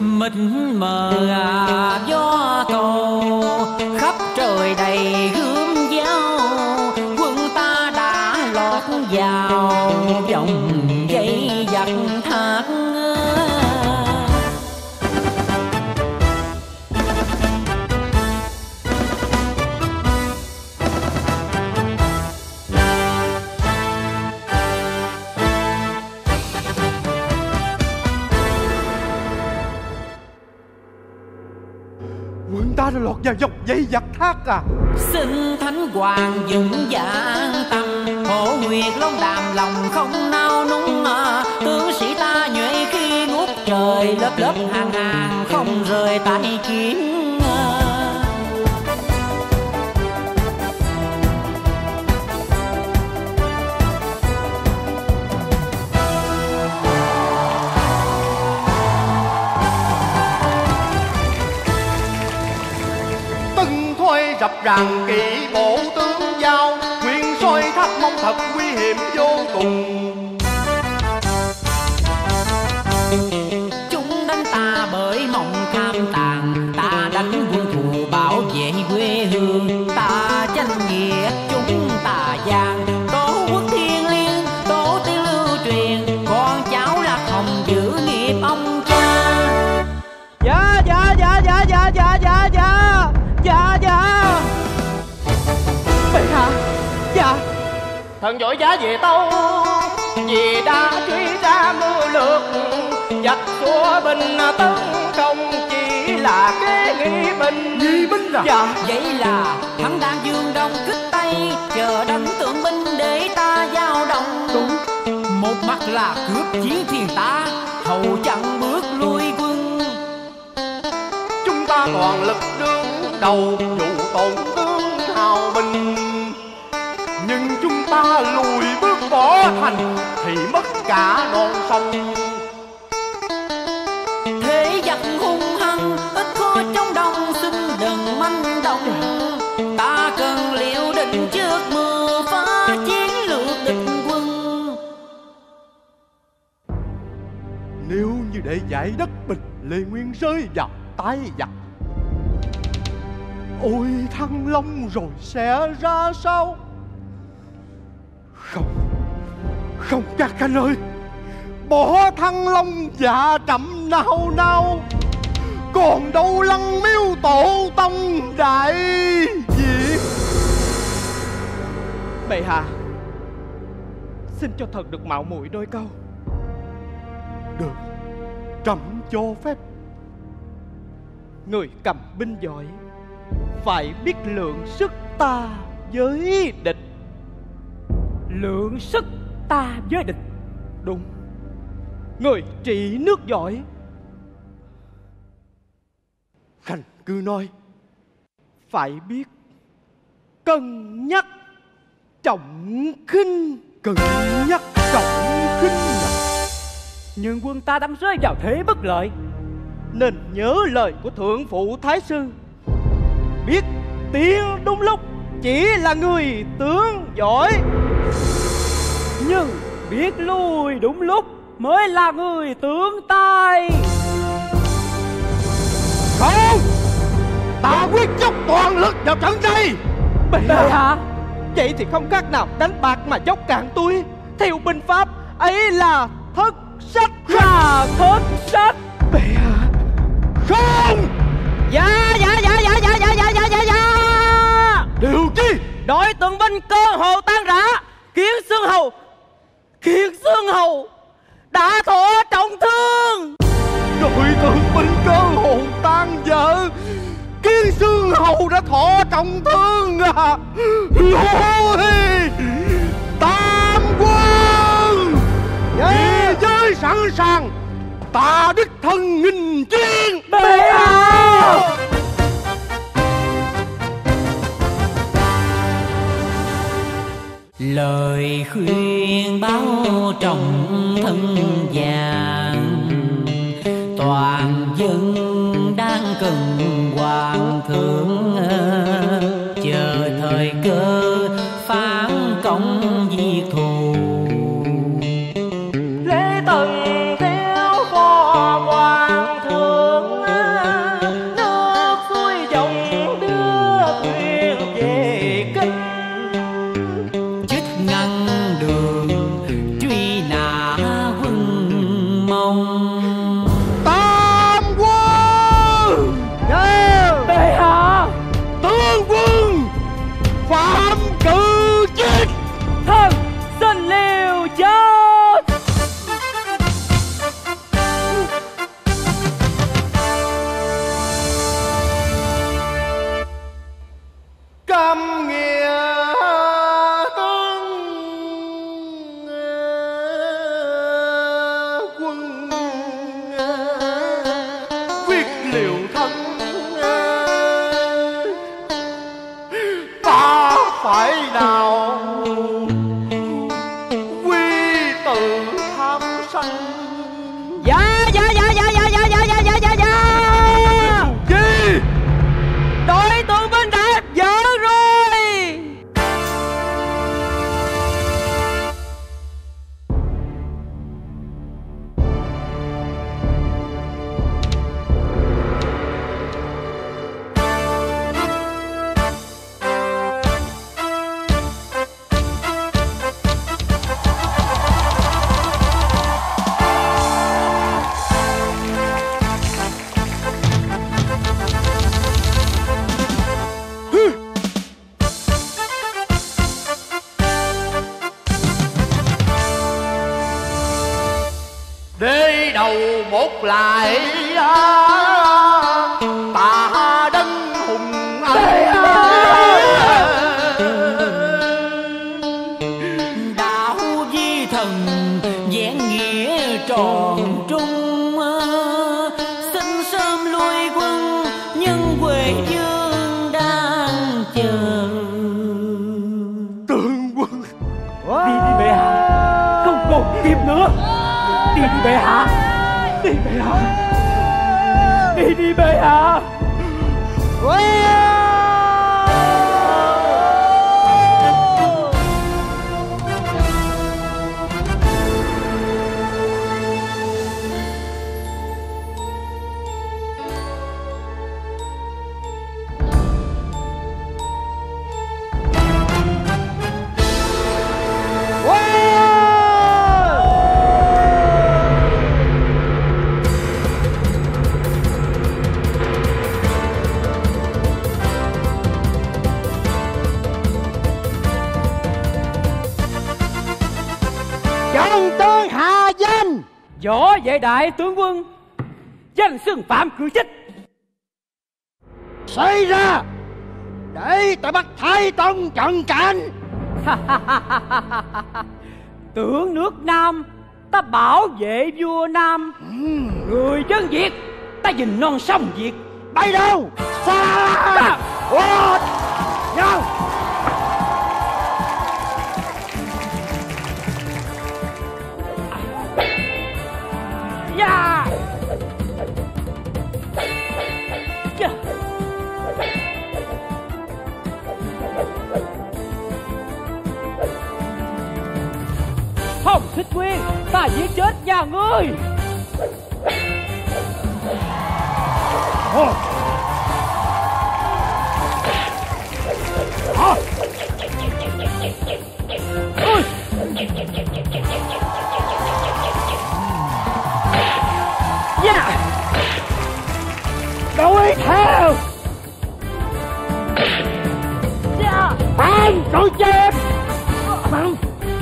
mịt mờ gió cầu, khắp trời đầy gươm giáo, quân ta đã lọt vào vòng dây giặc thác. Quân ta đã lọt vào dòng dây giặc thác à? Xin thánh hoàng vững dạ tâm, hộ huyệt long đàm lòng không nao núng. Tướng sĩ ta nhuệ khi ngút trời, lớp lớp hàng hàng không rời tay kiếm. Rập ràng kỵ bộ tướng giao, nguyên soi thác mong thật nguy hiểm vô cùng. Chúng đánh ta bởi mộng tham tàn, ta đánh quân thù bảo vệ quê hương. Ta tranh nghĩa chúng ta giang, tổ quốc thiên liêng, tổ tiên lưu truyền, con cháu Lạc Hồng giữ nghiệp ông cha. Dạ dạ dạ dạ dạ dạ dạ dạ dạ dạ. Bệ hạ. Dạ. Thần vội giá về tâu, vì đã truy ra mưu lược, giặc xua binh tấn công chỉ là kế nghi binh. Nghi binh à? Dạ. Vậy là hắn đang dương đông kích tây, chờ đánh tượng binh để ta giao động. Đúng. Một mặt là cướp chiến thuyền ta, hầu chặn bước lui quân. Chúng ta toàn lực đương đầu, vụ tổn tướng hào binh. Nhưng chúng ta lùi bước bỏ thành thì mất cả non sông. Thế giặc hung hăng, ít khó trong đông, xin đừng manh động. Ta cần liệu định trước mưa phá chiến lược địch quân. Nếu như để giải đất Bình Lê Nguyên rơi vào tay giặc, ôi Thăng Long rồi sẽ ra sao? Không, không các anh ơi, bỏ Thăng Long dạ trẫm nao nao, còn đâu Lăng Miếu tổ tông đại diện. Bệ hạ, xin cho thần được mạo muội đôi câu. Được, trẫm cho phép. Người cầm binh giỏi phải biết lượng sức ta với địch. Lượng sức ta với địch. Đúng. Người trị nước giỏi. Khanh cứ nói. Phải biết cân nhắc trọng khinh. Cân nhắc trọng khinh à? Nhưng quân ta đang rơi vào thế bất lợi, nên nhớ lời của thượng phụ thái sư, biết tiến đúng lúc chỉ là người tướng giỏi, nhưng biết lui đúng lúc mới là người tướng tài. Không, ta quyết dốc toàn lực vào trận này. Bệ hạ, vậy thì không khác nào đánh bạc mà dốc cạn túi. Theo binh pháp ấy là thất sách. Thất sách. Bệ hạ. Không. Dạ dạ dạ dạ dạ dạ dạ dạ dạ dạ. Điều chi? Đội tượng binh cơ hồ tan rã, Kiến Xương Hầu đã thọ trọng thương. Đội tượng binh cơ hồ tan vỡ, Kiến Xương Hầu đã thọ trọng thương à? Lôi Tam quân, thế giới sẵn sàng, ta đích thân nghinh chiến. Bệ hạ. Lời khuyên báo trọng thân vàng, toàn dân đang cần hoàng thượng, chờ thời cơ phản công diệt thù. Lễ tần thiếu phò hoàng thượng, phục lại ta đánh hùng anh. Đạo di thần vẹn nghĩa tròn trung, xin sớm lui quân nhân Huệ Dương đang chờ. Tướng quân. Đi đi bệ hạ, không còn kịp nữa. Đi đi bệ hạ, đi bệ hạ, đi đi bệ hạ. Trọng tướng hạ danh, võ vệ đại tướng quân, danh xưng phạm cử trích. Xảy ra để ta bắt Thái Tông trận cảnh. Tưởng nước Nam ta bảo vệ vua Nam, người dân Việt ta dình non sông Việt. Bay đâu xa nhau. Dạ. Dạ. Không thích Nguyên, ta giết chết nhà ngươi. Dạ. Đuổi theo. Dạ. Bắn tụi chém. Bắn.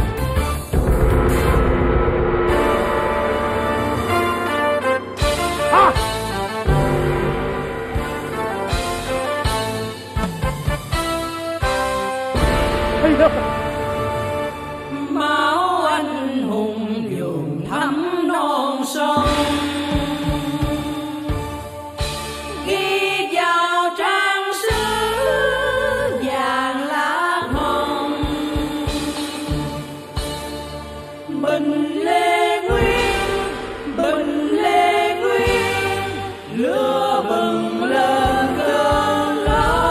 Máu anh hùng dường thắm non sông, ghi vào trang sử vàng lá hồng. Bình Lê Nguyên, Bình Lê Nguyên, lửa bừng lên cơn lửa.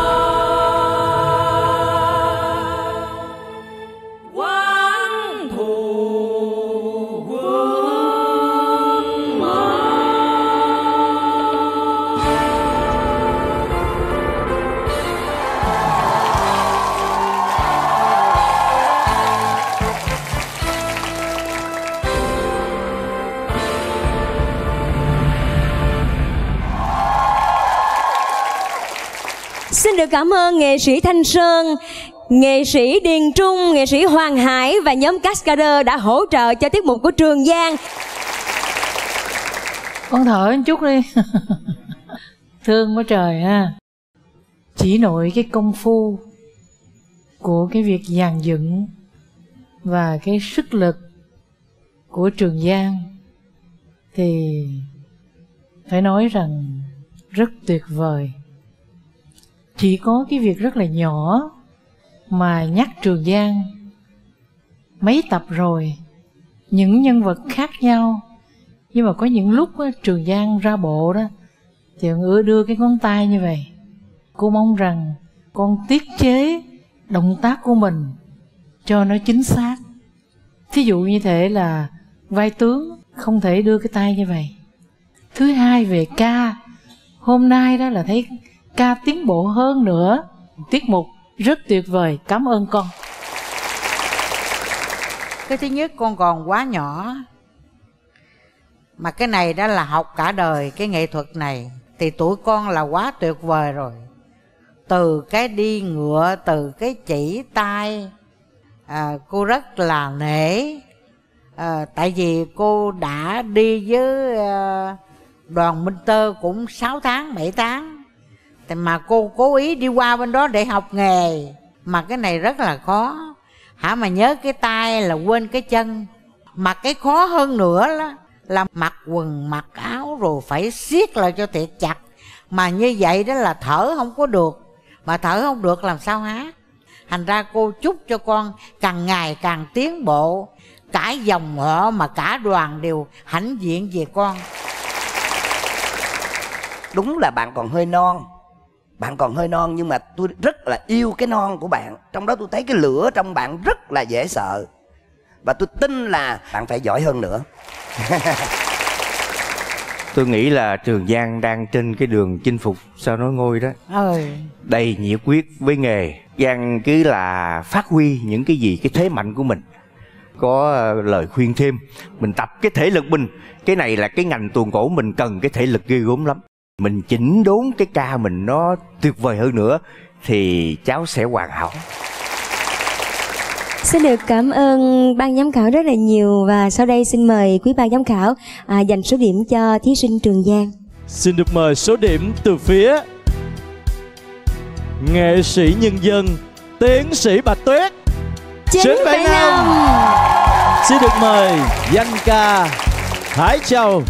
Quán thù vương mẫu. Xin được cảm ơn nghệ sĩ Thanh Sơn, nghệ sĩ Điền Trung, nghệ sĩ Hoàng Hải và nhóm Cascader đã hỗ trợ cho tiết mục của Trường Giang. Con thở một chút đi. Thương quá trời ha. Chỉ nội cái công phu của cái việc dàn dựng và cái sức lực của Trường Giang thì phải nói rằng rất tuyệt vời. Chỉ có cái việc rất là nhỏ mà nhắc Trường Giang mấy tập rồi, những nhân vật khác nhau, nhưng mà có những lúc á, Trường Giang ra bộ đó thì ông đưa cái ngón tay như vậy. Cô mong rằng con tiết chế động tác của mình cho nó chính xác. Thí dụ như thế là vai tướng không thể đưa cái tay như vậy. Thứ hai về ca, hôm nay đó là thấy ca tiến bộ hơn nữa. Tiết mục rất tuyệt vời, cảm ơn con. Cái thứ nhất con còn quá nhỏ, mà cái này đã là học cả đời cái nghệ thuật này, thì tuổi con là quá tuyệt vời rồi. Từ cái đi ngựa, từ cái chỉ tay, cô rất là nể. Tại vì cô đã đi với Đoàn Minh Tơ cũng 6 tháng 7 tháng. Thì mà cô cố ý đi qua bên đó để học nghề, mà cái này rất là khó. Mà nhớ cái tay là quên cái chân. Mà cái khó hơn nữa là mặc quần mặc áo rồi phải siết lại cho thiệt chặt. Mà như vậy đó là thở không có được. Mà thở không được làm sao hát. Thành ra cô chúc cho con càng ngày càng tiến bộ. Cả dòng họ mà cả đoàn đều hãnh diện về con. Đúng là bạn còn hơi non. Bạn còn hơi non, nhưng mà tôi rất là yêu cái non của bạn. Trong đó tôi thấy cái lửa trong bạn rất là dễ sợ. Và tôi tin là bạn phải giỏi hơn nữa. Tôi nghĩ là Trường Giang đang trên cái đường chinh phục sao nói ngôi đó. Đầy nhiệt huyết với nghề. Giang cứ là phát huy những cái gì, cái thế mạnh của mình. Có lời khuyên thêm, mình tập cái thể lực mình. Cái này là cái ngành tuồng cổ mình cần cái thể lực ghê gớm lắm. Mình chỉnh đốn cái ca mình nó tuyệt vời hơn nữa thì cháu sẽ hoàn hảo. Xin được cảm ơn ban giám khảo rất là nhiều. Và sau đây xin mời quý ban giám khảo dành số điểm cho thí sinh Trường Giang. Xin được mời số điểm từ phía nghệ sĩ nhân dân tiến sĩ Bạch Tuyết 9,5. Xin được mời danh ca Hải Châu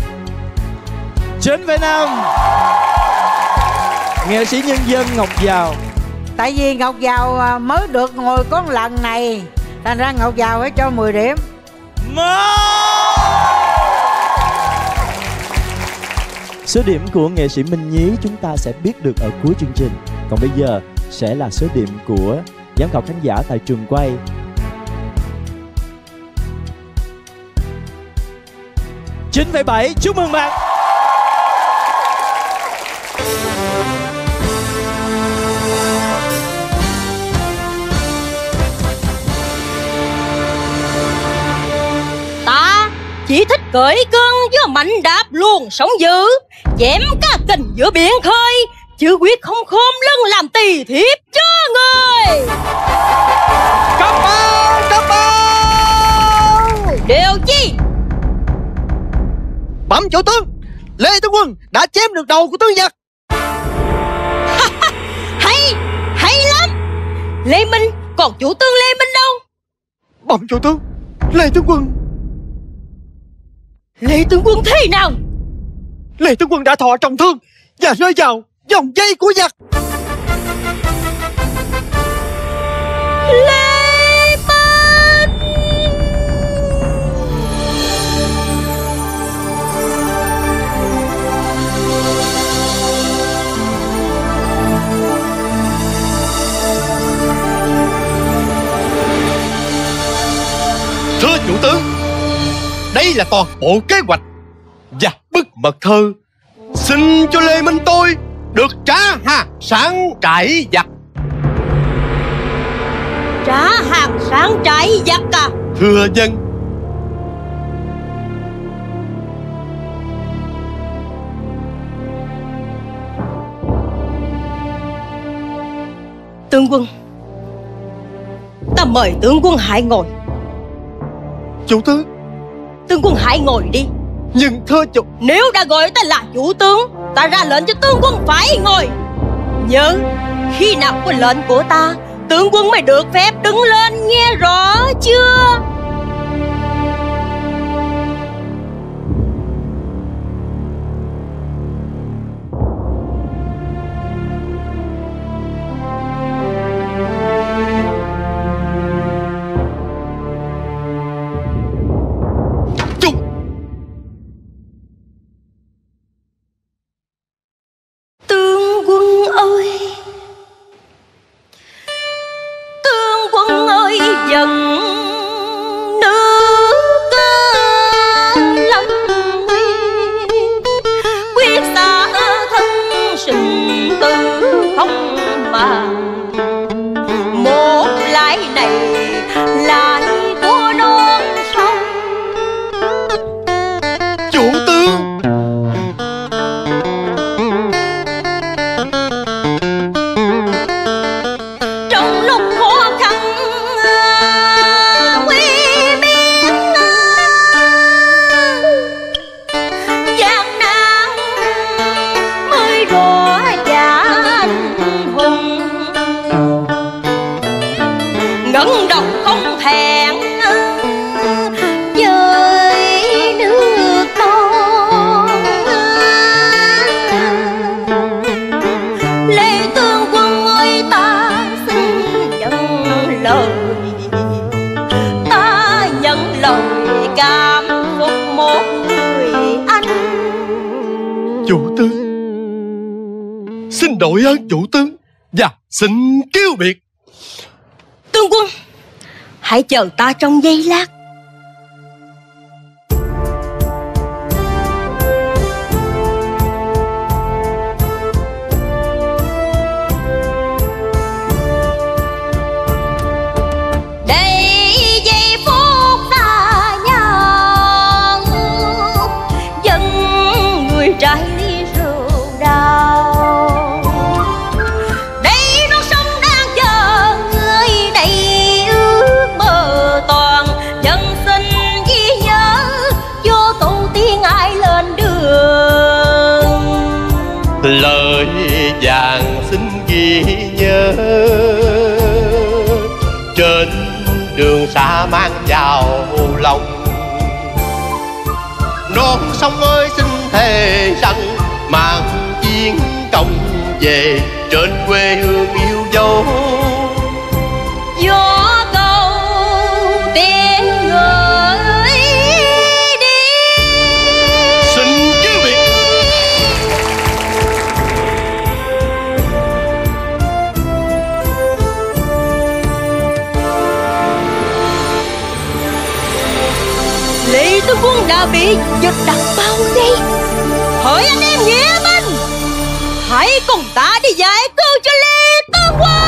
9,5. Nghệ sĩ nhân dân Ngọc Giao. Tại vì Ngọc Giao mới được ngồi có một lần này, thành ra Ngọc Giao phải cho 10 điểm. Số điểm của nghệ sĩ Minh Nhí chúng ta sẽ biết được ở cuối chương trình. Còn bây giờ sẽ là số điểm của giám khảo khán giả tại trường quay. $9,7. Chúc mừng bạn. Ta chỉ thích cưỡi cơn với mạnh đạp luôn sóng dữ, chém cá kình giữa biển khơi, chứ quyết không khom lưng làm tỳ thiếp cho người. Cảm ơn, cảm ơn. Điều chi? Bẩm chủ tướng, Lê Tướng Quân đã chém được đầu của tướng giặc. Hay lắm. Lê Minh, còn chủ tướng Lê Minh đâu? Bẩm chủ tướng, Lê Tướng Quân. Lê Tướng Quân thế nào? Lê Tướng Quân đã thọ trọng thương và rơi vào vòng dây của giặc. Lê Minh. Thưa chủ tướng, đây là toàn bộ kế hoạch và bức mật thơ xin cho Lê Minh tôi được trả hàng sáng trại giặc. Trả hàng sáng trại giặc à? Thưa dân. Tướng quân, ta mời tướng quân hãy ngồi. Chủ tướng. Tướng quân hãy ngồi đi. Nhưng thưa chủ. Nếu đã gọi ta là chủ tướng, ta ra lệnh cho tướng quân phải ngồi. Nhưng khi nào có lệnh của ta, tướng quân mới được phép đứng lên, nghe rõ chưa? Dần rõ giả anh hùng, ngẩng đầu không thẹn với nước con. Lê Tướng Quân ơi, ta xin nhận lời, ta nhận lời cảm phục một người anh. Chủ tướng, xin đội ơn chủ tướng và xin kêu biệt. Tướng quân, hãy chờ ta trong giây lát. Đây giây phút ta nhau, dân người trái ly rượu đào. Đây non sông đang chờ người, đây ước mơ toàn nhân sinh ghi nhớ, vô tổ tiên ai lên đường. Lời vàng xin ghi nhớ, trên đường xa mang vào lòng. Non sông ơi xin thề rằng mang chiến công về, trên quê hương yêu dấu. Gió cầu tiếng người đi. Xin kêu biệt. Lý Tướng Quân đã bị giật đặt bao vây. Hỡi anh em nghĩa binh, hãy cùng ta đi giải cứu cho Lý Tướng Quân.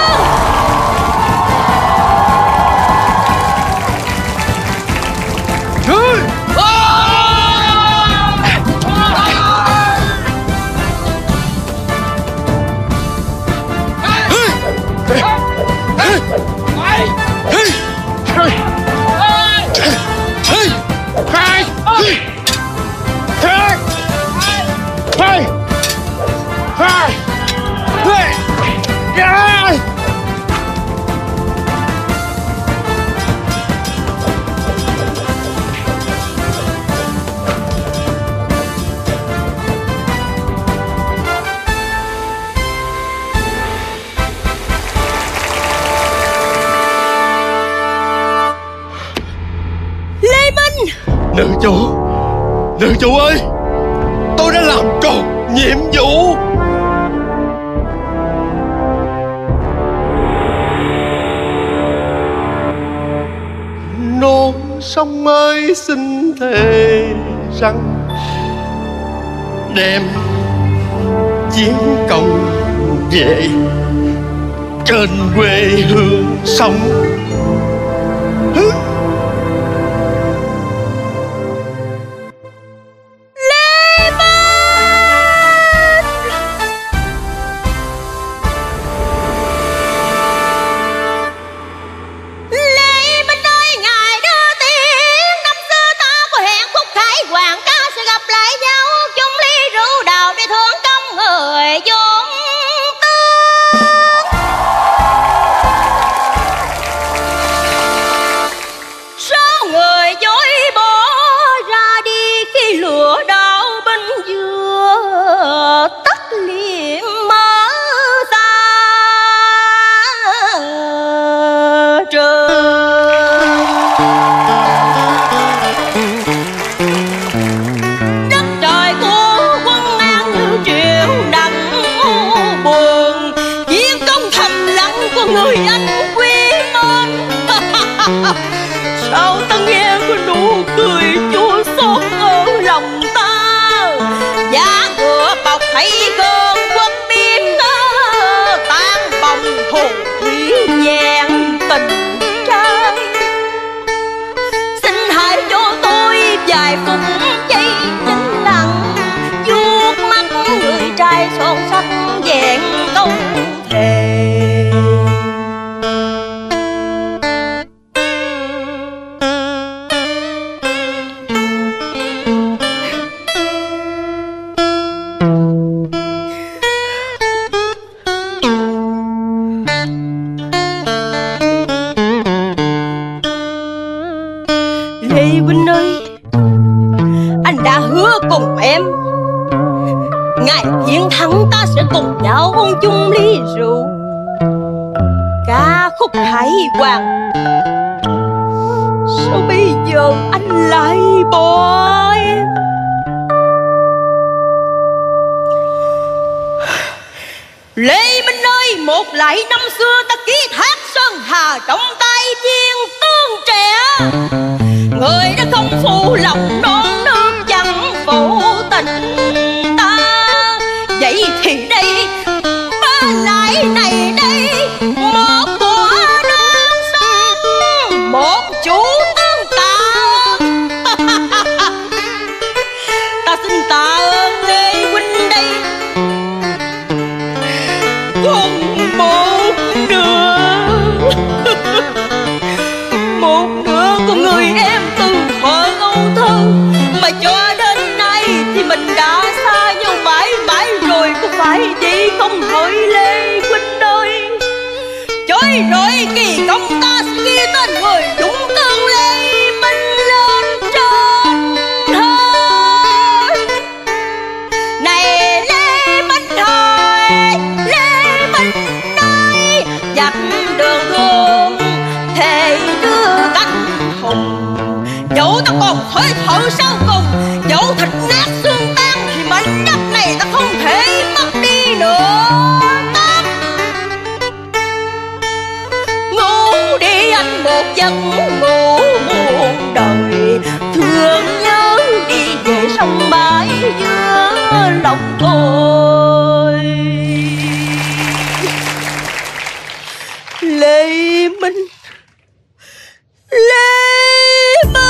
Nữ chủ ơi, tôi đã làm tròn nhiệm vụ. Non sông ơi xin thề rằng đem chiến công về, trên quê hương sống. ngày chiến thắng ta sẽ cùng nhau uống chung ly rượu, ca khúc Hải Hoàng. Sao bây giờ anh lại bỏ em? Lê Minh ơi, một lại năm xưa ta ký thác Sơn Hà trong tay viên tướng trẻ. Người đã không phụ lòng non nước chẳng phụ tình ta. Vậy thì đây ba lại này đây, một quả non xanh, một chủ tướng ta. Ta xin tạ ơn Lê huynh đây. Còn một nửa của người em từ thuở ngâu thơ, mà cho đến nay thì mình đã xa nhau mãi mãi rồi. Có phải vậy không hỡi Lê huynh ơi? Trời rồi kỳ công ta sẽ ghi tên người dũng tướng Lê Minh lên trên thôi. Này Lê Minh thôi, Lê Minh ơi, dắt đường gương thề đưa cánh hùng. Dẫu ta còn hơi thở sau cùng, dẫu thịt nát xương tan, thì mảnh đất này ta không thể mất đi nữa. Ngủ đi anh một giấc ngủ muôn đời, thương nhớ đi về sông mãi giữa lòng tôi. Lê Minh, Lê Minh.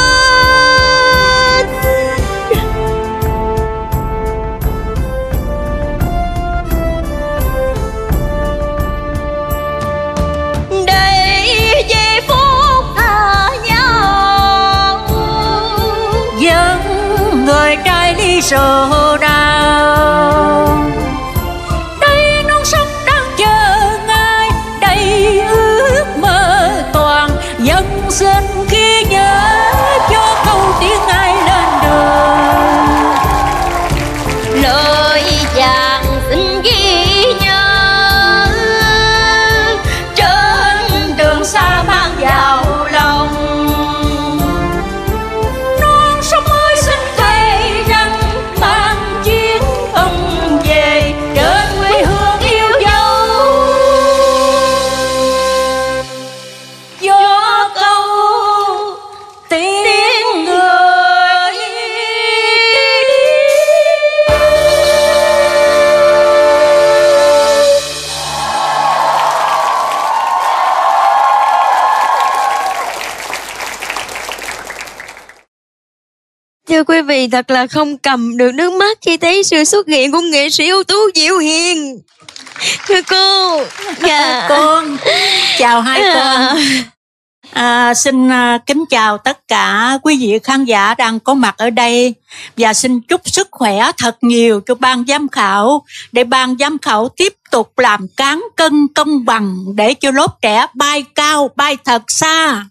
Để giây phút tha nhau, dân người trai ly rượu đào. Đây non sông đang chờ ngài, đây ước mơ toàn dân sinh khi nhớ cho câu tiếng ai lên đường. Lời vàng xin ghi nhớ, trên đường xa mang vào lòng. Non sông ơi xin thề rằng mang chiến công về trên quê hương yêu dấu. Do câu tiếng người. Thưa quý vị, thật là không cầm được nước mắt khi thấy sự xuất hiện của nghệ sĩ ưu tú Diệu Hiền. Thưa cô. Dạ. Con chào hai con. Xin kính chào tất cả quý vị khán giả đang có mặt ở đây, và xin chúc sức khỏe thật nhiều cho ban giám khảo, để ban giám khảo tiếp tục làm cán cân công bằng, để cho lớp trẻ bay cao bay thật xa.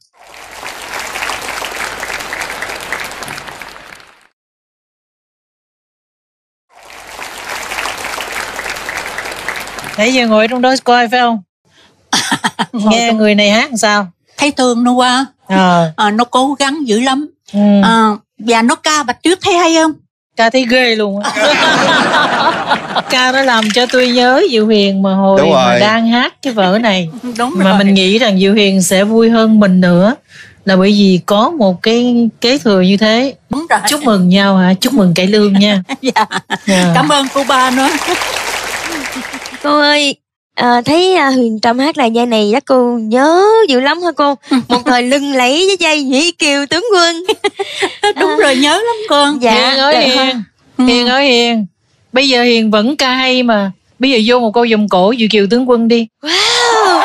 Nãy giờ ngồi trong đó coi phải không? Nghe người này hát làm sao? Thấy thương nó quá. Nó cố gắng dữ lắm. Và nó ca Bạch Tuyết thấy hay không? Ca thấy ghê luôn. Ca đó làm cho tôi nhớ Diệu Hiền mà hồi mà đang hát cái vở này. Đúng mà rồi. Mình nghĩ rằng Diệu Hiền sẽ vui hơn mình nữa, là bởi vì có một cái kế thừa như thế. Đúng rồi. Chúc mừng nhau hả? Chúc mừng cải lương nha. Dạ. Cảm ơn cô ba nữa. Cô ơi, thấy Huyền Trâm hát lại giai này chắc cô nhớ dữ lắm hả cô? Một thời lừng lẫy với giai Nhĩ Kiều tướng quân. Đúng rồi, nhớ lắm con. Dạ. Hiền ơi Hiền, Hiền ơi Hiền, bây giờ Hiền vẫn ca hay mà. Bây giờ vô một câu vòng cổ Diệu Kiều tướng quân đi. Wow.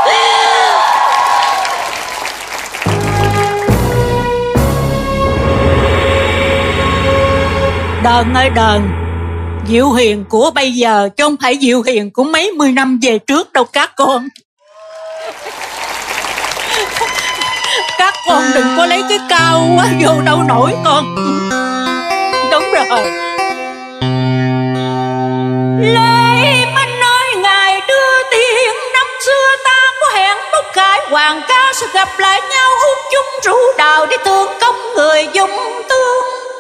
Đờn ơi đờn, Diệu Hiền của bây giờ chứ không phải Diệu Hiền của mấy mươi năm về trước đâu các con. Các con đừng có lấy cái cao quá vô đâu nổi con. Đúng rồi. gặp lại nhau hút chung rượu đào để thương công người dung tương.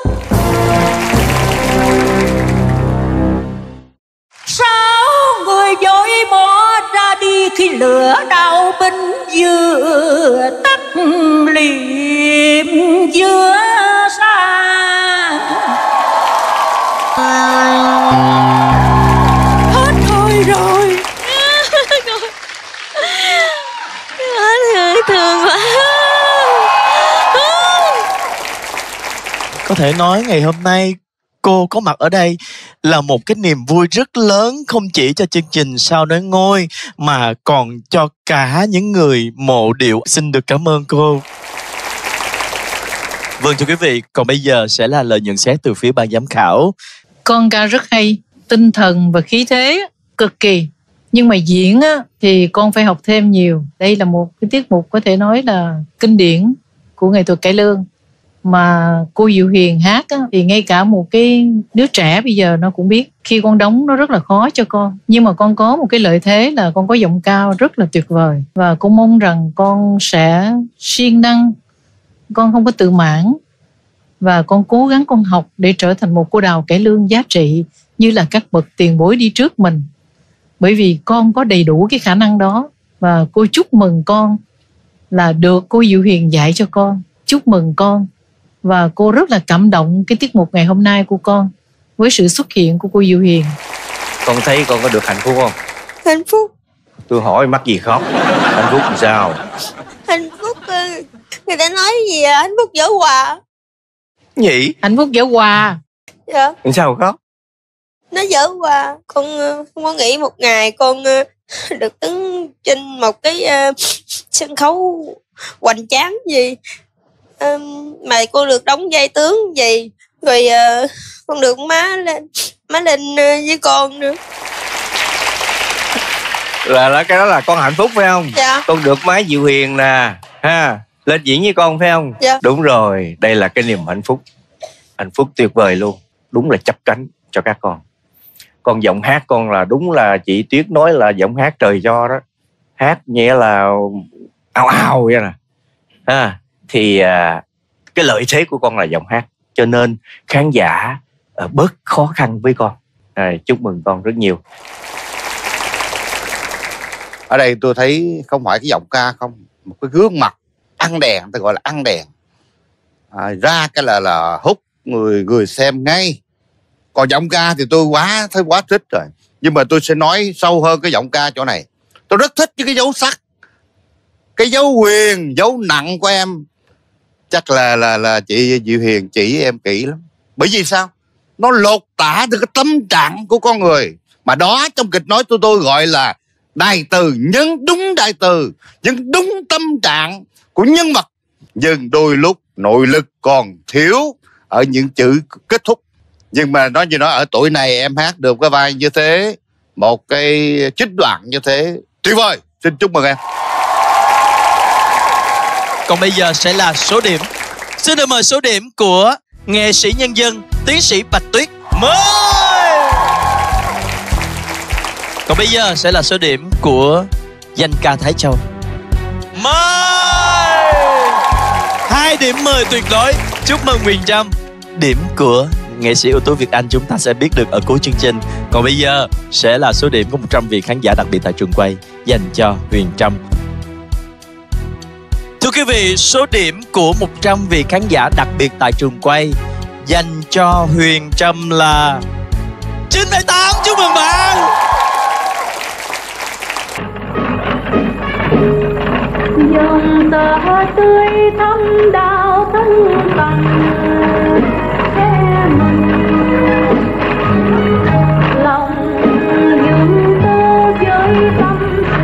Sao người vội bỏ ra đi khi lửa đau binh vừa tắt liệm giữa xa. Hết thôi rồi. Thương quá. Có thể nói ngày hôm nay cô có mặt ở đây là một cái niềm vui rất lớn, không chỉ cho chương trình Sao Nói Ngôi mà còn cho cả những người mộ điệu. Xin được cảm ơn cô. Vâng thưa quý vị, còn bây giờ sẽ là lời nhận xét từ phía ban giám khảo. Con ca rất hay, tinh thần và khí thế cực kỳ. Nhưng mà diễn á, thì con phải học thêm nhiều. Đây là một cái tiết mục có thể nói là kinh điển của nghệ thuật cải lương. Mà cô Diệu Hiền hát á, thì ngay cả một cái đứa trẻ bây giờ nó cũng biết. Khi con đóng nó rất là khó cho con. Nhưng mà con có một cái lợi thế là con có giọng cao rất là tuyệt vời. Và con mong rằng con sẽ siêng năng, con không có tự mãn. Và con cố gắng con học để trở thành một cô đào cải lương giá trị như là các bậc tiền bối đi trước mình. Bởi vì con có đầy đủ cái khả năng đó. Và cô chúc mừng con là được cô Diệu Hiền dạy cho con. Chúc mừng con. Và cô rất là cảm động cái tiết mục ngày hôm nay của con với sự xuất hiện của cô Diệu Hiền. Con thấy con có được hạnh phúc không? Hạnh phúc. Tôi hỏi mắc gì khóc? Hạnh phúc làm sao? Hạnh phúc, người ta nói gì à? Hạnh phúc dở quà. Nhỉ? Hạnh phúc dở quà. Dạ. Làm sao khóc? Nó dở quà. Con không có nghĩ một ngày con được đứng trên một cái sân khấu hoành tráng gì. Mà cô được đóng vai tướng gì. Rồi con được má lên với con nữa. Là cái đó là con hạnh phúc phải không? Dạ. Con được má Diệu Hiền nè ha, lên diễn với con phải không? Dạ. Đúng rồi, đây là cái niềm hạnh phúc. Hạnh phúc tuyệt vời luôn. Đúng là chấp cánh cho các con. Con giọng hát con là đúng là chị Tuyết nói là giọng hát trời cho đó. Hát nghĩa là ào ào vậy nè ha. Thì cái lợi thế của con là giọng hát, cho nên khán giả bớt khó khăn với con. Chúc mừng con rất nhiều. Ở đây tôi thấy không phải cái giọng ca không, một cái gương mặt ăn đèn, tôi gọi là ăn đèn. Ra cái là hút người xem ngay. Còn giọng ca thì tôi thấy quá thích rồi. Nhưng mà tôi sẽ nói sâu hơn cái giọng ca chỗ này. Tôi rất thích những cái dấu sắc, cái dấu huyền, dấu nặng của em. Chắc là chị Diệu Hiền chỉ em kỹ lắm. Bởi vì sao? Nó lột tả được cái tâm trạng của con người. Mà đó trong kịch nói tôi gọi là đại từ, nhấn đúng đại từ, nhấn đúng tâm trạng của nhân vật. Nhưng đôi lúc nội lực còn thiếu ở những chữ kết thúc. Nhưng mà nói như nói ở tuổi này em hát được cái vai như thế, một cái trích đoạn như thế, tuyệt vời. Xin chúc mừng em. Còn bây giờ sẽ là số điểm. Xin được mời số điểm của nghệ sĩ nhân dân tiến sĩ Bạch Tuyết. Mời. Còn bây giờ sẽ là số điểm của danh ca Thái Châu. Mời. 2 điểm mời tuyệt đối. Chúc mừng Huyền Trâm. Điểm của nghệ sĩ ưu tú Việt Anh chúng ta sẽ biết được ở cuối chương trình. Còn bây giờ sẽ là số điểm của 100 vị khán giả đặc biệt tại trường quay dành cho Huyền Trâm. Thưa quý vị, số điểm của 100 vị khán giả đặc biệt tại trường quay dành cho Huyền Trâm là 9,8. Chúc mừng bạn. Dòng tơ tươi thắm đào thân tầng che mình lòng dương tơ với tâm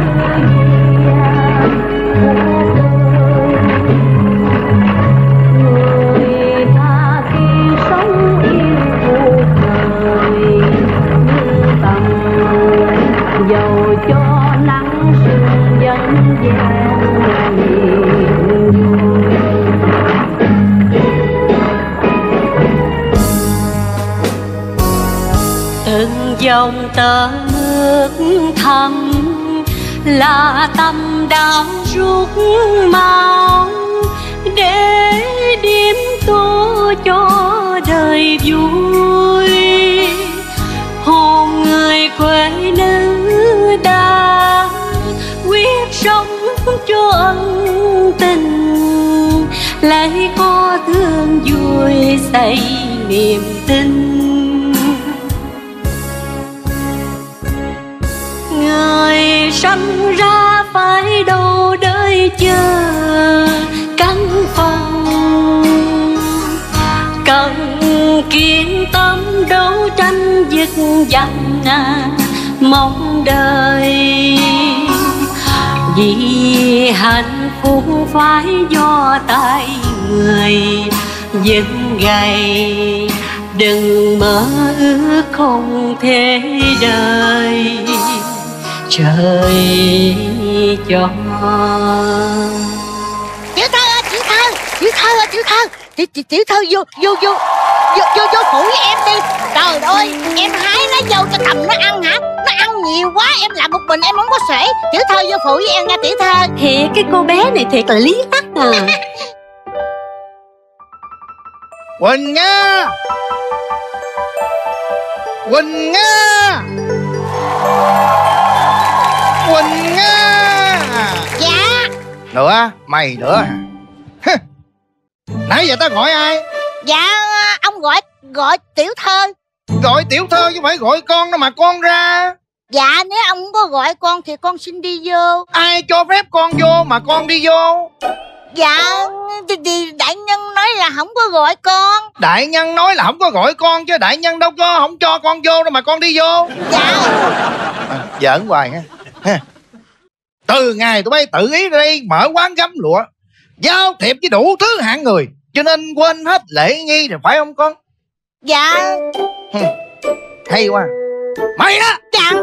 người ta khi sống yêu cuộc đời như tầng dầu cho nắng sương vẫn gieo từng dòng tơ nước thầm là tâm đau ruột màu để điểm tô cho đời vui. Hồn người quê nữ đã quyết sống cho ân tình, lại có thương vui xây niềm tin. Người sanh ra phải đâu đợi chờ căn phòng, cần kiên tâm đấu tranh giật giành mong đời. Vì hạnh phúc phải do tay người dựng gầy, đừng mơ ước không thể đời trời cho. Tiểu thơ vô phủ với em đi. Trời ơi, em hái lá dâu cho Tầm nó ăn hả? Nó ăn nhiều quá, em làm một mình em không có xuể. Tiểu thơ vô phủ với em nha tiểu thơ. Thiệt cái cô bé này thiệt là lý tắc à. Quỳnh Nga, Quỳnh Nga, Quỳnh Nga. Dạ. Nữa, mày nữa. Nãy giờ tao gọi ai? Dạ, ông gọi tiểu thơ. Gọi tiểu thơ chứ phải gọi con đâu mà con ra. Dạ, nếu ông không có gọi con thì con xin đi vô. Ai cho phép con vô mà con đi vô? Dạ, thì đại nhân nói là không có gọi con. Đại nhân nói là không có gọi con chứ đại nhân đâu có không cho con vô đâu mà con đi vô. Dạ. Giỡn hoài ha. Từ ngày tụi bay tự ý ra đây mở quán gấm lụa, giao thiệp với đủ thứ hạng người, cho nên quên hết lễ nghi rồi phải không con? Dạ. Hay quá. Mày đó. Dạ.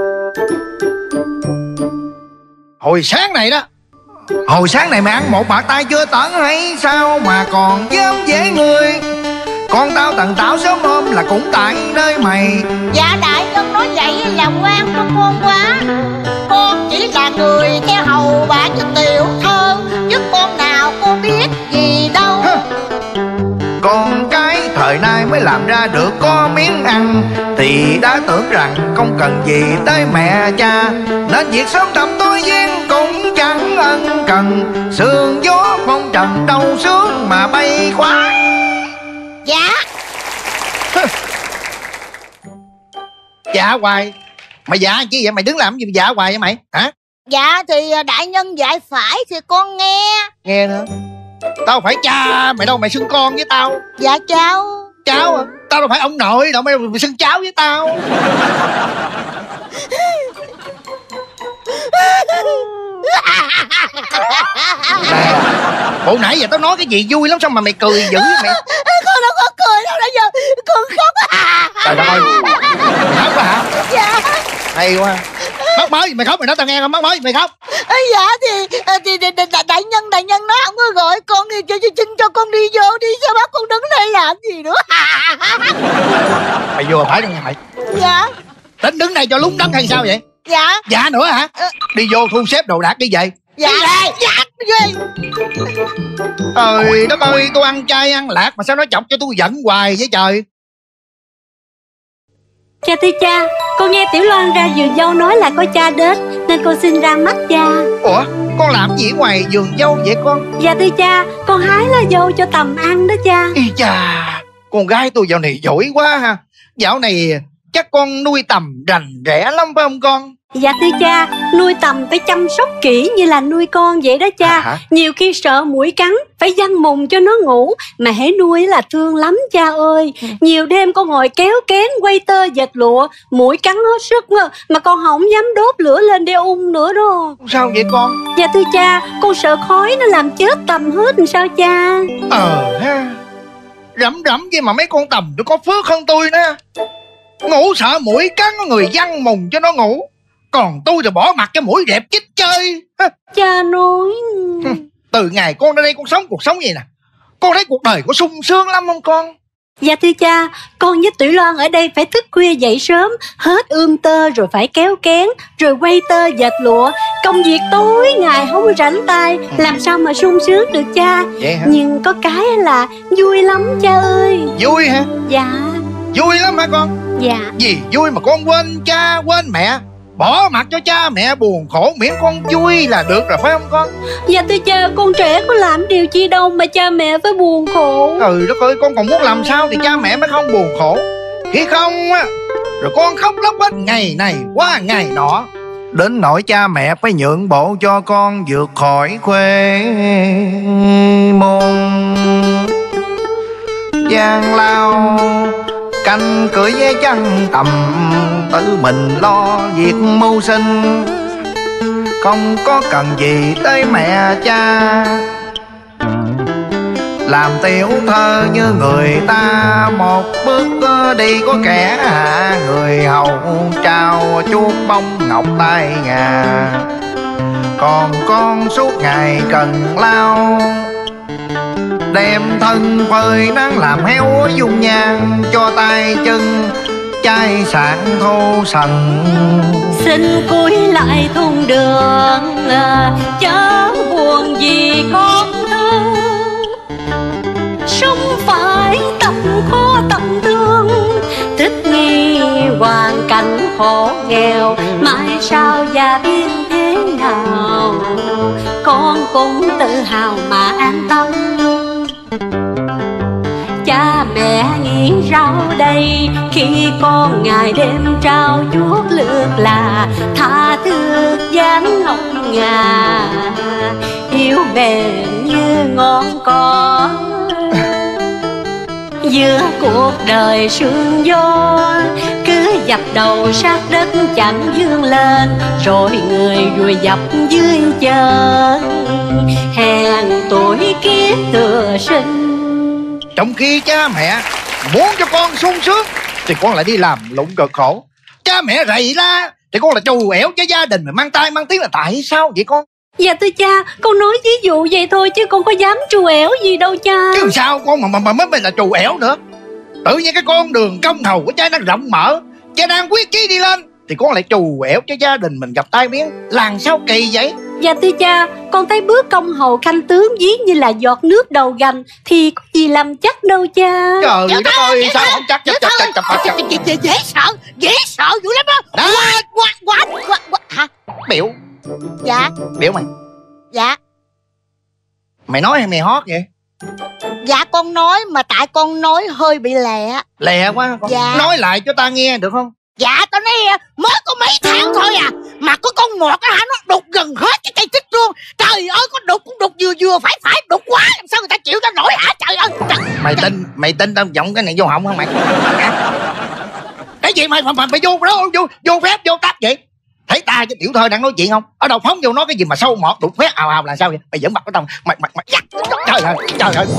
Hồi sáng này mày ăn một bạt tay chưa tởn hay sao mà còn dám dễ người? Con tao tần tảo sớm hôm là cũng tại nơi mày. Dạ đại nhân nói vậy là quan cho con quá. Con chỉ là người theo hầu bà cho tiểu thơ, chứ con nào con biết gì đâu. Con cái thời nay mới làm ra được có miếng ăn, thì đã tưởng rằng không cần gì tới mẹ cha, nên việc sống thầm tôi duyên cũng chẳng ân cần. Sương gió phong trần đâu sướng mà bay khoái. Dạ. Dạ hoài. Mày dạ chi vậy? Mày đứng làm gì mà dạ hoài vậy mày hả? Dạ thì đại nhân dạy phải thì con nghe. Nghe nữa. Tao phải cha mày đâu, mày xưng con với tao. Dạ cháu. Cháu à? Tao đâu phải ông nội đâu, mày xưng cháu với tao. Bộ nãy giờ tao nói cái gì vui lắm sao mà mày cười dữ vậy mày? Con đâu có cười đâu, nãy giờ con khóc à. Trời đất ơi. Khóc quá hả? Dạ. Hay quá. Mắc mới gì mày khóc, mày nói tao nghe không? Mắc mới gì mày khóc? Dạ thì đại nhân nói không có gọi con thì cho con đi vô đi, sao bắt con đứng đây làm gì nữa? Mày vừa phải đâu nha mày. Dạ. Tính đứng đây cho lúng đất hay sao vậy? Dạ. Dạ nữa hả? Đi vô thu xếp đồ đạc đi vậy. Dạ. Dạ. Trời đất ơi, tôi ăn chay ăn lạc mà sao nó chọc cho tôi giận hoài vậy trời. Cha thưa cha, con nghe Tiểu Loan ra vườn dâu nói là có cha đến, nên con xin ra mắt cha. Ủa, con làm gì ngoài vườn dâu vậy con? Dạ thưa cha, con hái lá dâu cho Tầm ăn đó cha. Ý chà, con gái tôi dạo này giỏi quá ha. Dạo này chắc con nuôi Tầm rành rẽ lắm phải không con? Dạ thưa cha, nuôi Tầm phải chăm sóc kỹ như là nuôi con vậy đó cha. Nhiều khi sợ muỗi cắn, phải giăng mùng cho nó ngủ. Mà hễ nuôi là thương lắm cha ơi. Nhiều đêm con ngồi kéo kén, quay tơ dệt lụa, muỗi cắn hết sức mà con không dám đốt lửa lên để nữa đó. Sao vậy con? Dạ thưa cha, con sợ khói nó làm chết Tầm hết sao cha? Ha, rẫm vậy mà mấy con Tầm nó có phước hơn tôi nữa. Ngủ sợ muỗi cắn, có người giăng mùng cho nó ngủ. Còn tôi thì bỏ mặt cho mũi đẹp chích chơi. Cha nói. Từ ngày con ra đây con sống cuộc sống gì nè, con thấy cuộc đời của sung sướng lắm không con? Dạ thưa cha, con với Tiểu Loan ở đây phải thức khuya dậy sớm, hết ươm tơ rồi phải kéo kén, rồi quay tơ dệt lụa, công việc tối ngày không rảnh tay, làm sao mà sung sướng được cha. Vậy hả? Nhưng có cái là vui lắm cha ơi. Vui hả? Dạ. Vui lắm hả con? Dạ. Gì vui mà con quên cha quên mẹ, bỏ mặc cho cha mẹ buồn khổ, miễn con vui là được rồi phải không con? Dạ thưa cha, con trẻ có làm điều chi đâu mà cha mẹ phải buồn khổ. Ừ đất ơi, con còn muốn làm sao thì cha mẹ mới không buồn khổ. Khi không á, rồi con khóc lóc hết ngày này qua ngày nọ, đến nỗi cha mẹ phải nhượng bộ cho con vượt khỏi khuê môn gian lao, canh cưỡi với chăn tầm, tự mình lo việc mưu sinh, không có cần gì tới mẹ cha. Làm tiểu thơ như người ta, một bước đi có kẻ hạ người hầu, trao chuốt bông ngọc tay ngà. Còn con suốt ngày cần lao, đem thân phơi nắng làm héo dung nhan, cho tay chân chai sạn thô sần. Xin cúi lại thùng đường, chớ buồn vì con thơ, sống phải tầm khó tầm thương, thích nghi hoàn cảnh khổ nghèo, mai sau già biết thế nào, con cũng tự hào mà an tâm. Cha mẹ nghiến rau đây, khi con ngày đêm trao chuốt lượt là tha thước dáng ngọc ngà, yêu mềm như ngón cỏ. Giữa cuộc đời sương gió, cứ dập đầu sát đất chẳng vươn lên, rồi người vùi dập dưới chân, hèn tuổi kiếp thừa sinh. Trong khi cha mẹ muốn cho con sung sướng thì con lại đi làm lụng cực khổ. Cha mẹ rầy la thì con là trù ẻo cho gia đình, mà mang tay mang tiếng là tại sao vậy con? Dạ thưa cha, con nói ví dụ vậy thôi chứ con có dám trù ẻo gì đâu cha. Chứ sao con mà mới là trù ẻo nữa. Tự nhiên cái con đường công hầu của cha đang rộng mở, cha đang quyết chí đi lên, thì con lại trù ẻo cho gia đình mình gặp tai biến, làm sao kỳ vậy? Dạ thưa cha, con thấy bước công hầu khanh tướng ví như là giọt nước đầu gành, thì có gì làm chắc đâu cha. Trời đất ơi, sao không chắc? Dễ sợ dữ lắm đó. Quá hả? Biểu. Dạ. Biểu mày. Dạ. Mày nói hay mày hót vậy? Dạ con nói, mà tại con nói hơi bị lẹ. Lẹ quá con. Dạ. Nói lại cho ta nghe được không? Dạ tao nói mới có mấy tháng thôi à, mà có con mọt á hả, nó đục gần hết cái cây tích luôn. Trời ơi, có đục cũng đục vừa phải đục quá, làm sao người ta chịu cho nổi hả? Trời ơi. Mày tin tao giọng cái này vô họng không mày? Cái gì mày vô đó, vô phép vô tắt vậy? Thấy ta với tiểu thơ đang nói chuyện không? Ở đâu phóng vô nói cái gì mà sâu mọt đục phép ào là sao vậy? Mày giỡn mặt với tao. Mày trời ơi. Đại nhân.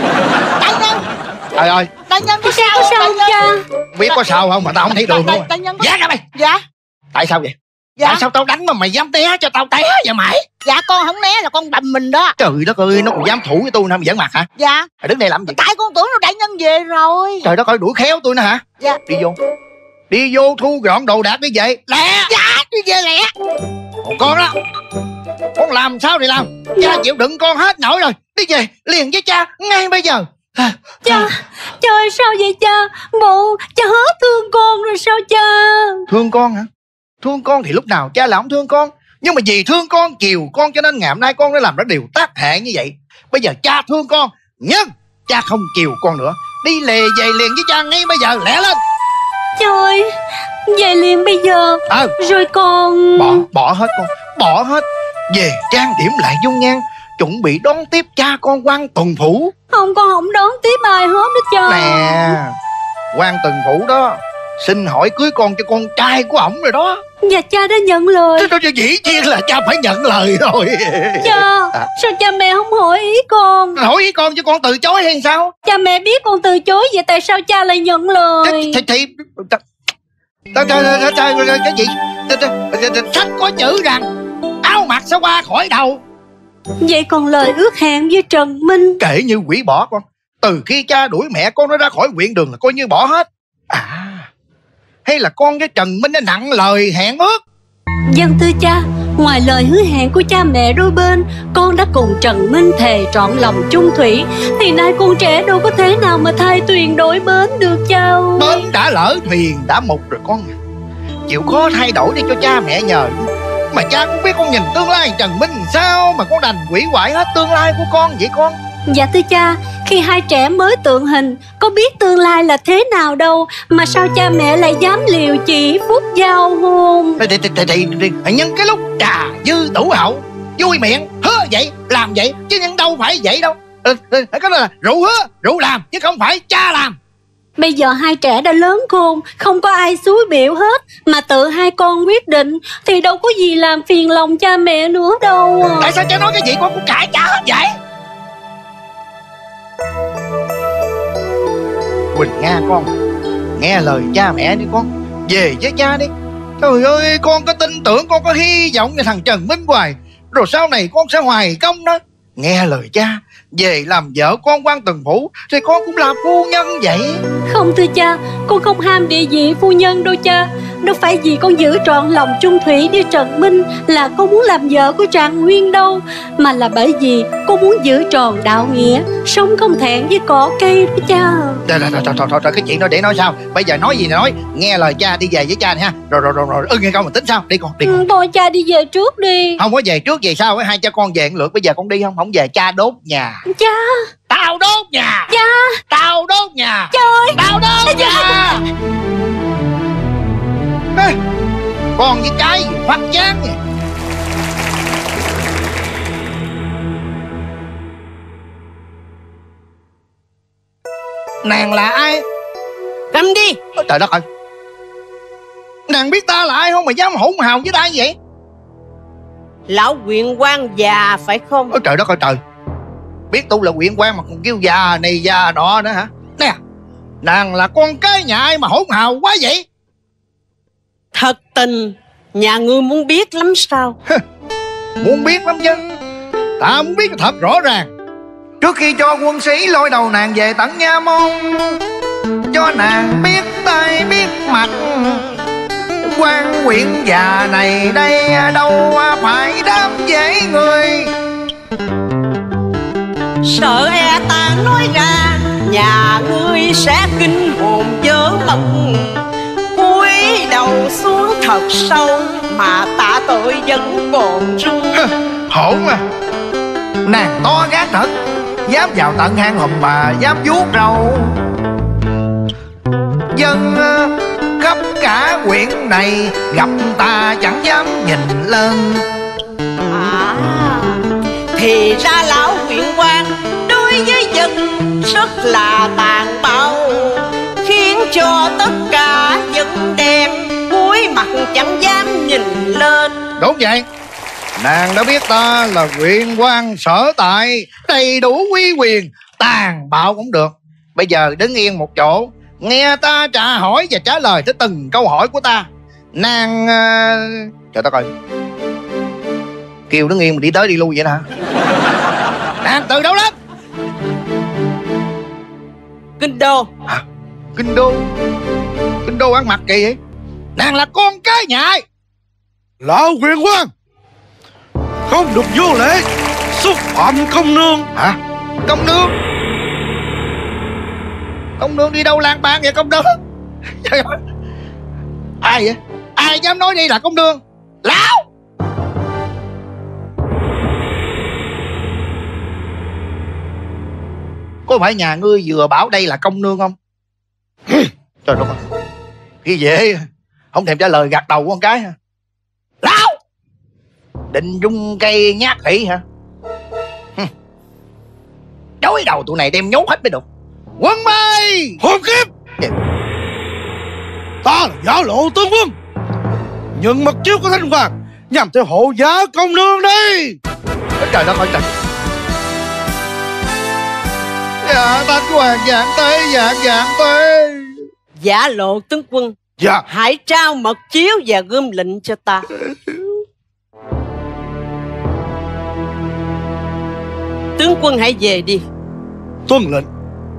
Trời ơi. Đại nhân có sao cha? Biết có sao không mà tao không thấy đường luôn. Đại nhân. Dạ ra mày. Dạ. Tại sao vậy? Dạ. Tại sao tao đánh mà mày dám té cho tao té vậy mày? Dạ con không né, là con bầm mình đó. Trời đất ơi, nó còn dám thủ với tôi nữa, mày giỡn mặt hả? Dạ. Mày đứng đây làm gì? Tại con tưởng nó đại nhân về rồi. Trời đất ơi, đuổi khéo tôi nữa hả? Dạ. Đi vô thu dọn đồ đạc đi vậy. Lẹ. Dạ, đi về lẹ. Con đó, con làm sao thì làm. Cha chịu đựng con hết nổi rồi. Đi về liền với cha ngay bây giờ. Cha ơi, sao vậy cha? Bộ cha hết thương con rồi sao cha? Thương con hả? Thương con thì lúc nào cha là không thương con. Nhưng mà vì thương con, chiều con, cho nên ngày hôm nay con đã làm ra điều tác hại như vậy. Bây giờ cha thương con, nhưng cha không chiều con nữa. Đi lề về liền với cha ngay bây giờ, lẹ lên. Trời ơi, về liền bây giờ. Rồi con Bỏ hết con, bỏ hết. Về trang điểm lại dung nhan, chuẩn bị đón tiếp cha con quan tuần phủ. Không, con không đón tiếp ai hết đó cha. Nè, quan tuần phủ đó xin hỏi cưới con cho con trai của ổng rồi đó. Dạ cha đã nhận lời. Dĩ nhiên là cha phải nhận lời rồi. Cha, sao cha mẹ không hỏi ý con? Hỏi ý con chứ con từ chối hay sao? Cha mẹ biết con từ chối, vậy tại sao cha lại nhận lời? Cái gì? Sách có chữ rằng áo mặc sẽ qua khỏi đầu. Vậy còn lời ước hẹn với Trần Minh? Kể như hủy bỏ con. Từ khi cha đuổi mẹ con nó ra khỏi huyện đường là coi như bỏ hết. Hay là con với Trần Minh nó nặng lời hẹn ước? Dân thưa cha, ngoài lời hứa hẹn của cha mẹ đôi bên, con đã cùng Trần Minh thề trọn lòng chung thủy, thì nay con trẻ đâu có thể nào mà thay thuyền đổi bến được cha ơi. Bến đã lỡ thuyền đã mục rồi con. Chịu khó thay đổi đi cho cha mẹ nhờ. Mà cha cũng biết con nhìn tương lai Trần Minh sao mà con đành hủy hoại hết tương lai của con vậy con. Dạ thưa cha, khi hai trẻ mới tượng hình, có biết tương lai là thế nào đâu, mà sao cha mẹ lại dám liều chỉ phút giao hôn? Thì nhân cái lúc trà dư tủ hậu, vui miệng hứa vậy làm vậy, chứ nhân đâu phải vậy đâu. Cái đó là rượu hứa rượu làm, chứ không phải cha làm. Bây giờ hai trẻ đã lớn khôn, không có ai xúi biểu hết, mà tự hai con quyết định, thì đâu có gì làm phiền lòng cha mẹ nữa đâu. Tại sao cha nói cái gì con cũng cãi cha hết vậy? Quỳnh Nga con, nghe lời cha mẹ đi con, về với cha đi. Trời ơi, con có tin tưởng, con có hy vọng như thằng Trần Minh hoài, rồi sau này con sẽ hoài công đó. Nghe lời cha, về làm vợ con quan Tần Phủ, thì con cũng là phu nhân vậy. Không thưa cha, con không ham địa vị phu nhân đâu cha. Đâu phải vì con giữ trọn lòng chung thủy với Trần Minh là con muốn làm vợ của Trạng Nguyên đâu, mà là bởi vì con muốn giữ tròn đạo nghĩa, sống không thẹn với cỏ cây đó cha. Thôi, cái chuyện đó để nói sau. Bây giờ nói gì nói, nghe lời cha đi về với cha này ha. Rồi nghe con mình tính sao. Đi con. Thôi cha đi về trước đi. Không có về trước về sau, hai cha con về lượt. Bây giờ con đi không? Không về cha đốt nhà. Cha. Tao đốt nhà. Cha. Tao đốt nhà. Trời. Tao đốt nhà. Con với cái gì phát chán vậy? Nàng là ai? Cầm đi. Trời đất ơi, nàng biết ta là ai không mà dám hỗn hào với ta vậy? Lão huyện quan già phải không? Trời đất ơi trời, biết tu là huyện quan mà còn kêu già này già nọ nữa hả? Nè, nàng là con cái nhà ai mà hỗn hào quá vậy? Thật tình nhà ngươi muốn biết lắm sao? Muốn biết lắm chứ, ta muốn biết thật rõ ràng. Trước khi cho quân sĩ lôi đầu nàng về tận nha môn, cho nàng biết tay biết mặt, quan huyện già này đây đâu phải đám dễ người. Sợ e ta nói ra nhà ngươi sẽ kinh hồn vỡ mật, cúi đầu xuống thật sâu mà tạ tội vẫn còn run. Hổn à, nàng to gác thật, dám vào tận hang hùm mà dám vuốt râu. Dân khắp cả huyện này gặp ta chẳng dám nhìn lên. Thì ra lão huyện quan đối với dân rất là tàn bạo, khiến cho tất cả dân đen cúi mặt chẳng dám nhìn lên. Đúng vậy, nàng đã biết ta là huyện quan sở tại, đầy đủ uy quyền, tàn bạo cũng được. Bây giờ đứng yên một chỗ, nghe ta trả hỏi và trả lời tới từng câu hỏi của ta. Nàng trời đất ơi, kêu đứng yên mà đi tới đi lui vậy nè. Nàng từ đâu đến? Kinh Đô. Hả? Kinh Đô? Kinh Đô ăn mặc kỳ vậy? Nàng là con cái nhà ai? Lão huyện quan, không được vô lễ, xúc phạm công nương. Hả? Công nương? Công nương đi đâu lang bang vậy công nương? Ai vậy? Ai dám nói đây là công nương? Lão! Có phải nhà ngươi vừa bảo đây là công nương không? Trời đất ơi, khi vậy không thèm trả lời, gạt đầu con cái hả? Lão! Định dung cây nhát khỉ hả? Chối đầu tụi này đem nhốt hết mới được. Quân bay! Hồn kiếp! Ta là Giả Lộ tướng quân, nhận mật chiếu của Thanh Hoàng nhằm theo hộ giá công nương đi. Trời đất ơi trời. Dạ Thanh Hoàng dạng tế, dạng tế. Giả Lộ tướng quân, dạ, hãy trao mật chiếu và gươm lệnh cho ta. Tướng quân hãy về đi. Tuân lệnh.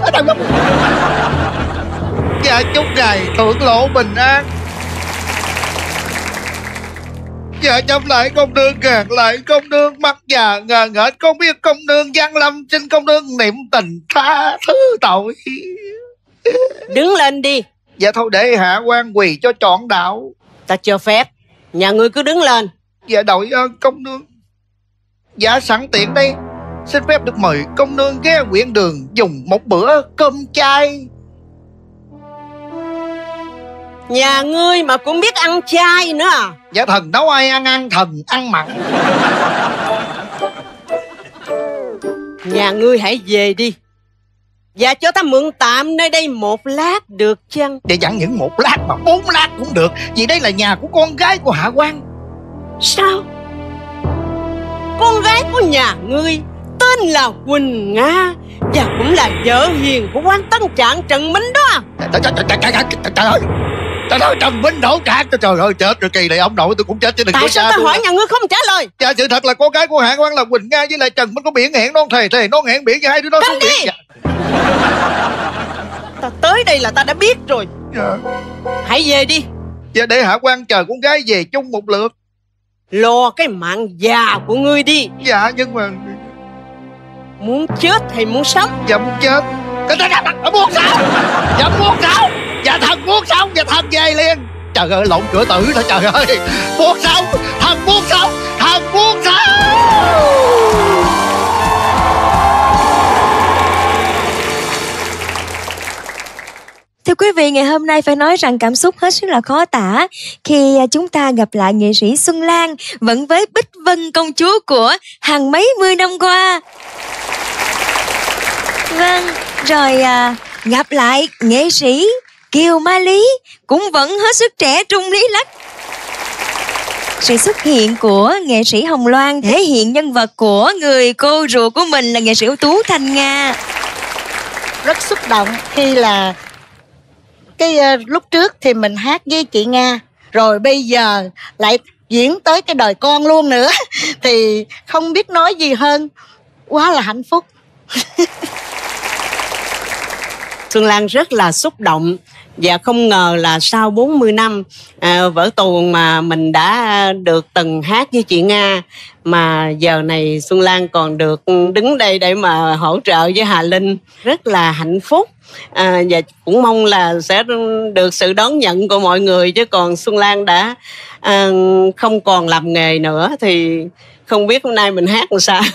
Dạ chúc ngài thưởng lộ bình an. Dạ chăm lại công nương, gạt lại công nương, mắt già ngờ nghệch không biết công nương, Giang Lâm xin công nương niệm tình tha thứ tội. Đứng lên đi. Dạ thôi để hạ quan quỳ cho trọn đạo. Ta cho phép, nhà ngươi cứ đứng lên. Dạ đội ơn công nương. Dạ sẵn tiện đây, xin phép được mời công nương ghé huyện đường dùng một bữa cơm chay. Nhà ngươi mà cũng biết ăn chay nữa à? Dạ thần nấu ai ăn thần ăn mặn. Nhà ngươi hãy về đi. Và cho ta mượn tạm nơi đây 1 lát được chăng? Dạ chẳng những 1 lát mà 4 lát cũng được, vì đây là nhà của con gái của hạ quan. Sao? Con gái của nhà ngươi tên là Quỳnh Nga, và cũng là vợ hiền của quan Tân Trạng Trần Minh đó. Trời ơi, Trần Minh đổ trạng. Trời ơi chết rồi, kỳ này ông nội tôi cũng chết chứ đừng. Tại sao ta hỏi nhà ngươi không trả lời? Dạ sự thật là con gái của hạ quan là Quỳnh Nga với lại Trần Minh có biển hẹn non thề non hẹn biển với hai đứa nó xuống biển. Ta tới đây là ta đã biết rồi. Dạ. Hãy về đi. Dạ để hạ quan chờ con gái về chung một lượt. Lo cái mạng già của ngươi đi. Dạ nhưng mà muốn chết hay muốn sống? Dạ muốn chết. Muốn sao? Dạ muốn sao? Dạ thần muốn sống. Dạ thần về liền. Trời ơi lộn cửa tử thôi trời ơi. Muốn sống. Thần muốn sống. Thần muốn sống. Thưa quý vị, ngày hôm nay phải nói rằng cảm xúc hết sức là khó tả khi chúng ta gặp lại nghệ sĩ Xuân Lan vẫn với Bích Vân công chúa của hàng mấy mươi năm qua. Vâng, rồi gặp lại nghệ sĩ Kiều Mai Lý cũng vẫn hết sức trẻ trung lý lắc. Sự xuất hiện của nghệ sĩ Hồng Loan thể hiện nhân vật của người cô ruột của mình là nghệ sĩ ưu tú Thanh Nga. Rất xúc động khi là lúc trước thì mình hát với chị Nga, rồi bây giờ lại diễn tới cái đời con luôn nữa thì không biết nói gì hơn, quá là hạnh phúc. Xuân Lan rất là xúc động và không ngờ là sau 40 năm vở tuồng mà mình đã được từng hát với chị Nga, mà giờ này Xuân Lan còn được đứng đây để mà hỗ trợ với Hà Linh, rất là hạnh phúc. Và cũng mong là sẽ được sự đón nhận của mọi người, chứ còn Xuân Lan đã không còn làm nghề nữa thì không biết hôm nay mình hát làm sao.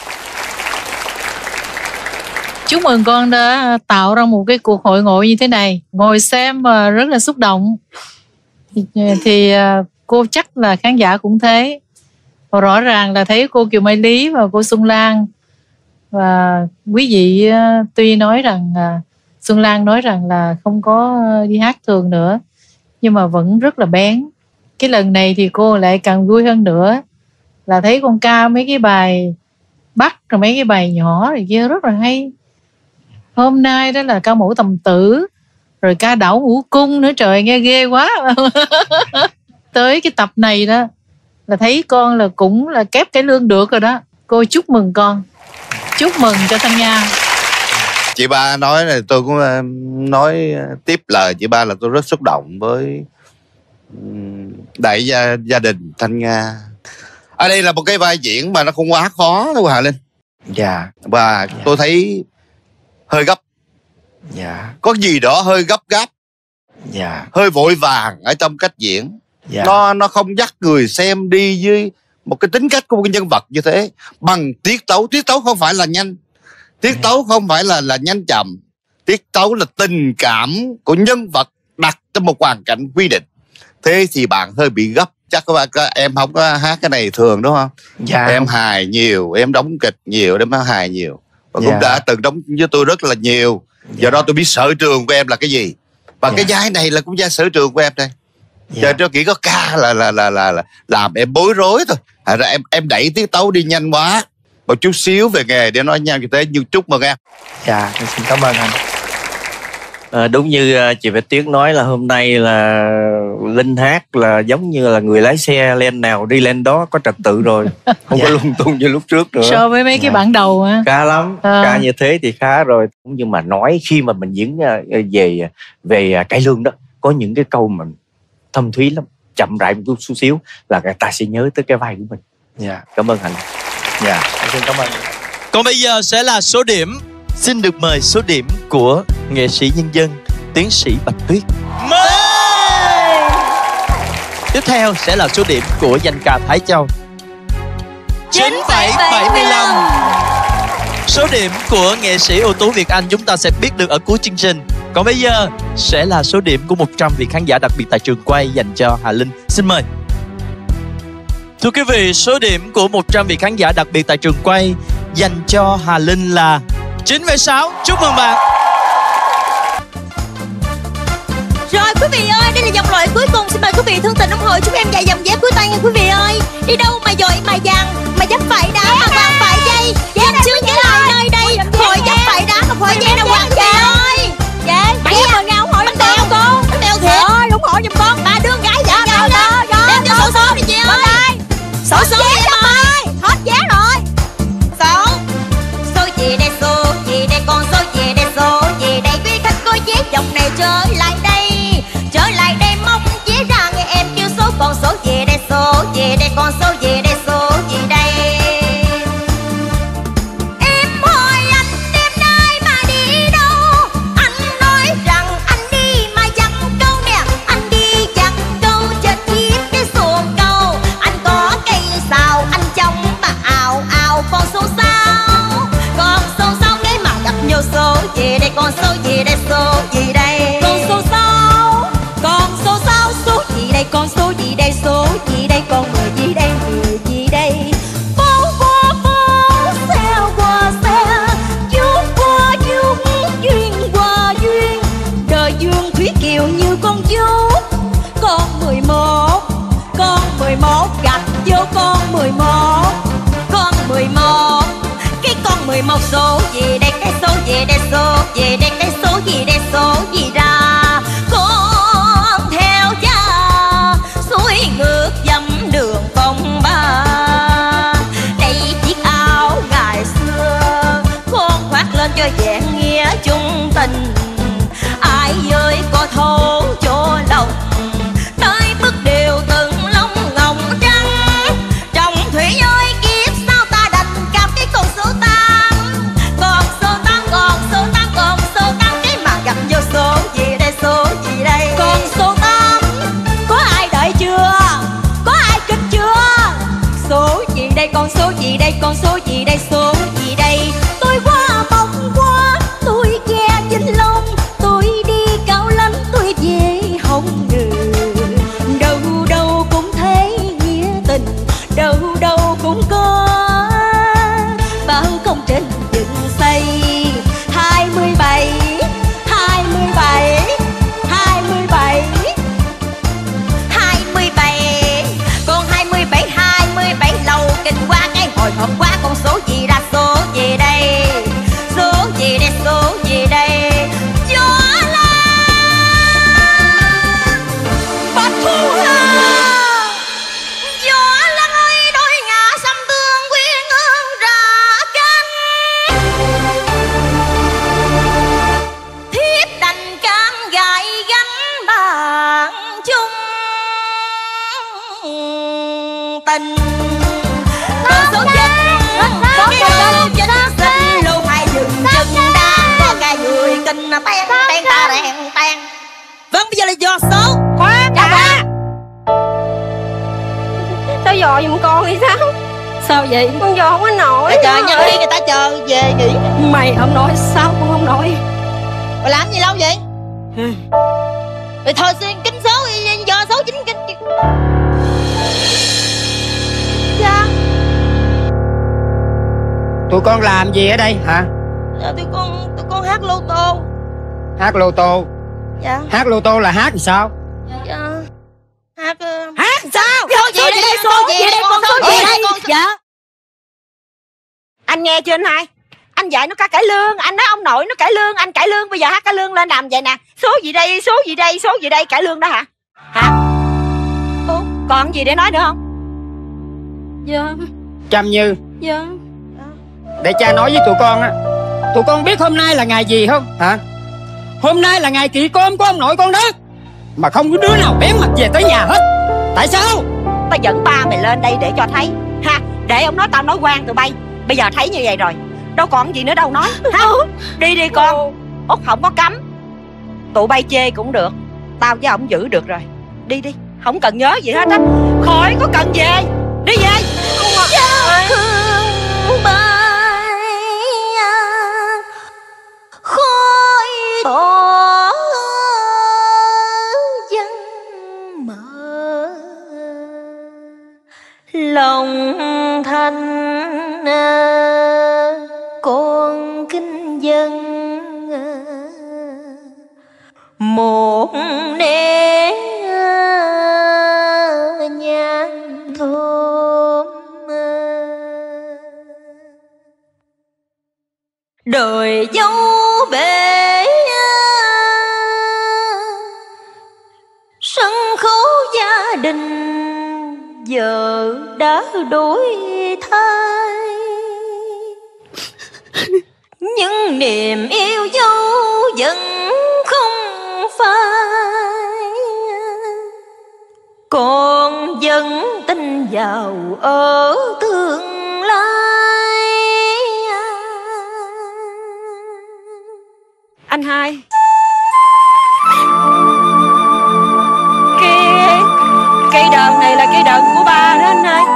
Chúc mừng con đã tạo ra một cái cuộc hội ngộ như thế này. Ngồi xem mà rất là xúc động. Thì cô chắc là khán giả cũng thế. Và rõ ràng là thấy cô Kiều Mai Lý và cô Xuân Lan. Và quý vị tuy nói rằng Xuân Lan nói rằng là không có đi hát thường nữa, nhưng mà vẫn rất là bén. Cái lần này thì cô lại càng vui hơn nữa, là thấy con ca mấy cái bài Bắc rồi mấy cái bài nhỏ rồi kia rất là hay. Hôm nay đó là ca mẫu Tầm Tử, rồi ca Đảo Ngũ Cung nữa, trời nghe ghê quá. Tới cái tập này đó là thấy con là cũng là kép cái lương được rồi đó. Cô chúc mừng con, chúc mừng cho Thanh Nga. Chị Ba nói này, tôi cũng nói tiếp lời chị Ba là tôi rất xúc động với đại gia đình Thanh Nga. Ở đây là một cái vai diễn mà nó không quá khó đâu Hà Linh. Dạ. Và tôi thấy hơi gấp. Dạ. Có gì đó hơi gấp gáp. Dạ. Hơi vội vàng ở trong cách diễn. Dạ. Nó không dắt người xem đi với một cái tính cách của một cái nhân vật như thế bằng tiết tấu. Tiết tấu không phải là nhanh, tiết tấu không phải là nhanh chậm. Tiết tấu là tình cảm của nhân vật đặt trong một hoàn cảnh quy định. Thế thì bạn hơi bị gấp. Chắc các em không có hát cái này thường đúng không? Dạ. Em hài nhiều, em đóng kịch nhiều, em hài nhiều. Và cũng Dạ. đã từng đóng với tôi rất là nhiều. Do đó tôi biết sở trường của em là cái gì. Và cái vai này là cũng vai sở trường của em đây. Giờ nó chỉ có ca là làm em bối rối thôi. Ra em đẩy tiết tấu đi nhanh quá. Một chút xíu về nghề để nói nhanh như thế. Nhưng chúc mừng em. Dạ, xin cảm ơn anh. Đúng như chị Bạch Tuyết nói là hôm nay là Linh hát là giống như là người lái xe lên nào đi lên đó, có trật tự rồi, không có lung tung như lúc trước nữa. So với mấy cái bản đầu á, khá lắm. Ca như thế thì khá rồi. Nhưng mà nói khi mà mình diễn về cải lương đó, có những cái câu mà thâm thúy lắm, chậm rãi một chút xíu là người ta sẽ nhớ tới cái vai của mình. Cảm ơn Hạnh. Xin cảm ơn. Còn bây giờ sẽ là số điểm. Xin được mời số điểm của nghệ sĩ nhân dân tiến sĩ Bạch Tuyết. Mời. Tiếp theo sẽ là số điểm của danh ca Thái Châu. 9,75. Số điểm của nghệ sĩ ưu tú Việt Anh chúng ta sẽ biết được ở cuối chương trình. Còn bây giờ sẽ là số điểm của 100 vị khán giả đặc biệt tại trường quay dành cho Hà Linh. Xin mời. Thưa quý vị, số điểm của 100 vị khán giả đặc biệt tại trường quay dành cho Hà Linh là 9,6. Chúc mừng bạn. Rồi quý vị ơi, đây là vòng loại cuối cùng. Xin mời quý vị thương tình ủng hộ chúng em chạy vòng dép cuối tay nha quý vị ơi. Đi đâu mà dội mà dằn, mà dắt phải đá mà quăng phải dây. Em chưa nhớ lại nơi đây, hội dắt phải đá mà khỏi dây đâu quăng chị ơi. Bạn em mời nhau hỏi bánh bèo con. Bánh bèo thiệt. Rồi, ủng hộ giùm con. Ba đứa gái dạ nhau đó. Đem cho số số đi chị ơi. Số số đi em ơi. Hết giá rồi. Số gì đây, số gì đây, con số gì đây, số gì đây. Quý khách có vé vòng này trở lại đây. Trở lại đây mong vé ra nghe em kêu số. Con số gì đây, số gì đây, con số gì đây, số gì đây. Em hỏi anh đêm nay mà đi đâu. Anh nói rằng anh đi mà dặn câu nè. Anh đi dặn câu trên chiếc cái xuồng câu. Anh có cây xào anh trông mà ào ào con số sao. Con số sao cái mà gặp nhiều số gì đây, con số gì đây, số gì đây. Con số sao, con số sao, số gì đây, con số gì đây, số gì đây, con 10 gì đây, 10 gì đây. Phố qua phố, xe qua xe, chuốt qua chuốt, duyên qua duyên. Đời Dương Thúy Kiều như con chuốt. Con 11, con 11 gạch vô con 11. Con 11, cái con 11 số gì đây, cái số gì đây, số gì đây, cái số gì đây, số gì ra. Con theo cha suối ngược dầm đường phong ba. Đây chiếc áo ngày xưa con khoác lên cho vẹn nghĩa chung tình. Ai ơi có thấu chỗ lòng, tới bước đều từng lông ngồng trắng. Trong thủy ơi kiếp sao ta đành cặp cái con số 8. Con số 8, con số 8, con số 8 cái mà gặp vô số gì đây, số gì đây. Con số 8, có ai đợi chưa, có ai kịch chưa. Số gì đây, con số gì đây, con số gì đây, số gì đây. Tôi qua bóng qua, tôi nghe Vĩnh Long, tôi đi Cao Lãnh, tôi về Hồng Ngự. Đâu đâu cũng thấy nghĩa tình, đâu đâu cũng có bao công trình dựng xây. 27, 27, 27, 27, con 27, 27 lầu kinh qua cái hồi hộp quá. Con số gì ra, số gì đây, số gì đây, số gì đây. Gió lan bạch thu hà, gió lan ơi đôi ngả xăm tương quyên ương ra cánh. Thiếp đành cam gại gánh bàn chung tình. Con số chín, có cái lưu chính sinh lưu hai dừng chân đa. Có cái người kinh ten ten ta rèn ten. Vâng, bây giờ là do số. Khoan đã. Sao dò giùm con vậy sao? Sao vậy? Con dò không có nổi. Trời nhân viên người ta chờ về nghỉ. Mày không nói sao con không nói. Mày làm gì lâu vậy? Rồi thôi xin kính số do số chính kính. Dạ. Tụi con làm gì ở đây hả? Dạ tụi con hát lô tô. Hát lô tô. Dạ. Hát lô tô là hát thì sao? Dạ. Hát hát sao? Số gì đây, số gì đây, con số gì đây? Dạ. Anh nghe chưa anh hai? Anh anh dạy nó ca cải lương. Anh nói ông nội nó cải lương, anh cải lương. Bây giờ hát cải lương lên làm vậy nè. Số gì đây, số gì đây, số gì đây, cải lương đó hả? Hả? Ủa, còn gì để nói nữa không? Dạ. Trầm Như, Dạ. để cha nói với tụi con á. Tụi con biết hôm nay là ngày gì không hả? Hôm nay là ngày kỵ cơm của ông nội con đó. Mà không có đứa nào bén mặt về tới nhà hết. Tại sao? Tao dẫn ba mày lên đây để cho thấy ha. Để ông nói tao nói quan tụi bay. Bây giờ thấy như vậy rồi, đâu còn gì nữa đâu nói ha. Đi đi con. Út không có cấm. Tụi bay chê cũng được, tao với ổng giữ được rồi. Đi đi, không cần nhớ gì hết á. Khỏi có cần về. Đi về. Khói tỏ dân mở lòng thanh con kinh dân một nén nhang thơm đời dấu bể sân khấu gia đình giờ đã đổi thay, nhưng niềm yêu dấu vẫn không phai, con vẫn tin vào ở tương lai. Anh hai, cây đờn này là cây đờn của ba đó anh hai.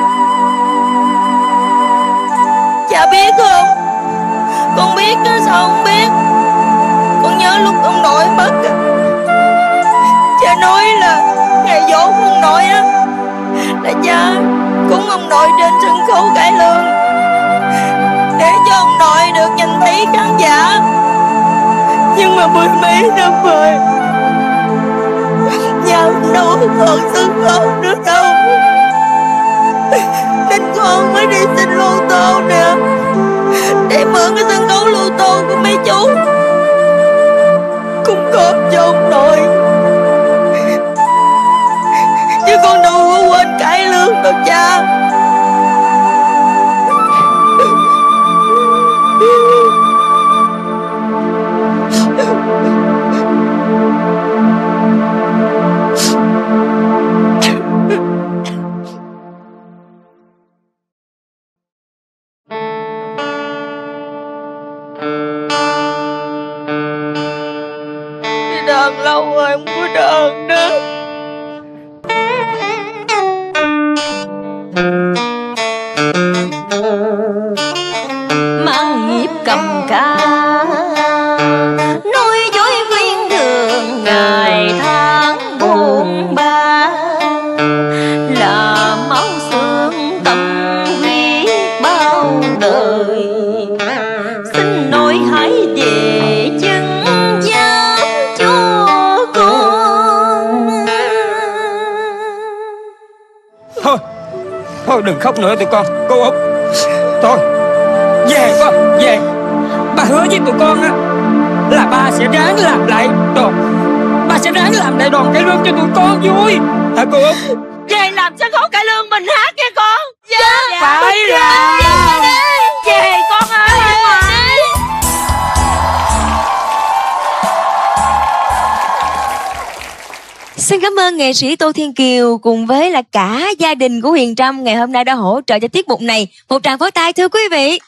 Cha biết không? Con biết đó, sao không biết? Con nhớ lúc ông nội mất, cha nói là ngày dỗ của ông nội á là cha cúng ông nội trên sân khấu cải lương để cho ông nội được nhìn thấy khán giả. Nhưng mà 10 mấy năm rồi, nhà đâu còn sân khấu nữa đâu, nên con mới đi xin lô tô nè, để mượn cái sân khấu lô tô của mấy chú cung cấp cho ông nội. Chứ con đâu có quên cải lương đâu cha. Đờn lâu rồi không có đờn nữa. Mang nhịp cầm ca nói dối quyên đường ngày tháng buồn ba, là máu xương tâm huyết bao đời. Xin nỗi hãy về chân gian cho con. Thôi đừng khóc nữa tụi con. Cô Út, thôi về con, về. Ba hứa với tụi con á là ba sẽ ráng làm lại đoàn. Ba sẽ ráng làm lại đoàn cải lương cho tụi con vui. Hả cô Út? Về làm sân khấu cải lương mình hát nha con. Dạ. Phải là về con ơi. Xin cảm ơn nghệ sĩ Tô Thiên Kiều cùng với là cả gia đình của Huyền Trâm ngày hôm nay đã hỗ trợ cho tiết mục này. Một tràng pháo tay thưa quý vị.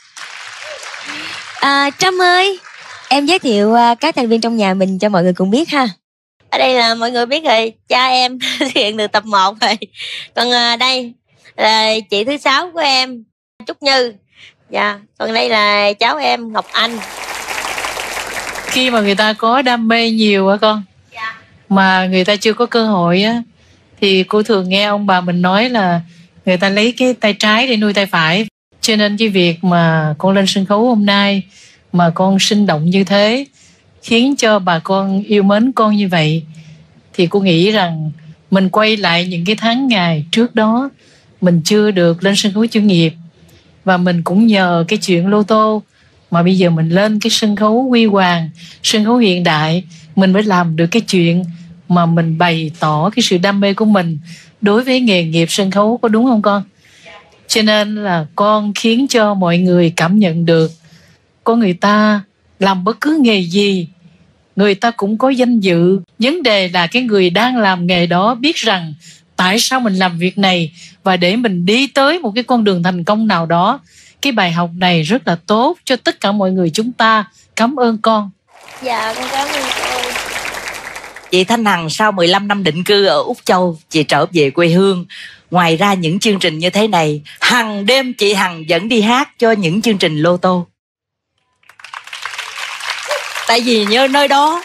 Trâm ơi, em giới thiệu các thành viên trong nhà mình cho mọi người cùng biết ha. Ở đây là mọi người biết rồi, cha em hiện từ tập 1 rồi. Còn đây là chị thứ 6 của em, Trúc Như. Dạ, còn đây là cháu em Ngọc Anh. Khi mà người ta có đam mê nhiều á con, mà người ta chưa có cơ hội á, thì cô thường nghe ông bà mình nói là người ta lấy cái tay trái để nuôi tay phải. Cho nên cái việc mà con lên sân khấu hôm nay mà con sinh động như thế, khiến cho bà con yêu mến con như vậy, thì cô nghĩ rằng mình quay lại những cái tháng ngày trước đó mình chưa được lên sân khấu chuyên nghiệp, và mình cũng nhờ cái chuyện lô tô Mà bây giờ mình lên cái sân khấu huy hoàng, sân khấu hiện đại, mình mới làm được cái chuyện mà mình bày tỏ cái sự đam mê của mình đối với nghề nghiệp sân khấu, có đúng không con? Cho nên là con khiến cho mọi người cảm nhận được có người ta làm bất cứ nghề gì, người ta cũng có danh dự. Vấn đề là cái người đang làm nghề đó biết rằng tại sao mình làm việc này, và để mình đi tới một cái con đường thành công nào đó. Cái bài học này rất là tốt cho tất cả mọi người chúng ta. Cảm ơn con. Dạ, con cảm ơn cô. Chị Thanh Hằng sau 15 năm định cư ở Úc Châu, chị trở về quê hương. Ngoài ra những chương trình như thế này, hằng đêm chị Hằng vẫn đi hát cho những chương trình lô tô. Tại vì như nơi đó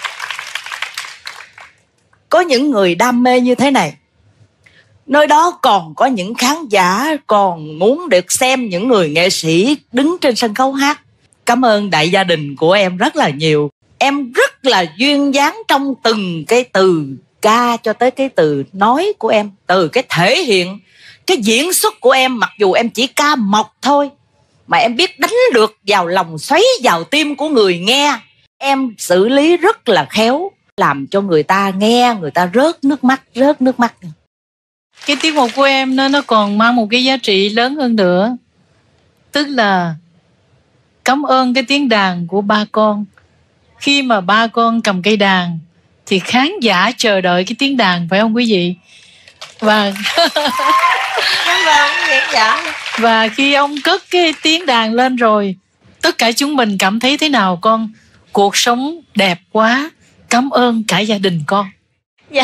có những người đam mê như thế này. Nơi đó còn có những khán giả còn muốn được xem những người nghệ sĩ đứng trên sân khấu hát. Cảm ơn đại gia đình của em rất là nhiều. Em rất là duyên dáng trong từng cái từ ca cho tới cái từ nói của em. Từ cái thể hiện, cái diễn xuất của em, mặc dù em chỉ ca mộc thôi, mà em biết đánh được vào lòng, xoáy vào tim của người nghe. Em xử lý rất là khéo, làm cho người ta nghe, người ta rớt nước mắt. Cái tiết mục của em nó còn mang một cái giá trị lớn hơn nữa. Tức là cảm ơn cái tiếng đàn của ba con. Khi mà ba con cầm cây đàn thì khán giả chờ đợi cái tiếng đàn, phải không quý vị? Và khi ông cất cái tiếng đàn lên rồi, tất cả chúng mình cảm thấy thế nào con? Cuộc sống đẹp quá. Cảm ơn cả gia đình con. Dạ.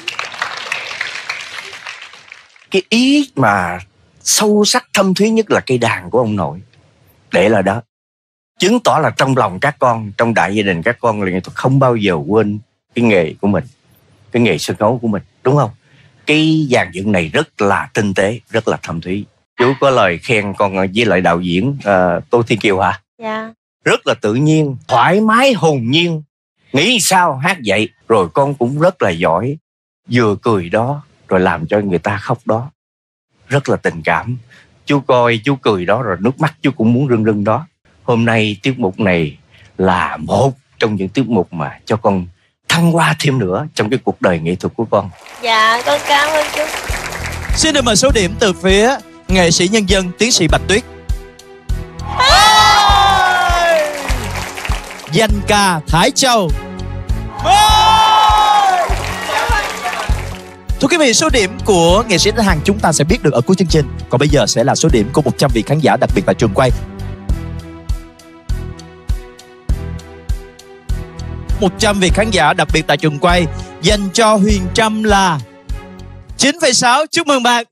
Cái ý mà sâu sắc thâm thúy nhất là cây đàn của ông nội. Để là đó, chứng tỏ là trong lòng các con, trong đại gia đình các con là nghệ thuật không bao giờ quên cái nghề của mình, cái nghề sân khấu của mình, đúng không? Cái dàn dựng này rất là tinh tế, rất là thâm thúy. Chú có lời khen con với lại đạo diễn Tô Thiên Kiều hả? Dạ. Rất là tự nhiên, thoải mái, hồn nhiên. Nghĩ sao hát vậy. Rồi con cũng rất là giỏi, vừa cười đó rồi làm cho người ta khóc đó. Rất là tình cảm. Chú coi chú cười đó rồi nước mắt chú cũng muốn rưng rưng đó. Hôm nay tiết mục này là một trong những tiết mục mà cho con thăng hoa thêm nữa trong cái cuộc đời nghệ thuật của con. Dạ, con cảm ơn chú. Xin được mời số điểm từ phía nghệ sĩ nhân dân tiến sĩ Bạch Tuyết. Danh ca Thái Châu. Thưa quý vị, số điểm của nghệ sĩ Thanh Hằng chúng ta sẽ biết được ở cuối chương trình. Còn bây giờ sẽ là số điểm của 100 vị khán giả đặc biệt tại trường quay. 100 vị khán giả đặc biệt tại trường quay dành cho Huyền Trâm là 9,6. Chúc mừng bạn.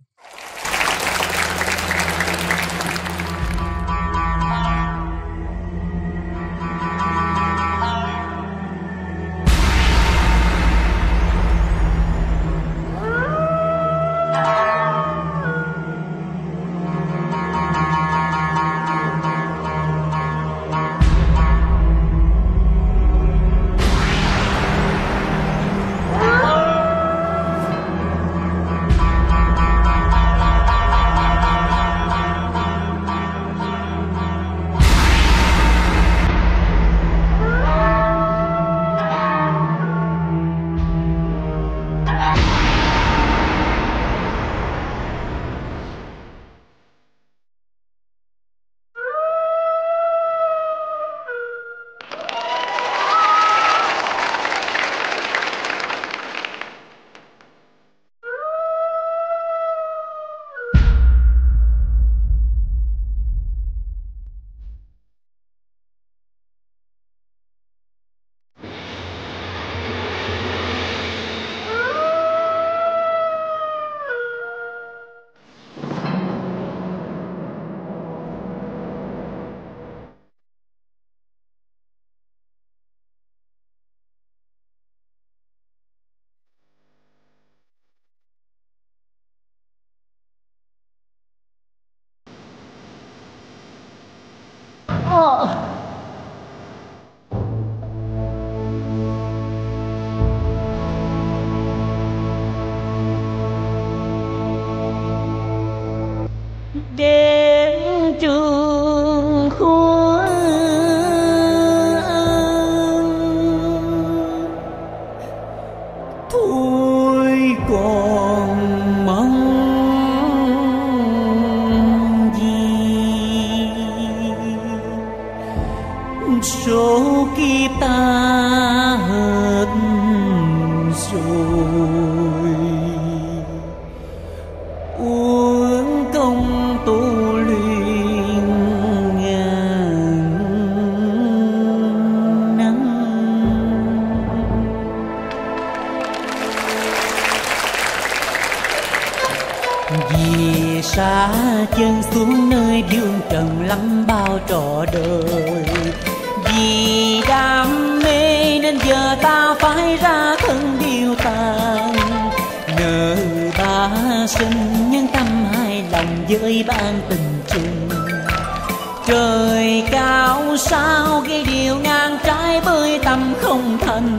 Vì xa chân xuống nơi dương trần lắm bao trò đời, vì đam mê nên giờ ta phải ra thân điêu tàn. Nợ ba sinh nhân tâm hai lòng với ban tình chung. Trời cao sao gây điều ngang trái bơi tâm không thành.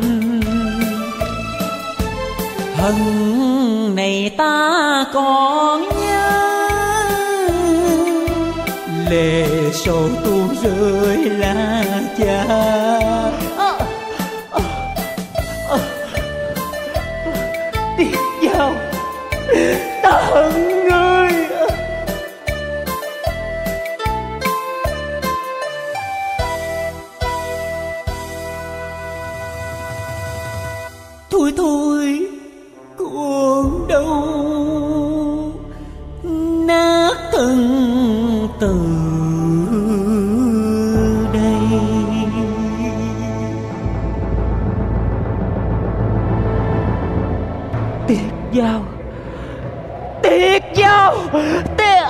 Hận này ta còn nhớ, lệ sầu tuôn rơi lá cha. Tiếc giao ta hận ngươi. Thôi thôi cuồng đâu nát thân từ đây. Tiệt giao, tiệt giao, tiệt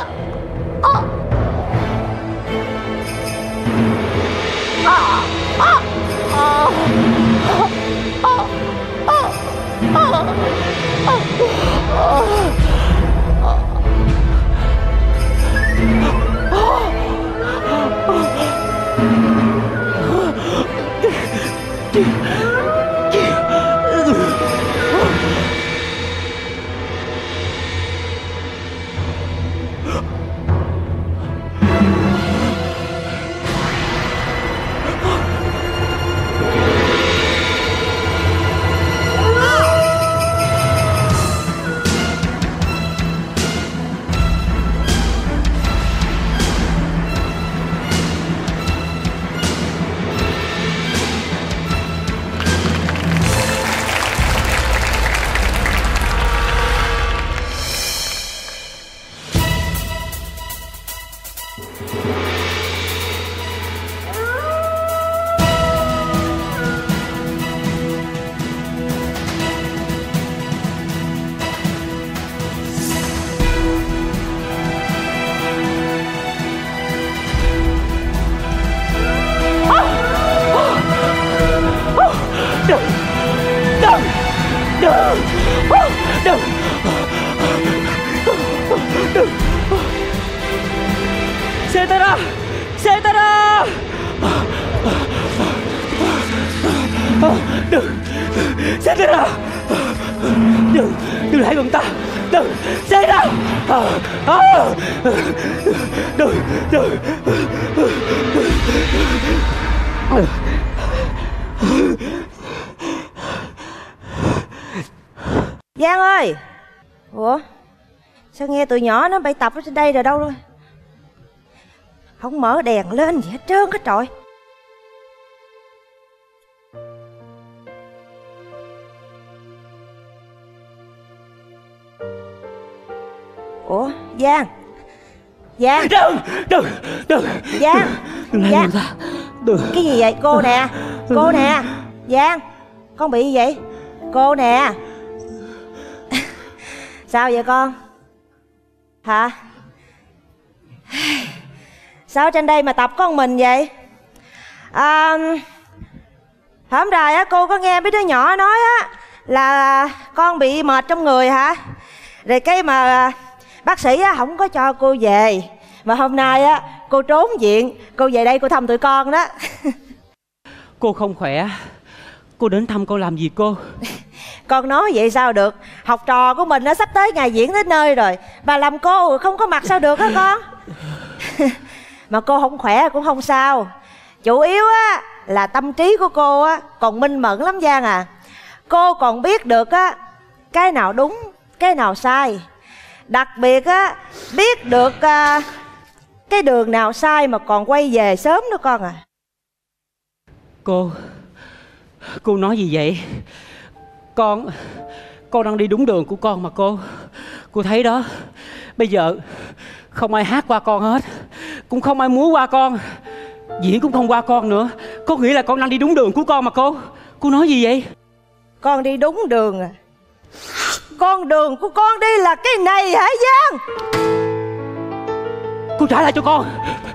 Xe ta ra! Xe ta ra! Đừng! Xe ta ra! Đừng! Đừng lại gần ta! Đừng! Xe ra! Đừng! Đừng! Giang ơi! Ủa? Sao nghe tụi nhỏ nó bày tập ở trên đây rồi đâu rồi? Không mở đèn lên gì hết trơn hết trọi. Ủa? Giang! Giang! Đừng! Đừng! Đừng! Giang! Đừng Giang! Đừng! Cái gì vậy? Cô nè! Cô nè! Giang! Con bị gì vậy? Cô nè! Sao vậy con? Hả? Sao trên đây mà tập có một mình vậy? Hôm rồi á cô có nghe mấy đứa nhỏ nói á là con bị mệt trong người hả? Rồi cái mà bác sĩ á không có cho cô về, mà hôm nay á cô trốn viện, cô về đây cô thăm tụi con đó. Cô không khỏe, cô đến thăm cô làm gì cô? Con nói vậy sao được? Học trò của mình nó sắp tới ngày diễn đến nơi rồi, bà làm cô không có mặt sao được hả con? Mà cô không khỏe cũng không sao, chủ yếu á là tâm trí của cô á còn minh mẫn lắm Giang à. Cô còn biết được á cái nào đúng cái nào sai, đặc biệt á biết được cái đường nào sai mà còn quay về sớm nữa con à. Cô nói gì vậy? Con đang đi đúng đường của con mà cô thấy đó. Bây giờ không ai hát qua con hết, cũng không ai múa qua con, diễn cũng không qua con nữa. Có nghĩa là con đang đi đúng đường của con mà cô nói gì vậy? Con đi đúng đường à? Con đường của con đi là cái này hả Giang? Cô trả lại cho con.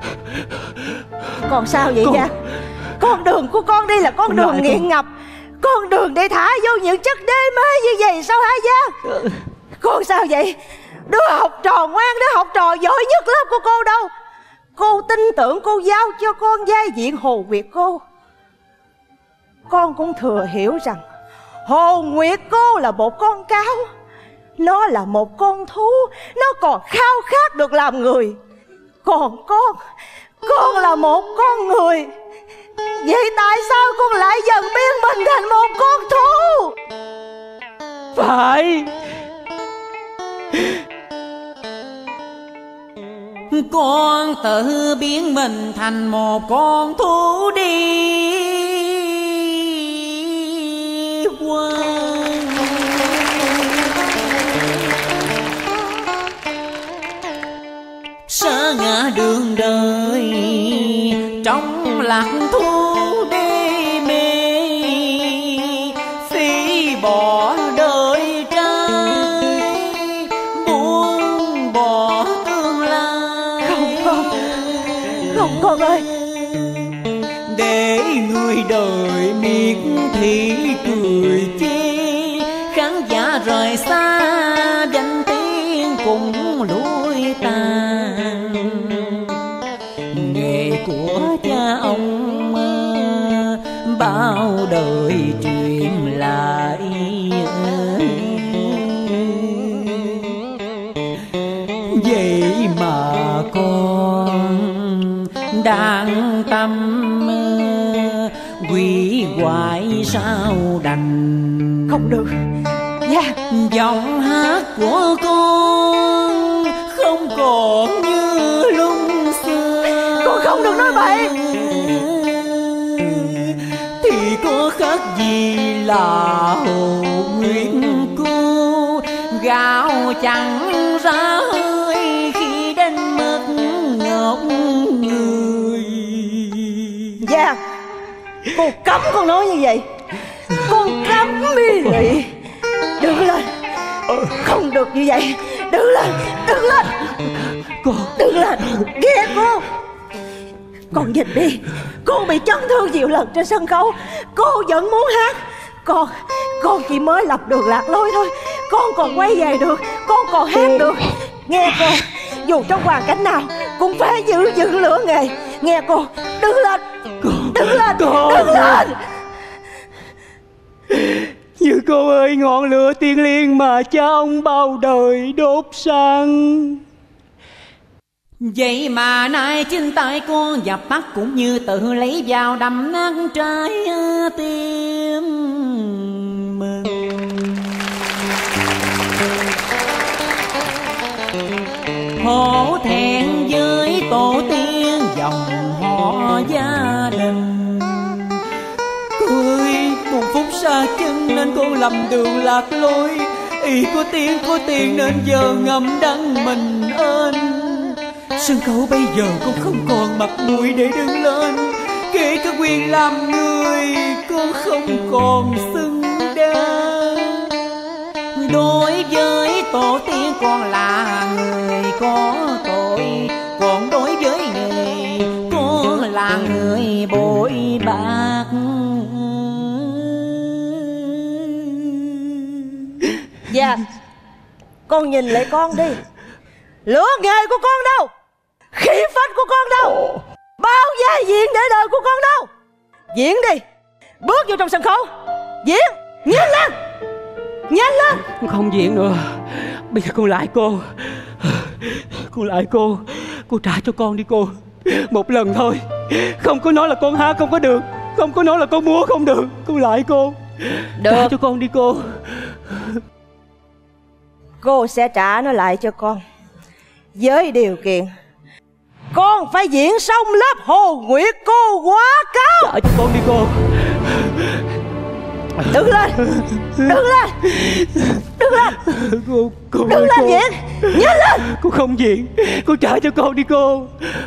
Con sao vậy Giang? Con đường của con đi là con đường nghiện ngập, con đường để thả vô những chất đê mê như vậy sao hả Giang? Con sao vậy? Đứa học trò ngoan, đứa học trò giỏi nhất lớp của cô đâu? Cô tin tưởng cô giao cho con vai diễn Hồ Nguyệt Cô. Con cũng thừa hiểu rằng Hồ Nguyệt Cô là một con cáo, nó là một con thú, nó còn khao khát được làm người. Còn con là một con người. Vậy tại sao con lại dần biến mình thành một con thú? Phải. Con tự biến mình thành một con thú đi quên. Sa ngã đường đời trong lạc thú đê mê, phi bỏ đời trai, buông bỏ tương lai. Không con ơi. Để người đời miệt thị cười chê, khán giả rời xa danh tiếng cũng lụi tàn. Nghề của cha ông bao đời truyền lại, vậy mà con đang tâm quỷ hoại sao đành. Không được nha. Giọng hát của con không còn như lúc xưa. Con không được nói bậy. Thì có khác gì là Hồ Nguyệt Cô, gạo chẳng ra hơi khi đánh mất ngọc người. Giang, cô cấm con nói như vậy. Con cấm đi Lị. Đứng lên. Không được như vậy. Đứng lên. Đứng lên. Cô. Đứng lên. Ghê cô. Con nhìn đi. Cô bị chấn thương nhiều lần trên sân khấu, cô vẫn muốn hát. Con chỉ mới lập đường lạc lối thôi. Con còn quay về được, con còn hát được. Nghe cô, dù trong hoàn cảnh nào cũng phải giữ vững lửa nghề. Nghe cô. Đứng lên. Đứng lên. Đứng lên. Như cô ơi, ngọn lửa thiên liêng mà cha ông bao đời đốt sang. Vậy mà nay trên tay con dập tắt, cũng như tự lấy vào đâm nát trái tim mình. Hổ thẹn với tổ tiên dòng họ gia đình. Cười một phút xa chân nên con lầm đường lạc lối. Ý có tiền nên giờ ngậm đắng mình ơn. Sân khấu bây giờ con không còn mặt mũi để đứng lên. Kể cả quyền làm người con không còn xứng đáng. Đối với tổ tiên con là người có tội, còn đối với nghề con là người bội bạc. Dạ, con nhìn lại con đi. Lửa nghề của con đâu? Khí phách của con đâu? Bao vai diễn để đời của con đâu? Diễn đi. Bước vô trong sân khấu. Diễn. Nhanh lên. Nhanh lên. Con không diễn nữa. Bây giờ con lại cô. Con lại cô. Cô trả cho con đi cô. Một lần thôi. Không có nói là con hát không có được, không có nói là con múa không được. Con lại cô. Được. Trả cho con đi cô. Cô sẽ trả nó lại cho con, với điều kiện con phải diễn xong lớp Hồ Nguyệt Cô quá cáo. Trả cho con đi cô. Đứng lên. Đứng lên. Đứng lên. Cô đứng lên diễn. Nhanh lên. Cô không diễn. Cô trả cho con đi cô.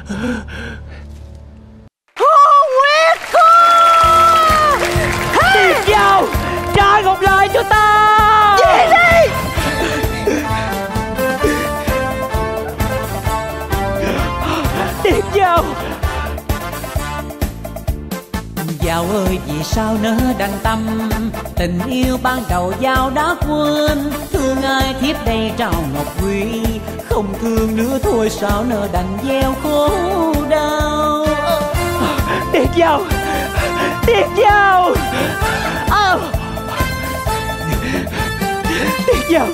Hồ Nguyệt Cô. Đi vào. Trả ngọc lại cho ta. Diễn đi. sao nỡ đành tâm, tình yêu ban đầu giao đã quên. Thương ai thiếp đây trao ngọc quý, không thương nữa thôi sao nỡ đành gieo khổ đau. Tiệt dâu, tiệt dâu, tiệt dâu,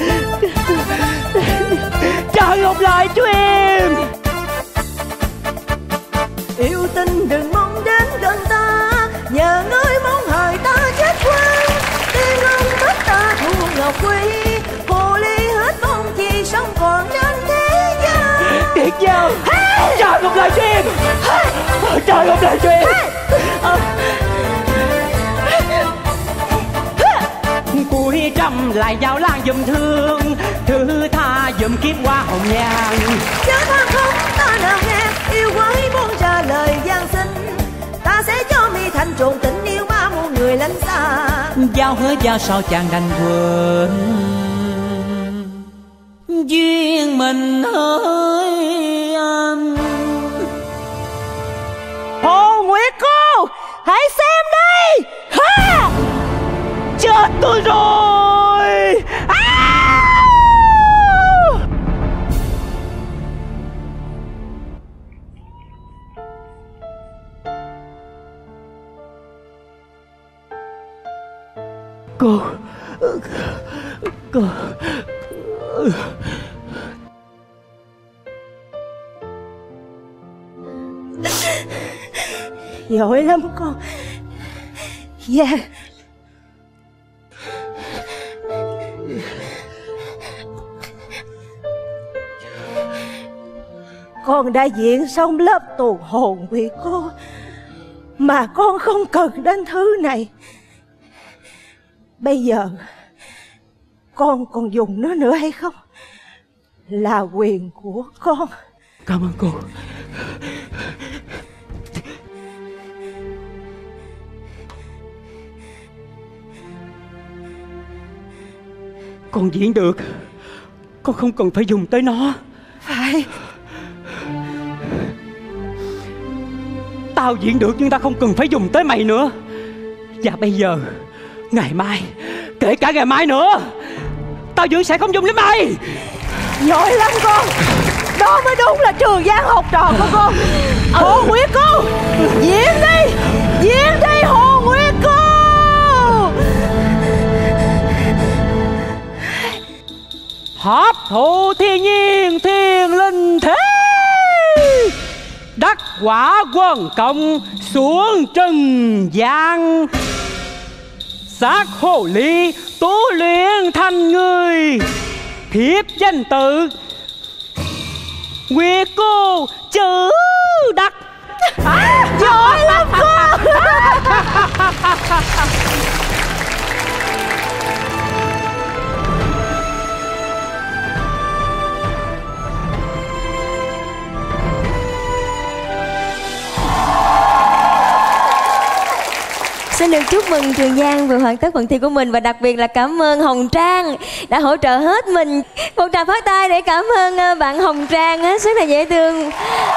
cho ngọc lại cho em. Yêu tình đừng mong đến gần ta, nhờ ngươi mong hời ta chết quên. Tiên ông mất ta thu ngọc quý, hồ ly hết mong chi sống còn trên thế gian. Tiệt dâu, cho ngọc lại cho em, cho ngọc lại cho em. Cuối trăm lại giao lan dùm thương, thứ tha dùm kiếp hoa hồng nhan. Chớ tha không ta nào nghe, yêu quái muốn trả lời gian sinh, ta sẽ cho mi thành trộn tình yêu ma muôn người lánh xa. Giao hứa giao sao chàng đành quên, duyên mình hỡi anh. Hồ Nguyệt cô, hãy xem đây. Ha! Chết tôi rồi. Cô giỏi lắm con. Dạ. Con đã diện xong lớp tù hồn Nguyệt cô, mà con không cần đến thứ này. Bây giờ con còn dùng nó nữa hay không là quyền của con. Cảm ơn cô. Con diễn được, con không cần phải dùng tới nó. Phải. Tao diễn được nhưng tao không cần phải dùng tới mày nữa. Và bây giờ, ngày mai, kể cả ngày mai nữa, tao vẫn sẽ không dùng đến mày. Giỏi lắm con. Đó mới đúng là Trường Giang học trò của con. Hồ Nguyệt cô, diễn đi, diễn đi Hồ Nguyệt cô. Hấp thụ thiên nhiên thiên linh thế, đắc quả quân công xuống trần gian. Xác hồ ly tu luyện thành người, thiếp danh tự Nguyệt cô chữ đắc. Giỏi lắm con. Xin được chúc mừng Trường Giang vừa hoàn tất phần thi của mình, và đặc biệt là cảm ơn Hồng Trang đã hỗ trợ hết mình. Một tràng pháo tay để cảm ơn bạn Hồng Trang hết sức là dễ thương.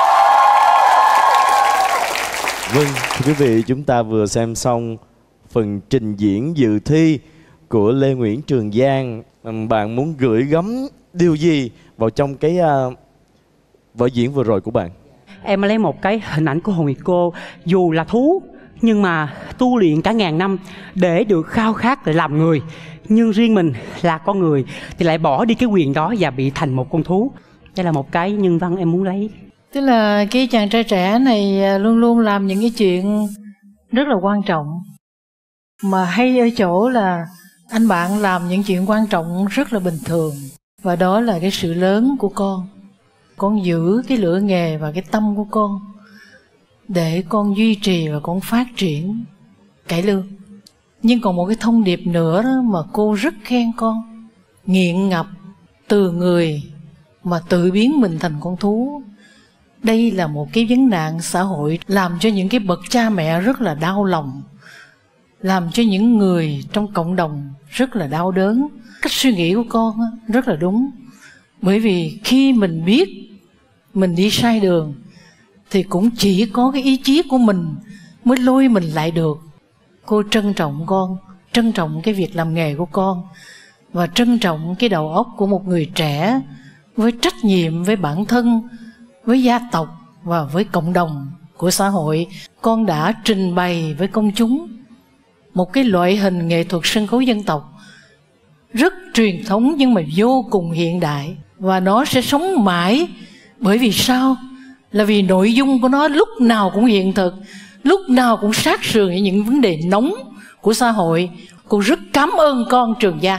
Vâng, thưa quý vị, chúng ta vừa xem xong phần trình diễn dự thi của Lê Nguyễn Trường Giang. Bạn muốn gửi gắm điều gì vào trong cái vở diễn vừa rồi của bạn? Em lấy một cái hình ảnh của Hồ Nguyệt cô, dù là thú nhưng mà tu luyện cả ngàn năm để được khao khát để làm người, nhưng riêng mình là con người thì lại bỏ đi cái quyền đó và bị thành một con thú. Đây là một cái nhân văn em muốn lấy. Tức là cái chàng trai trẻ này luôn luôn làm những cái chuyện rất là quan trọng, mà hay ở chỗ là anh bạn làm những chuyện quan trọng rất là bình thường. Và đó là cái sự lớn của con. Con giữ cái lửa nghề và cái tâm của con để con duy trì và con phát triển cải lương. Nhưng còn một cái thông điệp nữa đó mà cô rất khen con: nghiện ngập từ người mà tự biến mình thành con thú. Đây là một cái vấn nạn xã hội làm cho những cái bậc cha mẹ rất là đau lòng, làm cho những người trong cộng đồng rất là đau đớn. Cách suy nghĩ của con rất là đúng. Bởi vì khi mình biết mình đi sai đường thì cũng chỉ có cái ý chí của mình mới lôi mình lại được. Cô trân trọng con, trân trọng cái việc làm nghề của con, và trân trọng cái đầu óc của một người trẻ với trách nhiệm với bản thân, với gia tộc và với cộng đồng của xã hội. Con đã trình bày với công chúng một cái loại hình nghệ thuật sân khấu dân tộc rất truyền thống nhưng mà vô cùng hiện đại, và nó sẽ sống mãi. Bởi vì sao? Là vì nội dung của nó lúc nào cũng hiện thực, lúc nào cũng sát sườn với những vấn đề nóng của xã hội. Cô rất cảm ơn con Trường Giang.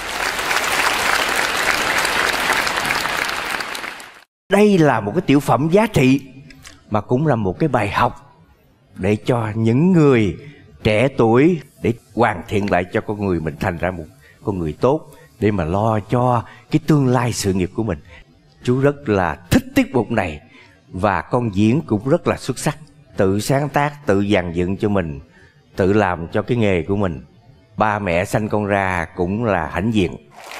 Đây là một cái tiểu phẩm giá trị, mà cũng là một cái bài học để cho những người trẻ tuổi, để hoàn thiện lại cho con người mình thành ra một con người tốt, để mà lo cho cái tương lai sự nghiệp của mình. Chú rất là thích tiết mục này, và con diễn cũng rất là xuất sắc. Tự sáng tác, tự dàn dựng cho mình, tự làm cho cái nghề của mình. Ba mẹ sanh con ra cũng là hãnh diện.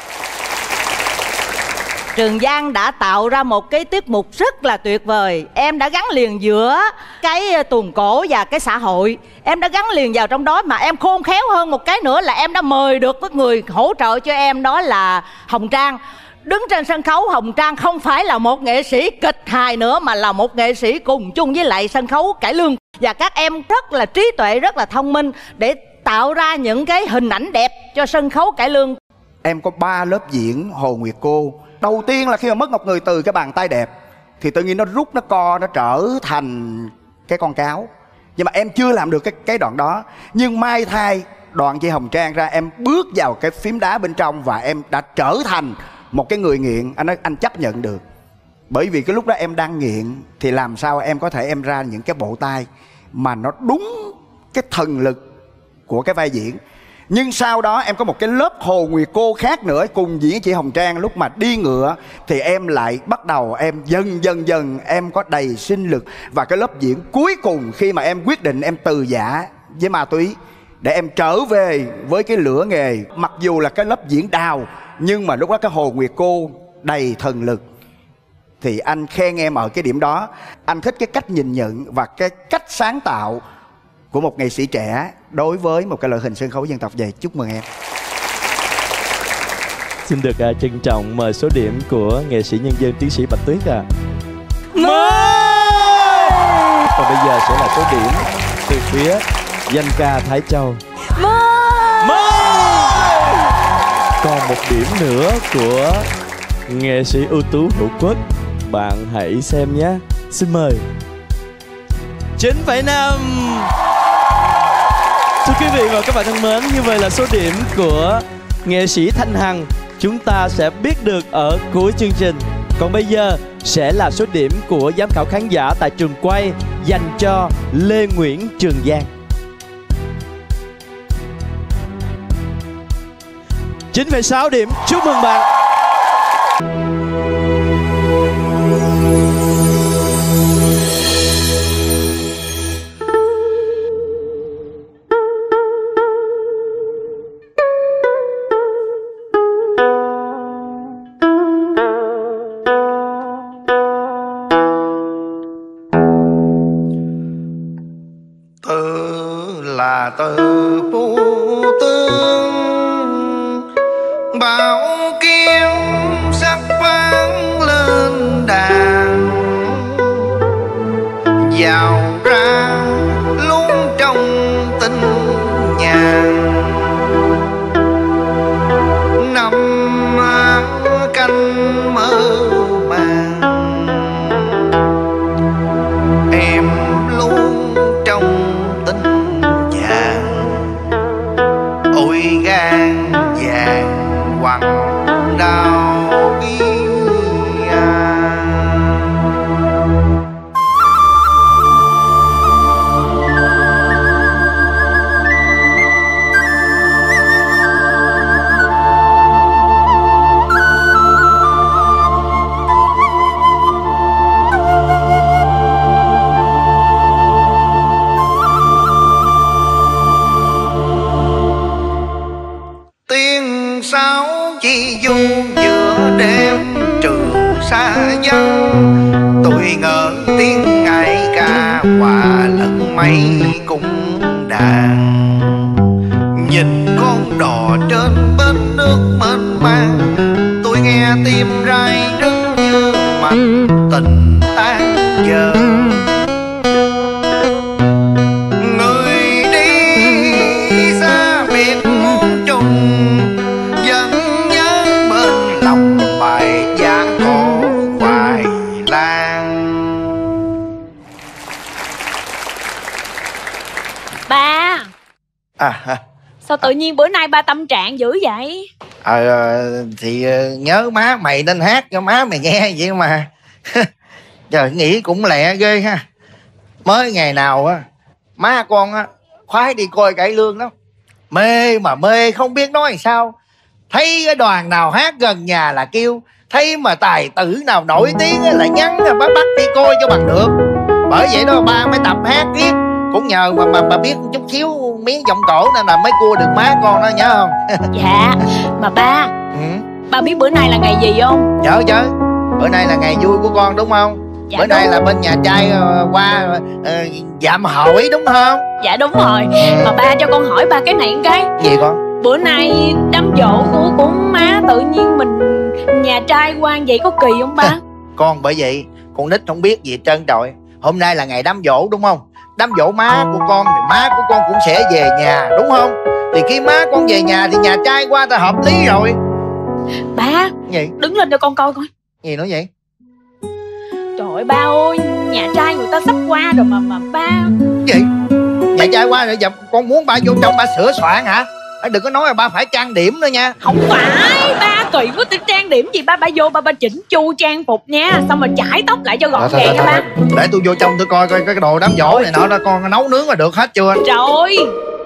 Trường Giang đã tạo ra một cái tiết mục rất là tuyệt vời. Em đã gắn liền giữa cái tuồng cổ và cái xã hội. Em đã gắn liền vào trong đó, mà em khôn khéo hơn một cái nữa là em đã mời được với người hỗ trợ cho em, đó là Hồng Trang. Đứng trên sân khấu, Hồng Trang không phải là một nghệ sĩ kịch hài nữa, mà là một nghệ sĩ cùng chung với lại sân khấu cải lương. Và các em rất là trí tuệ, rất là thông minh để tạo ra những cái hình ảnh đẹp cho sân khấu cải lương. Em có 3 lớp diễn Hồ Nguyệt Cô. Đầu tiên là khi mà mất Ngọc Người từ cái bàn tay đẹp thì tự nhiên nó rút, nó co, nó trở thành cái con cáo. Nhưng mà em chưa làm được cái đoạn đó. Nhưng may thay đoạn chị Hồng Trang ra, em bước vào cái phím đá bên trong và em đã trở thành một cái người nghiện. Anh nói anh chấp nhận được. Bởi vì cái lúc đó em đang nghiện thì làm sao em có thể em ra những cái bộ tay mà nó đúng cái thần lực của cái vai diễn. Nhưng sau đó em có một cái lớp Hồ Nguyệt Cô khác nữa cùng diễn chị Hồng Trang. Lúc mà đi ngựa thì em lại bắt đầu em dần em có đầy sinh lực. Và cái lớp diễn cuối cùng khi mà em quyết định em từ giã với ma túy để em trở về với cái lửa nghề. Mặc dù là cái lớp diễn đào, nhưng mà lúc đó cái Hồ Nguyệt Cô đầy thần lực. Thì anh khen em ở cái điểm đó. Anh thích cái cách nhìn nhận và cái cách sáng tạo của một nghệ sĩ trẻ đối với một cái loại hình sân khấu dân tộc vậy. Chúc mừng em. Xin được trân trọng mời số điểm của nghệ sĩ nhân dân tiến sĩ Bạch Tuyết ạ. Còn bây giờ sẽ là số điểm từ phía danh ca Thái Châu. Còn một điểm nữa của nghệ sĩ ưu tú Hữu Quốc. Bạn hãy xem nhé. Xin mời. 9,5. Thưa quý vị và các bạn thân mến, như vậy là số điểm của nghệ sĩ Thanh Hằng chúng ta sẽ biết được ở cuối chương trình. Còn bây giờ sẽ là số điểm của giám khảo khán giả tại trường quay dành cho Lê Nguyễn Trường Giang. 9,6 điểm. Chúc mừng bạn. Từ phu tương bảo kiếm sắc vang lên đàn, vào ra luôn trong tình nhàn, năm canh mơ màng em luôn trong tình nhàn. Ôi mặt tình tan dở. Người đi xa biệt muôn trùng, vẫn nhớ bên lòng bài dạ cổ hoài lan. Ba, À, sao tự nhiên bữa nay ba tâm trạng dữ vậy? thì nhớ má mày nên hát cho má mày nghe vậy mà. Trời, nghĩ cũng lẹ ghê ha. Mới ngày nào á má con á khoái đi coi cải lương lắm, mê mà mê không biết nói sao. Thấy cái đoàn nào hát gần nhà là kêu, thấy mà tài tử nào nổi tiếng là nhắn bắt đi coi cho bằng được. Bởi vậy đó ba mới tập hát riết, cũng nhờ mà biết chút xíu miếng giọng cổ nên là mới cua được má con đó, nhớ không? Dạ, mà ba, ba biết bữa nay là ngày gì không? Nhớ chứ, bữa nay là ngày vui của con đúng không? Dạ, bữa đúng. nay là bên nhà trai qua dạm hỏi đúng không? Dạ đúng rồi. Mà ba cho con hỏi ba cái này cái. Gì con? Bữa nay đám giỗ của má tự nhiên mình nhà trai qua vậy có kỳ không ba? Con bởi vậy con nít không biết gì hết trơn trọi. Hôm nay là ngày đám giỗ đúng không? Đám giỗ má của con thì má của con cũng sẽ về nhà đúng không? Thì khi má con về nhà thì nhà trai qua ta hợp lý rồi. Ba, gì? Đứng lên cho con coi coi. Gì nói vậy? Trời ơi ba ơi, nhà trai người ta sắp qua rồi mà ba. Gì? Nhà trai qua rồi giờ con muốn ba vô trong ba sửa soạn hả? Đừng có nói là ba phải trang điểm nữa nha. Không phải, ba kỳ có tính trang điểm gì ba vô ba chỉnh chu trang phục nha, xong rồi chải tóc lại cho gọn gàng nha ba. Để tôi vô trong tôi coi coi cái đồ đám giỗ này nọ, con nấu nướng là được hết chưa? Trời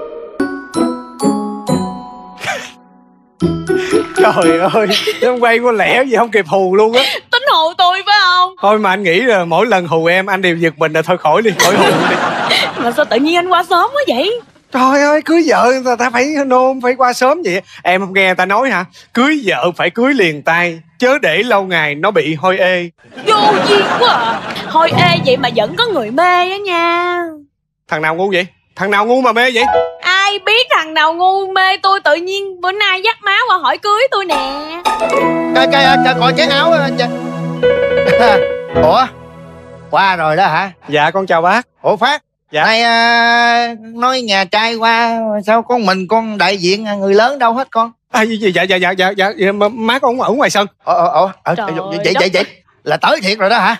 Trời ơi, nó quay có lẻ gì không kịp hù luôn á. tính hù tôi phải không? Thôi mà anh nghĩ là mỗi lần hù em anh đều giật mình là thôi khỏi đi, khỏi hù đi. Mà sao tự nhiên anh qua sớm quá vậy? Trời ơi, cưới vợ người ta phải nôn, phải qua sớm vậy. Em không nghe người ta nói hả? Cưới vợ phải cưới liền tay, chớ để lâu ngày nó bị hôi ê. Vô duyên quá à. Thôi ê vậy mà vẫn có người mê á nha. Thằng nào ngu vậy? Thằng nào ngu mà mê vậy? Ai biết thằng nào ngu mê tôi tự nhiên bữa nay dắt má qua hỏi cưới tôi nè. Coi cái áo đó anh. Ủa? Qua rồi đó hả? Dạ con chào bác. Ủa Phát? Dạ. Nay nói nhà trai qua sao con mình con đại diện người lớn đâu hết con? Dạ, má con ở ngoài sân. Vậy là tới thiệt rồi đó hả?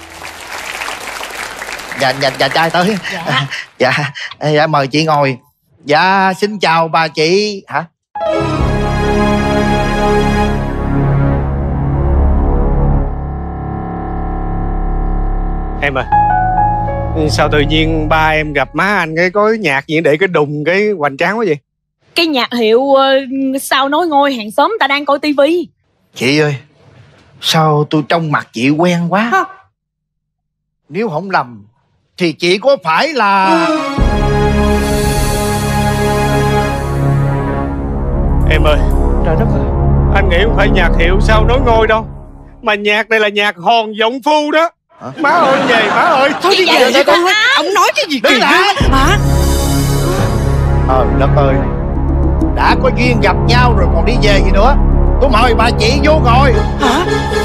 Dạ trai tới. Dạ mời chị ngồi. Dạ xin chào bà chị hả? Em à, sao tự nhiên ba em gặp má anh cái có nhạc gì để cái đùng cái hoành tráng quá vậy? Cái nhạc hiệu sao nói ngôi hàng xóm ta đang coi tivi. Chị ơi, sao tôi trông mặt chị quen quá? Nếu không lầm thì chị có phải là... Em ơi, trời đất ơi, anh nghĩ không phải nhạc hiệu sao nói ngôi đâu, mà nhạc này là nhạc hòn giọng phu đó. Má ơi về, má ơi. Thôi đi về đi con ơi. Ông nói cái gì kỳ đã hả? Đất ơi, đã có duyên gặp nhau rồi còn đi về gì nữa. Tôi mời bà chị vô ngồi. Hả?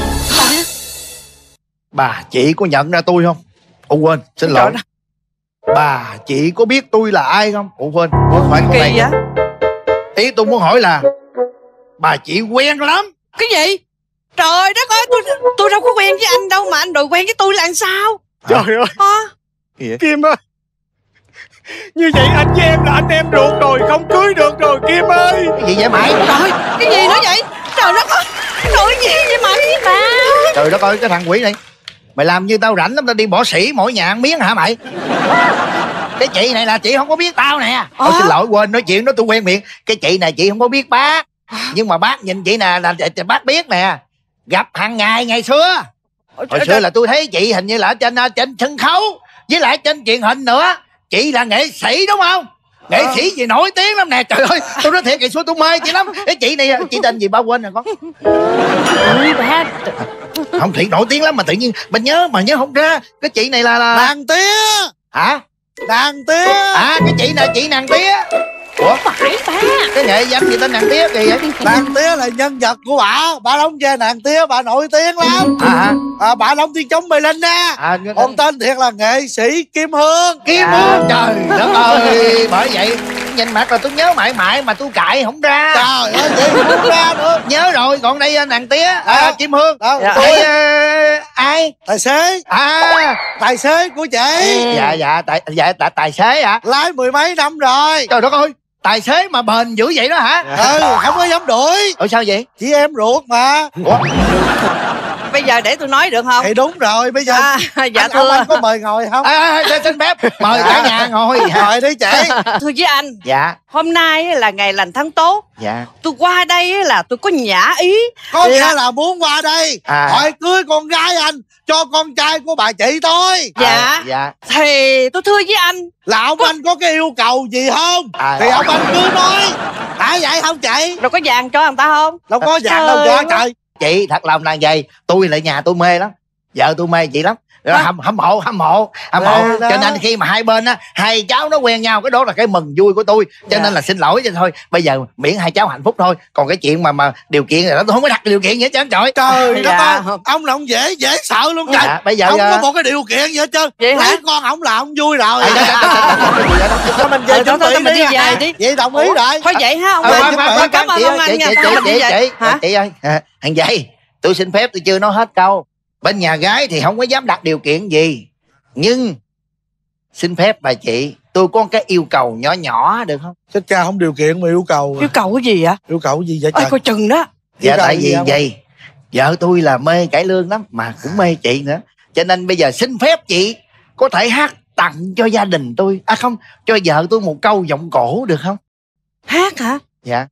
Bà chị có nhận ra tôi không? Ủa quên, xin lỗi. Bà chị có biết tôi là ai không? Ủa quên, phải con này. Ý tôi muốn hỏi là bà chị quen lắm. Cái gì? Trời đất ơi, tôi đâu có quen với anh đâu mà anh đòi quen với tôi là làm sao? Trời ơi, Kim ơi, như vậy anh với em là anh em ruột rồi, không cưới được rồi Kim ơi. Cái gì vậy mày? Trời, cái gì nữa vậy? Trời đất ơi, nói gì vậy mày? Trời đất ơi, cái thằng quỷ này, mày làm như tao rảnh lắm, tao đi bỏ sỉ mỗi nhà ăn miếng hả mày? Cái chị này là chị không có biết tao nè. Xin lỗi, quên nói chuyện đó tôi quen miệng. Cái chị này chị không có biết bác, nhưng mà bác nhìn chị nè là bác biết nè. Gặp hàng ngày ngày xưa. Hồi xưa là tôi thấy chị hình như là ở trên sân khấu với lại trên truyền hình nữa. Chị là nghệ sĩ đúng không? Nghệ sĩ gì nổi tiếng lắm nè. Trời ơi, tôi nói thiệt ngày xưa tôi mê chị lắm. Cái chị này, chị tên gì ba quên rồi con? Ba không, thiệt nổi tiếng lắm mà tự nhiên mình nhớ mà nhớ không ra. Cái chị này là Nàng Tía. hả? Nàng Tía. À, cái chị này chị nàng Tía. Ủa? Phải ba. Cái nghệ danh gì tên nàng Tía gì vậy? Nàng Tía là nhân vật của bà đóng vai nàng Tía, bà nổi tiếng lắm. Bà đóng tiếng chống Mê Linh á. Còn tên thiệt là nghệ sĩ Kim Hương. Kim Hương, trời đất ơi. Bởi vậy nhìn mặt là tôi nhớ mãi mãi mà tôi cãi không ra. Trời ơi, vậy không ra nữa. Nhớ rồi, còn đây nàng Tía, Kim Hương. Tôi ai? Tài xế. Tài xế của chị. Tài xế hả? Lái mười mấy năm rồi. Trời đất ơi, tài xế mà bền dữ vậy đó hả? Không có dám đuổi. Ủa sao vậy? Chị em ruột mà. Ủa? Bây giờ để tôi nói được không? Thì đúng rồi, bây giờ dạ thưa anh có mời ngồi không? Xin phép mời cả nhà ngồi. Ngồi đi chị. Thưa với anh. Dạ. Hôm nay là ngày lành tháng tốt. Dạ. Tôi qua đây là tôi có nhã ý. Có nghĩa là muốn qua đây hỏi cưới con gái anh cho con trai của bà chị tôi. Dạ. Thì tôi thưa với anh là ông anh có cái yêu cầu gì không? Thì ông anh cứ nói. Phải vậy không chị? Đâu có vàng cho người ta không? Đâu có vàng đâu cho trời. Chị thật lòng là vậy. Tôi lại nhà tôi mê lắm. Vợ tôi mê chị lắm. Hâm mộ cho nên khi mà hai bên á, hai cháu nó quen nhau, cái đó là cái mừng vui của tôi. Cho nên là xin lỗi cho thôi. Bây giờ miễn hai cháu hạnh phúc thôi. Còn cái chuyện mà điều kiện này đó tôi không có đặt điều kiện gì hết trơn. Trời đất ơi, ông là ông dễ sợ luôn trời. Bây giờ không có một cái điều kiện gì hết trơn. Lấy con ổng là ông vui rồi. Cho mình về chuẩn bị đi. Vậy đồng ý rồi. Thôi vậy ha ông. Cảm ơn ông anh nha. Chị ơi, hàng vậy tôi xin phép, tôi chưa nói hết câu. Bên nhà gái thì không có dám đặt điều kiện gì, nhưng xin phép bà chị, tôi có cái yêu cầu nhỏ nhỏ được không? Chết cha, không điều kiện mà yêu cầu. Yêu cầu cái gì vậy? Yêu cầu cái gì vậy trời? Ôi coi chừng đó. Dạ tại vì vậy vợ tôi là mê cải lương lắm, mà cũng mê chị nữa. Cho nên bây giờ xin phép chị có thể hát tặng cho gia đình tôi, không, cho vợ tôi một câu giọng cổ được không? Hát hả? Dạ.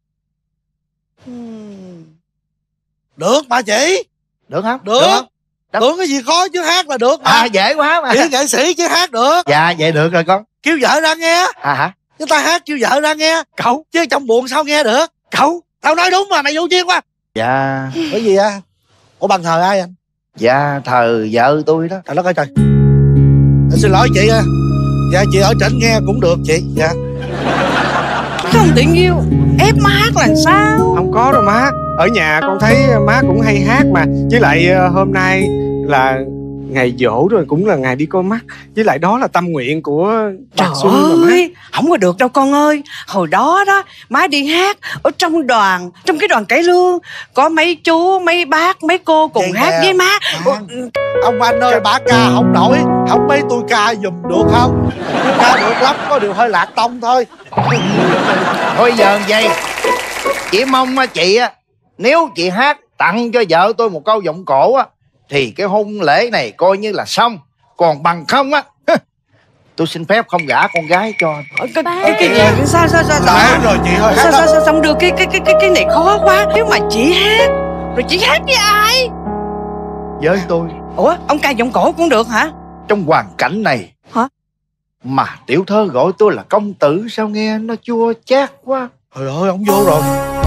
Được bà chị. Được không? Được. Tưởng cái gì khó chứ hát là được mà. Dễ quá mà. Chỉ nghệ sĩ chứ hát được. Dạ vậy được rồi con. Kêu vợ ra nghe. Hả? Chúng ta hát kêu vợ ra nghe. Cậu chứ trong buồn sao nghe được. Cậu, tao nói đúng mà mày vô duyên quá. Dạ. Cái gì á? Ủa bằng thờ ai anh? Dạ thờ vợ tôi đó. Trời đất ơi trời. Xin lỗi chị nha. Dạ chị ở trển nghe cũng được chị. Dạ. Không tự nhiên ép má hát là sao? Không có đâu má. Ở nhà con thấy má cũng hay hát mà. Với lại hôm nay là ngày giỗ rồi, cũng là ngày đi coi mắt. Với lại đó là tâm nguyện của bà Xuân mà má. Không có được đâu con ơi. Hồi đó đó má đi hát ở trong đoàn, trong cái đoàn cải lương, có mấy chú, mấy bác, mấy cô cùng vậy hát với má. Ông anh ơi, bà ca không nổi, không mấy tôi ca giùm được không? Tôi ca được lắm, có điều hơi lạc tông thôi. Thôi giờ vậy, chỉ mong chị á, nếu chị hát tặng cho vợ tôi một câu giọng cổ á, thì cái hôn lễ này coi như là xong. Còn bằng không á, tôi xin phép không gả con gái cho. Cái gì? Sao rồi chị ơi. Sao xong được cái này khó quá. Nếu mà chị hát, rồi chị hát với ai? Với tôi. Ủa, ông ca giọng cổ cũng được hả? Trong hoàn cảnh này hả? Mà tiểu thơ gọi tôi là công tử, sao nghe nó chua chát quá. Trời ơi, ông vô rồi.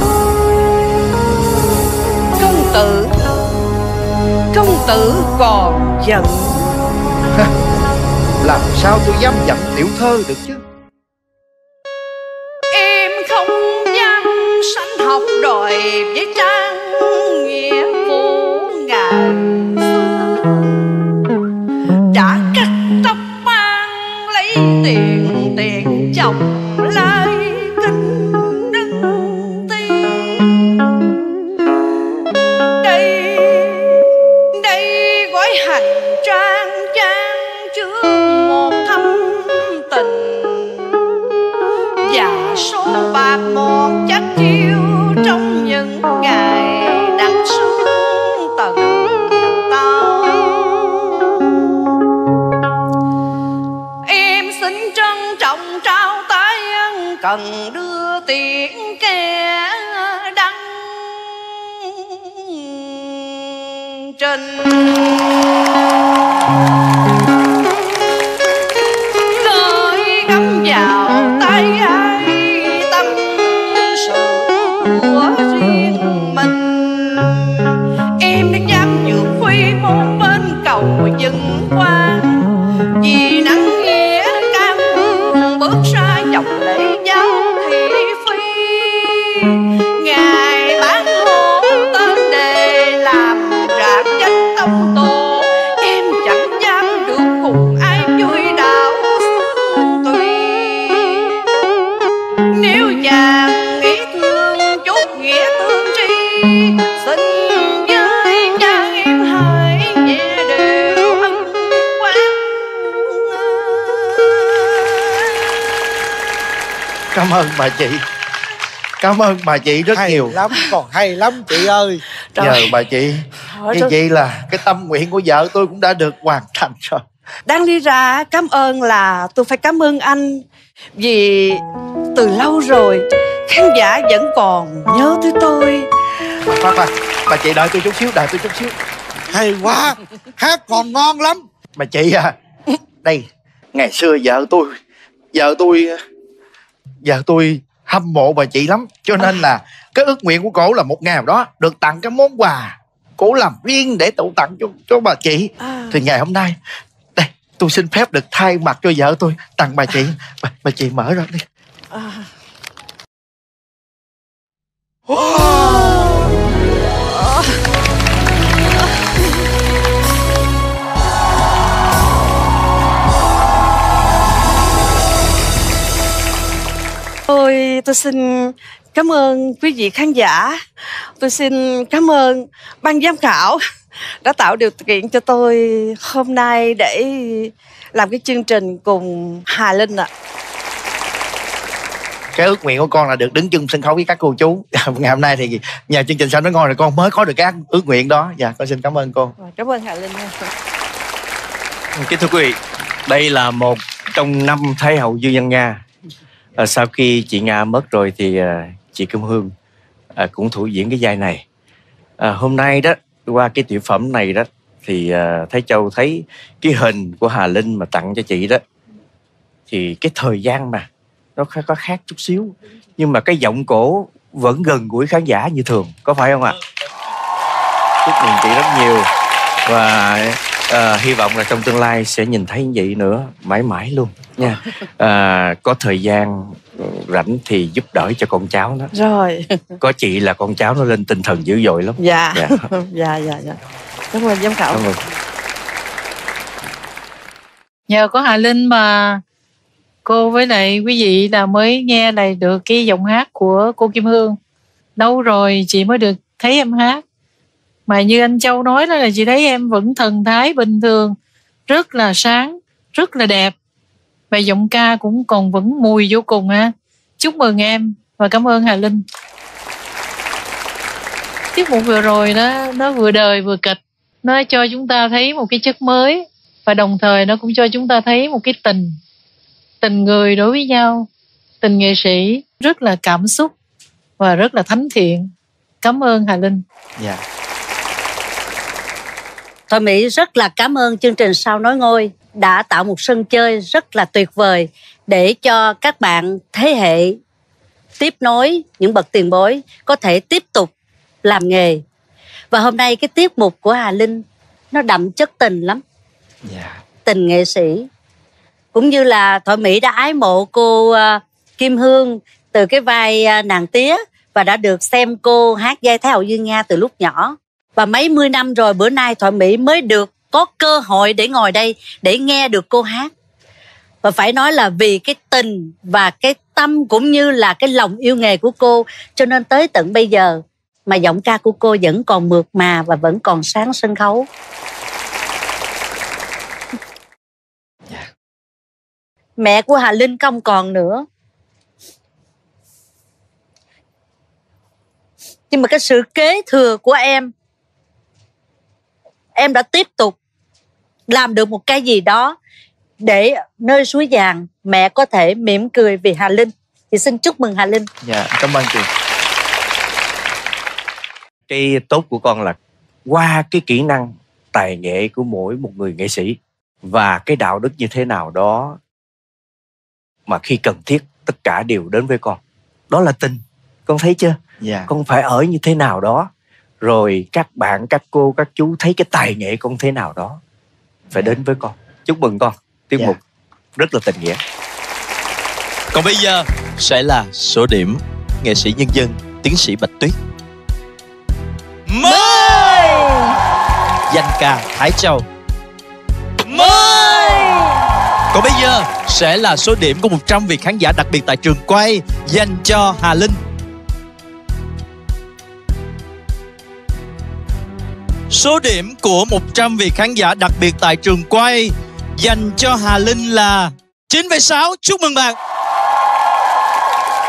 Công tử còn giận. Làm sao tôi dám giận tiểu thơ được chứ? Em không dám sanh học đòi với trang nghĩa vụ ngày xưa, trả cắt tóc mang lấy tiền chồng lai kinh đăng tiên. Đây gói hành trang chứa một thâm tình và số bạc một chắc chiêu trong những ngày đắng sương tận tao. Em xin trân trọng trao tay ân cần đưa tiễn kẻ đăng trình. Lời gắm vào tay ai tâm sự của riêng mình. Em đã dám vượt khuy môn bên cầu dừng qua, vì nắng nghĩa cam hương bước ra dòng lễ giao thì Cảm ơn bà chị. Cảm ơn bà chị rất hay nhiều. lắm, còn hay lắm chị ơi. Nhờ bà chị. Như vậy là cái tâm nguyện của vợ tôi cũng đã được hoàn thành rồi. Đang đi ra cảm ơn là tôi phải cảm ơn anh. Vì từ lâu rồi khán giả vẫn còn nhớ tới tôi. Khoan, bà chị đợi tôi chút xíu, Hay quá, hát còn ngon lắm. Bà chị à, đây, ngày xưa vợ tôi hâm mộ bà chị lắm. Cho nên là cái ước nguyện của cổ là một ngày nào đó được tặng cái món quà cổ làm riêng để tặng cho bà chị. Thì ngày hôm nay đây, tôi xin phép được thay mặt cho vợ tôi tặng bà chị. Bà chị mở ra đi. Tôi xin cảm ơn quý vị khán giả. Tôi xin cảm ơn ban giám khảo đã tạo điều kiện cho tôi hôm nay để làm cái chương trình cùng Hà Linh ạ. Cái ước nguyện của con là được đứng chung sân khấu với các cô chú. Ngày hôm nay thì nhờ chương trình Sao Nói Ngon rồi con mới có được cái ước nguyện đó. Dạ, con xin cảm ơn cô. Cảm ơn Hà Linh. Kính thưa quý vị, đây là một trong 5 Thái hậu Dương Văn Nga. Sau khi chị Nga mất rồi thì chị Kim Hương cũng thủ diễn cái vai này. Hôm nay đó, qua cái tiểu phẩm này đó thì Thái Châu thấy cái hình của Hà Linh mà tặng cho chị đó, thì cái thời gian mà nó có khác chút xíu, nhưng mà cái giọng cổ vẫn gần gũi khán giả như thường, có phải không ạ? Chúc mừng chị rất nhiều và hy vọng là trong tương lai sẽ nhìn thấy như vậy nữa mãi mãi luôn nha. Có thời gian rảnh thì giúp đỡ cho con cháu đó. Rồi. Có chị là con cháu nó lên tinh thần dữ dội lắm. Dạ. Dạ. Cảm ơn giám khảo. Cảm ơn. Nhờ có Hà Linh mà cô với lại quý vị là mới nghe lại được cái giọng hát của cô Kim Hương. Lâu rồi chị mới được thấy em hát. Mà như anh Châu nói đó là chị thấy em vẫn thần thái bình thường, rất là sáng, rất là đẹp. Và giọng ca cũng còn vẫn mùi vô cùng ha. Chúc mừng em và cảm ơn Hà Linh. Tiết mục vừa rồi đó, nó vừa đời vừa kịch. Nó cho chúng ta thấy một cái chất mới. Và đồng thời nó cũng cho chúng ta thấy một cái tình người đối với nhau, tình nghệ sĩ rất là cảm xúc và rất là thánh thiện. Cảm ơn Hà Linh. Dạ. Thoại Mỹ rất là cảm ơn chương trình Sao Nói Ngôi đã tạo một sân chơi rất là tuyệt vời để cho các bạn thế hệ tiếp nối, những bậc tiền bối có thể tiếp tục làm nghề. Và hôm nay cái tiết mục của Hà Linh nó đậm chất tình lắm. Tình nghệ sĩ. Cũng như là Thoại Mỹ đã ái mộ cô Kim Hương từ cái vai nàng tía và đã được xem cô hát vai Thái hậu Dương Nga từ lúc nhỏ. Và mấy mươi năm rồi bữa nay Thoại Mỹ mới được có cơ hội để ngồi đây để nghe được cô hát. Và phải nói là vì cái tình và cái tâm cũng như là cái lòng yêu nghề của cô, cho nên tới tận bây giờ mà giọng ca của cô vẫn còn mượt mà và vẫn còn sáng sân khấu. Mẹ của Hà Linh không còn nữa, nhưng mà cái sự kế thừa của em đã tiếp tục làm được một cái gì đó để nơi suối vàng mẹ có thể mỉm cười vì Hà Linh. Thì xin chúc mừng Hà Linh. Dạ, cảm ơn chị. Cái tốt của con là qua cái kỹ năng tài nghệ của mỗi một người nghệ sĩ và cái đạo đức như thế nào đó mà khi cần thiết tất cả đều đến với con. Đó là tình. Con thấy chưa? Dạ. Con phải ở như thế nào đó, rồi các bạn, các cô, các chú thấy cái tài nghệ con thế nào đó phải đến với con. Chúc mừng con. Tiết mục rất là tình nghĩa. Còn bây giờ sẽ là số điểm nghệ sĩ nhân dân tiến sĩ Bạch Tuyết. Mời danh ca Thái Châu. Mời. Còn bây giờ sẽ là số điểm của 100 vị khán giả đặc biệt tại trường quay dành cho Hà Linh. Số điểm của 100 vị khán giả đặc biệt tại trường quay dành cho Hà Linh là 9,6. Chúc mừng bạn.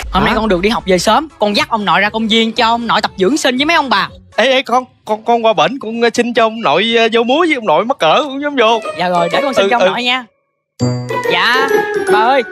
Hôm nay con được đi học về sớm, con dắt ông nội ra công viên cho ông nội tập dưỡng sinh với mấy ông bà. Ê con qua bển con xin cho ông nội vô múa với ông nội mắc cỡ không dám vô. Dạ rồi, để con xin cho ông nội nha. Dạ bà ơi.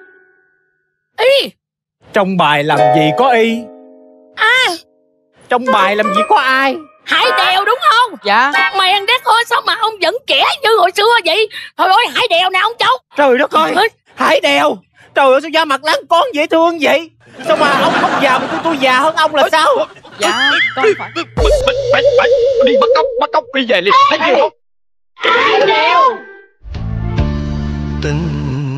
Y. Trong bài làm gì có y? Trong bài làm gì có ai? Hải Đèo đúng không? Dạ. Mày ăn đét thôi, sao mà ông vẫn trẻ như hồi xưa vậy? Thôi ơi, Hải Đèo nè ông cháu. Trời đất ơi, Hải Đèo. Trời ơi, sao da mặt láng con dễ thương vậy? Sao mà ông không già mà tôi già hơn ông là sao? Dạ, con phải. Đi bắt cóc đi về liền. Thấy chưa không? Hải Đèo. Tình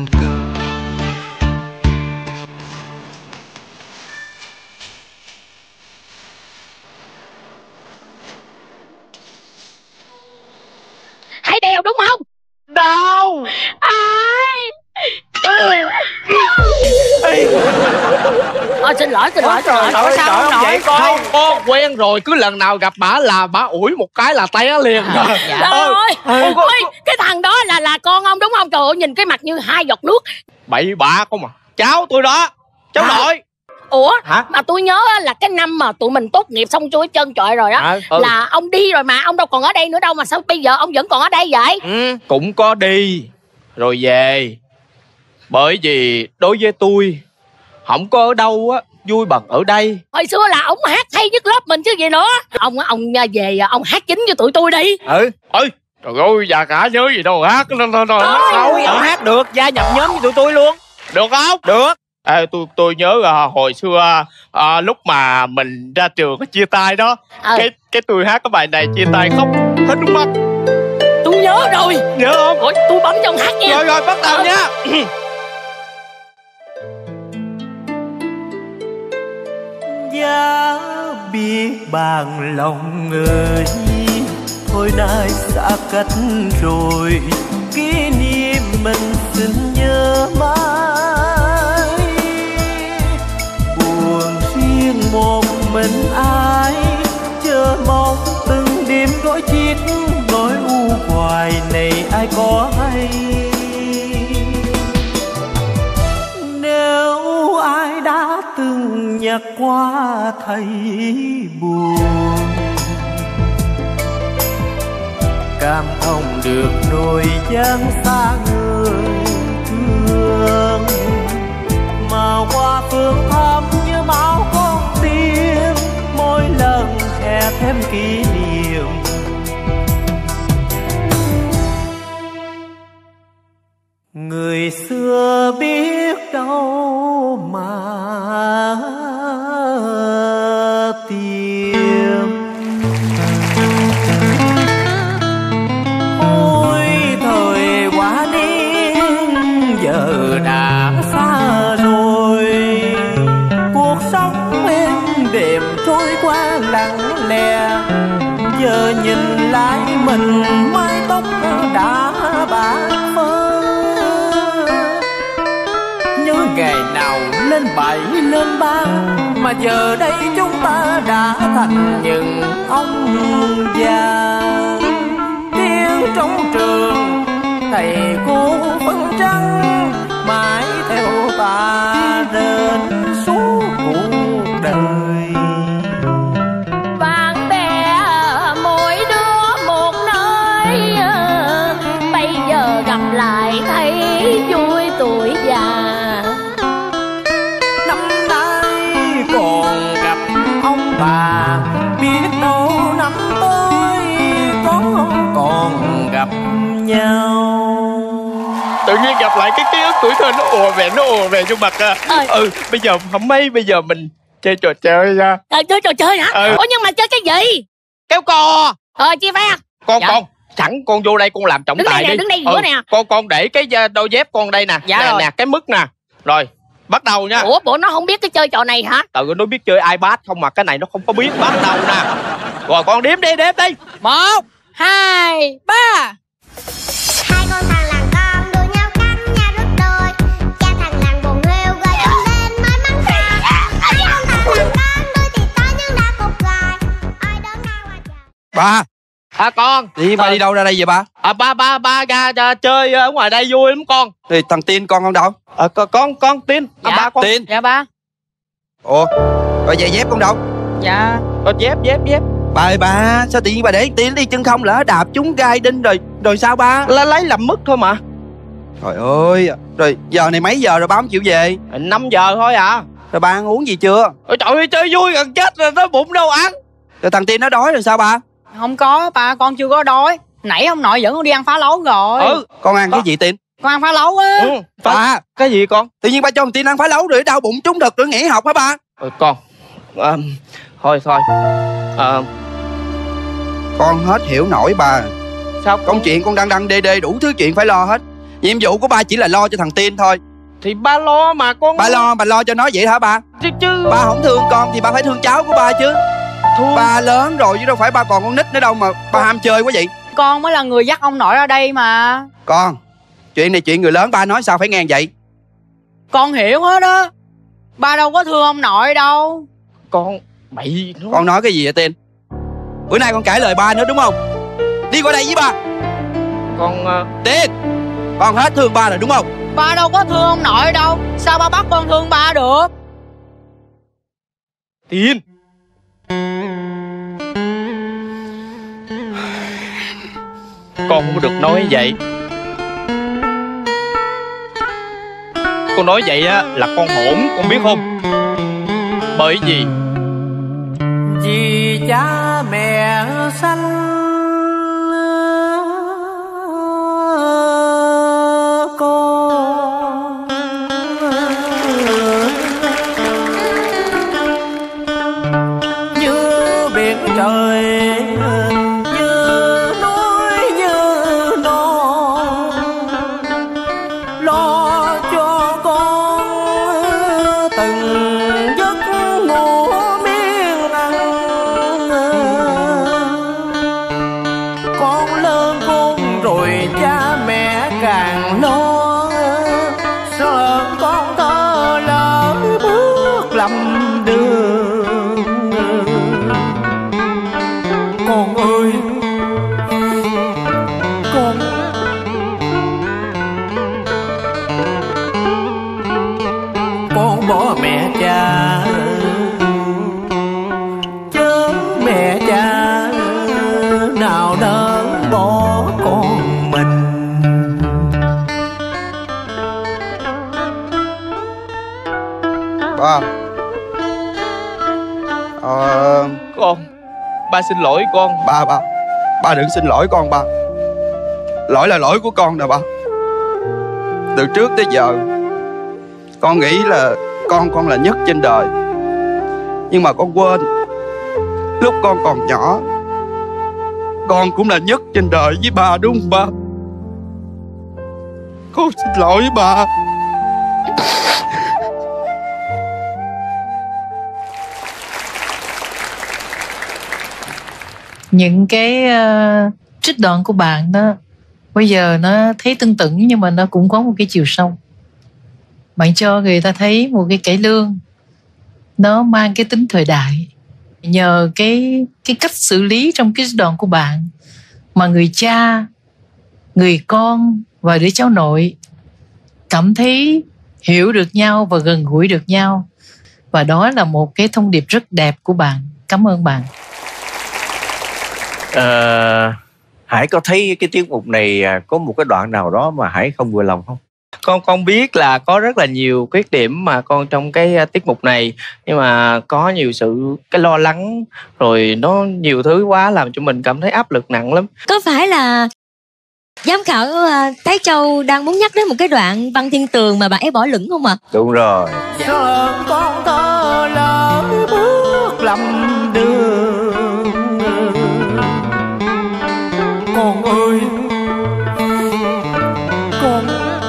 Hải Đèo đúng không? Đâu? Ai? Xin lỗi. Có sao không vậy con quen rồi, cứ lần nào gặp bả là bả ủi một cái là té liền. Dạ. Ôi, cái thằng đó là con ông đúng không? Trời ơi, nhìn cái mặt như 2 giọt nước. Bậy bạ không à. Cháu tôi đó, cháu nội. Ủa? Hả? Mà tôi nhớ là cái năm mà tụi mình tốt nghiệp xong chuỗi chân trời rồi đó, là ông đi rồi mà ông đâu còn ở đây nữa đâu, mà sao bây giờ ông vẫn còn ở đây vậy? Cũng có đi rồi về. Bởi vì đối với tôi không có ở đâu á vui bằng ở đây. Hồi xưa là ông hát hay nhất lớp mình chứ gì nữa. Ông về ông hát chính cho tụi tôi đi. Trời ơi, già cả nhớ gì đâu hát. Thôi, ông hát được, gia nhập nhóm với tụi tôi luôn. Được không? Được. Tôi nhớ hồi xưa lúc mà mình ra trường chia tay đó, cái tôi hát cái bài này chia tay khóc hết nước mắt. Tôi nhớ rồi. Nhớ không? Ủa, tôi bấm trong hát nha. Rồi bắt đầu nha. Giá biết bằng lòng người, thôi nay xa cách rồi, kỷ niệm mình xin nhớ mãi. Buồn riêng một mình ai, chờ mong từng đêm gói chiếc nỗi u hoài này ai có hay. Nếu ai đã từng nhắc qua thấy buồn, cảm thông được nỗi gian xa người thương, mà qua phương thăm như máu con tim, mỗi lần khe thêm kỷ niệm. Người xưa biết đâu mà tìm, ôi thời quá niên giờ đã xa rồi, cuộc sống êm đềm trôi qua lặng lẽ, giờ nhìn lại mình mái tóc đã bạc phơ. Nhớ ngày nào lên 7 lên 3, mà giờ đây chúng ta đã thành những ông già. Tiếng trong trường thầy cô phân trắng, mãi theo ta đến suốt cuộc đời. Bạn bè mỗi đứa một nơi, bây giờ gặp lại thấy vui tuổi già. Năm nay còn gặp ông bà, biết đâu năm tới có còn gặp nhau. Tự nhiên gặp lại cái ký ức tuổi thơ nó ùa về trong mặt. Bây giờ không mấy, bây giờ mình chơi trò chơi nha. Chơi trò chơi hả? Ủa nhưng mà chơi cái gì? Kéo co. Chia phe. Con sẵn con vô đây con làm trọng tài đi. Đứng đây bữa nè. Con để cái đôi dép con đây nè. Dạ nè cái mức nè. Rồi bắt đầu nha. Ủa bộ nó không biết cái chơi trò này hả? Nó biết chơi iPad không mà cái này nó không có biết. Bắt đầu nè. Rồi con đếm đi. 1, 2, 3. Hai con thằng làng con đua nhau cắn nhau rút đôi, cha thằng làng buồn rêu gọi chúng lên mới mắng ra. Hai con thằng làng con đuôi thì to nhưng đã cục gài, ai đón ai qua chợ. Ba. Con. Ba đi đâu ra đây vậy ba? Ba ra chơi ở ngoài đây vui lắm con. Thì thằng Tiên con không đâu? Con Tiên. Dạ. Ba con. Tiên. Dạ ba. Ủa rồi giày dép con đâu? Dạ. Dép. Bà ơi bà, sao tự nhiên bà để tiến đi chân không, lỡ đạp trúng gai đinh rồi sao ba? Lấy làm mất thôi mà. Trời ơi, rồi giờ này mấy giờ rồi ba không chịu về? 5 giờ thôi à. Rồi ba ăn uống gì chưa? Ôi trời ơi, chơi vui gần chết rồi, nó bụng đâu ăn. Rồi thằng Tiên nó đói rồi sao ba? Không có ba, con chưa có đói. Nãy ông nội dẫn con đi ăn phá lấu rồi. Con ăn cái gì Tiên? Con ăn phá lấu á. Ba, cái gì con? Tự nhiên ba cho thằng Tiên ăn phá lấu rồi đau bụng trúng thực rồi nghỉ học hả ba? Con thôi con hết hiểu nổi ba. Sao? Công chuyện con đang đê đủ thứ chuyện phải lo hết. Nhiệm vụ của ba chỉ là lo cho thằng Tiên thôi. Thì ba lo mà con. Ba lo cho nó vậy hả ba? Chứ ba không thương con thì ba phải thương cháu của ba chứ. Ba lớn rồi chứ đâu phải ba còn con nít nữa đâu mà ba ham chơi quá vậy. Con mới là người dắt ông nội ra đây mà. Con, chuyện này chuyện người lớn, ba nói sao phải nghe vậy? Con hiểu hết á. Ba đâu có thương ông nội đâu. Con bậy. Con nói cái gì vậy Tiên? Bữa nay con cãi lời ba nữa đúng không? Đi qua đây với ba. Con Tiên, con hết thương ba rồi đúng không? Ba đâu có thương ông nội đâu. Sao ba bắt con thương ba được? Tiên, con không được nói vậy. Con nói vậy á là con hỗn, con biết không? Bởi vì cha mẹ sanh con, như biển trời, như núi như non, lo cho con từng giấc ngủ miên ăn. Con lớn khôn rồi cha mẹ càng lo, sợ con thơ lỡ bước lầm đường. Con ơi, con bỏ mẹ cha, chớ mẹ cha nào nỡ bỏ con mình. Ba. Con, ba xin lỗi con. Ba đừng xin lỗi con ba. Lỗi là lỗi của con nè ba. Từ trước tới giờ con nghĩ là con là nhất trên đời. Nhưng mà con quên, lúc con còn nhỏ con cũng là nhất trên đời với ba đúng không ba? Con xin lỗi ba. Những cái trích đoạn của bạn đó bây giờ nó thấy tưng tửng nhưng mà nó cũng có một cái chiều sâu. Bạn cho người ta thấy một cái cải lương nó mang cái tính thời đại. Nhờ cái cách xử lý trong cái đoạn của bạn mà người cha, người con và đứa cháu nội cảm thấy hiểu được nhau và gần gũi được nhau. Và đó là một cái thông điệp rất đẹp của bạn. Cảm ơn bạn. Hải có thấy cái tiết mục này có một cái đoạn nào đó mà Hải không vừa lòng không? Con biết là có rất là nhiều khuyết điểm mà con trong cái tiết mục này, nhưng mà có nhiều sự cái lo lắng rồi nó nhiều thứ quá làm cho mình cảm thấy áp lực nặng lắm. Có phải là giám khảo Thái Châu đang muốn nhắc đến một cái đoạn Văn Thiên Tường mà bạn ấy bỏ lửng không ạ? Đúng rồi. Sợ con thơ lỡ bước lầm đường. Con ơi, con.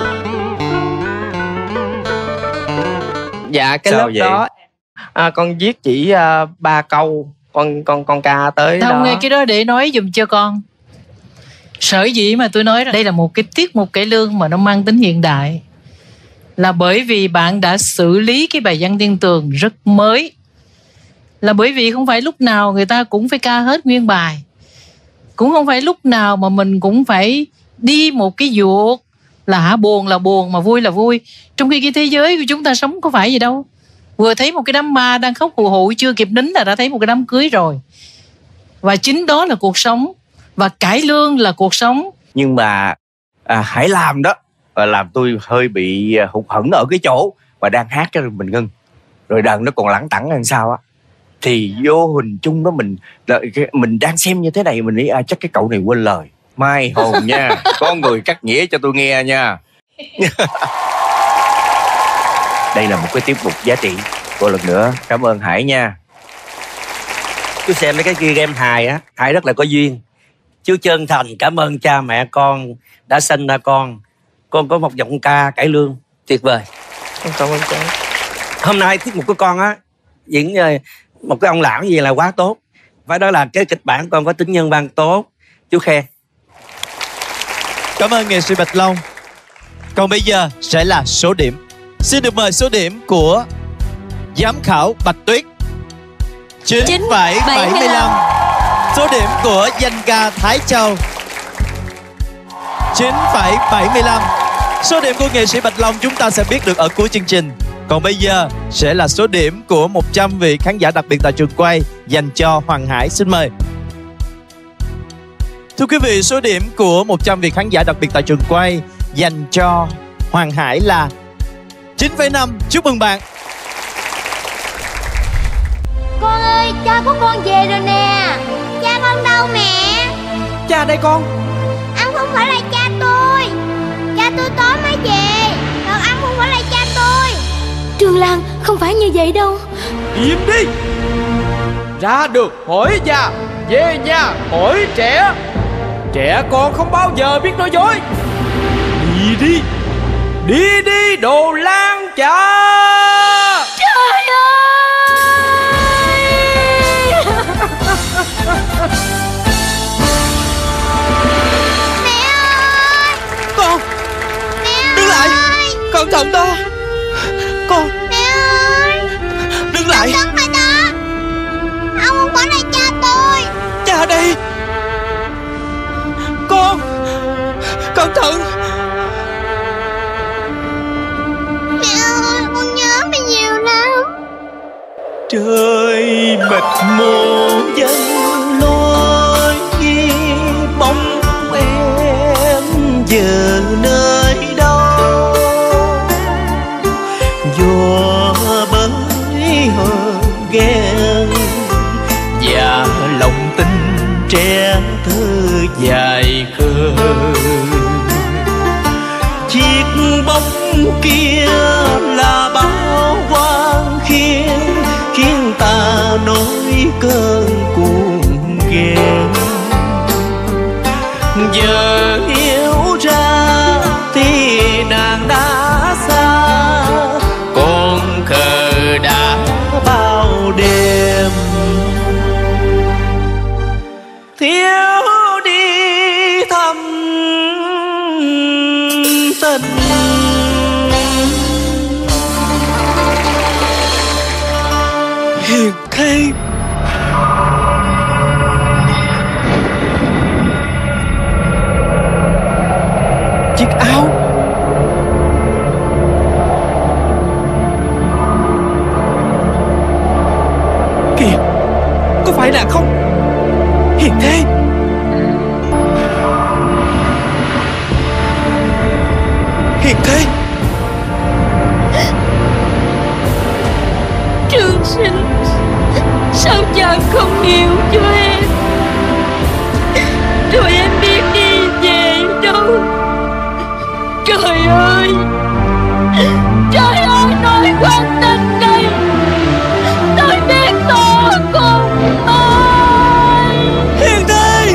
Dạ cái Sao lớp vậy? đó con viết chỉ 3 câu, con ca tới Không, đó. nghe cái đó để nói giùm cho con. Sở dĩ mà tôi nói đây là một cái tiết mục cải lương mà nó mang tính hiện đại là bởi vì bạn đã xử lý cái bài Văn Thiên Tường rất mới. Là bởi vì không phải lúc nào người ta cũng phải ca hết nguyên bài, cũng không phải lúc nào mà mình cũng phải đi một cái vuột là buồn là buồn mà vui là vui. Trong khi cái thế giới của chúng ta sống có phải gì đâu. Vừa thấy một cái đám ma đang khóc hù hụ, chưa kịp nín là đã thấy một cái đám cưới rồi. Và chính đó là cuộc sống, và cải lương là cuộc sống. Nhưng mà Hải Lam đó làm tôi hơi bị hụt hẫng ở cái chỗ mà đang hát cho mình ngưng, rồi đờn nó còn lẳng tẳng làm sao á, thì vô hình chung đó mình đang xem như thế này, mình nghĩ chắc cái cậu này quên lời. Mai hồn nha, có người cắt nghĩa cho tôi nghe nha. Đây là một cái tiết mục giá trị. Một lần nữa cảm ơn Hải nha. Tôi xem mấy cái kia game hài á, Hải rất là có duyên. Chú chân thành cảm ơn cha mẹ con đã sinh ra con. Con có một giọng ca cải lương tuyệt vời. Cảm ơn cháu. Hôm nay tiết mục của con á diễn một cái ông lão gì là quá tốt. Phải đó là cái kịch bản con có tính nhân văn tốt. Chú khen. Cảm ơn nghệ sĩ Bạch Long. Còn bây giờ sẽ là số điểm. Xin được mời số điểm của giám khảo Bạch Tuyết 9,75. Số điểm của danh ca Thái Châu 9,75. Số điểm của nghệ sĩ Bạch Long chúng ta sẽ biết được ở cuối chương trình. Còn bây giờ sẽ là số điểm của 100 vị khán giả đặc biệt tại trường quay dành cho Hoàng Hải. Xin mời. Thưa quý vị, số điểm của 100 vị khán giả đặc biệt tại trường quay dành cho Hoàng Hải là 9,5. Chúc mừng bạn. Con ơi, cha của con về rồi nè. Cha con đâu mẹ? Cha đây con. Anh không phải là cha tôi. Cha tôi tối mới về. Còn anh không phải là cha tôi. Trường Lan, không phải như vậy đâu. Im đi. Ra được hỏi già, về nhà hỏi trẻ. Trẻ con không bao giờ biết nói dối. Đi đi. Đi đi đồ Lan cha. Trời ơi. Mẹ ơi. Con. Mẹ đứng lại. Cẩn thận đó. Con. Mẹ ơi. Đứng lại. Cẩn thận đó. Ông không phải là cha tôi. Cha đây. Con. Cẩn thận. Mẹ ơi, con nhớ mẹ nhiều lắm. Trời mịt mù dân lối bóng em giờ nơi đâu. Gió bới hờn ghen và lòng tình trẻ thơ dài khờ. Chiếc bóng kia là bao quan khiến ta nổi cơn cuồng ghen. Giờ hiểu ra thì nàng đã xa, còn khờ đã bao đêm. Thiếu đi thăm tình. Hiền Thê. Chiếc áo. Kìa, có phải là không? Hiền Thê. Hiền Thê. Trường Sinh, sao cha không yêu cho em? Rồi em biết đi về đâu? Trời ơi, trời ơi, nỗi quan tình này tôi biết to cùng ơi. Hiền Thê.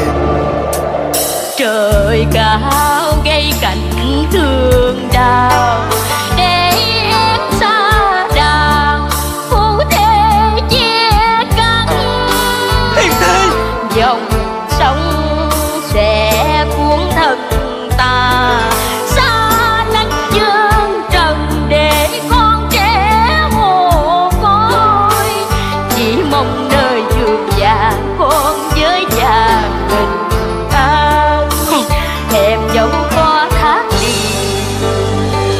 Trời cao gây cảnh thương đau để em xa đàn, phu thê chia cắt. Hiền Thê. Dòng sông sẽ cuốn thân ta xa lánh dương trần để con trẻ mồ côi. Chỉ mong đời vườn vàng con với cha bình an. Em dẫu có thác đi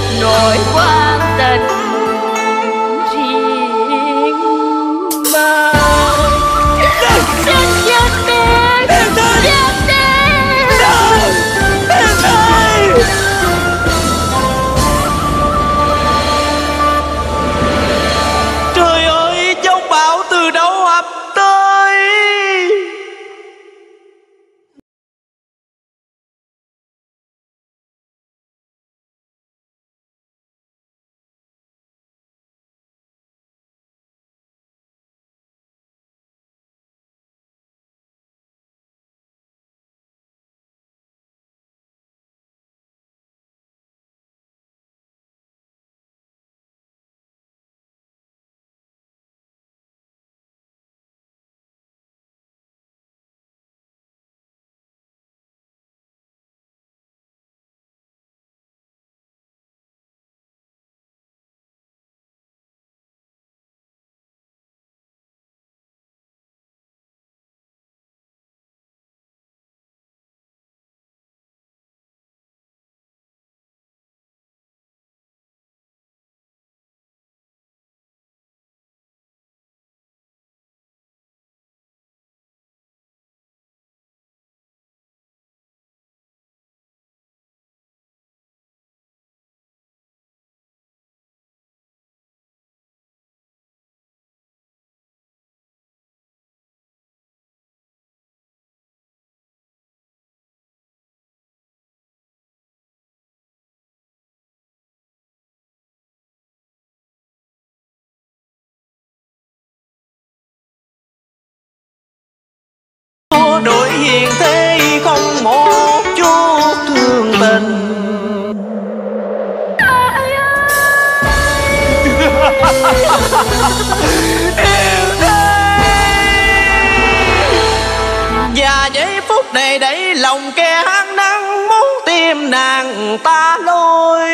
lòng kẻ nắng muốn tìm nàng ta lôi.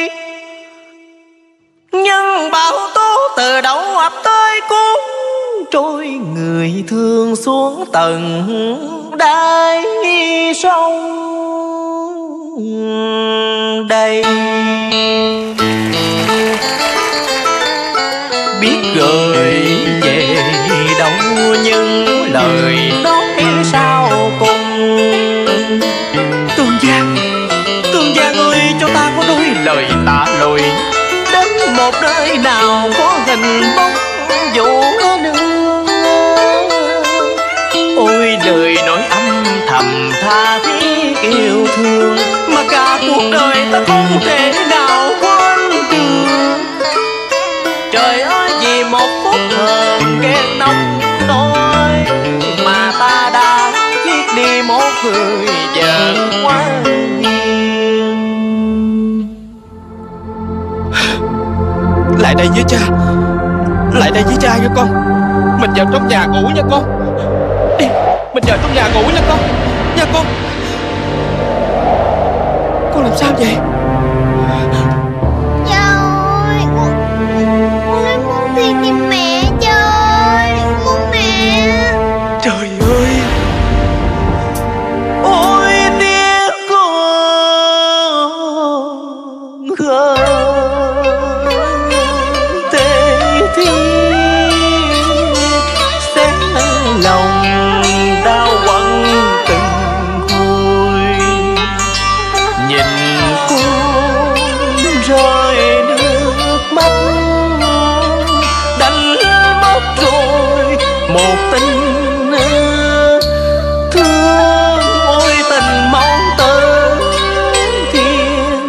Nhưng bão tố từ đâu ập tới cuốn trôi người thương xuống tận đáy sông đây. Biết gửi về đâu nhưng lời nói sao cùng. Tương Giang ơi, cho ta có đôi lời tạ lỗi đến một nơi nào có hình bóng vũ nương. Ôi lời nói âm thầm tha thiết yêu thương mà cả cuộc đời ta không thể nào quên được. Trời ơi, vì một phút hờn ghen nóng nỗi mà ta đã giết đi một người vợ quá hiền. Lại đây với cha, lại đây với cha nha con. Mình vào trong nhà ngủ nha con. Đi, mình vào trong nhà ngủ nha con. Nha con. Con làm sao vậy? Cha ơi, con muốn đi tìm mẹ. Cha ơi, muốn mẹ. Trời ơi, ôi tiếc con thế thiên sẽ lòng đau quặn từng hồi. Nhìn con rơi nước mắt đánh mất rồi một tình thương. Ôi tình mong tới thiên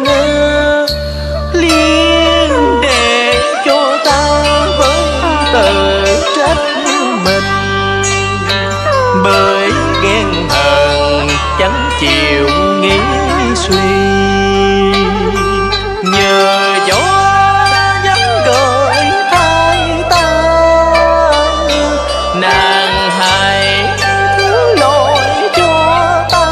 liên để cho ta với tờ trách mình. Bởi ghen hờn chẳng chịu nghĩ suy, nhờ gió nhắn gửi hai ta nàng hãy thứ lỗi cho ta.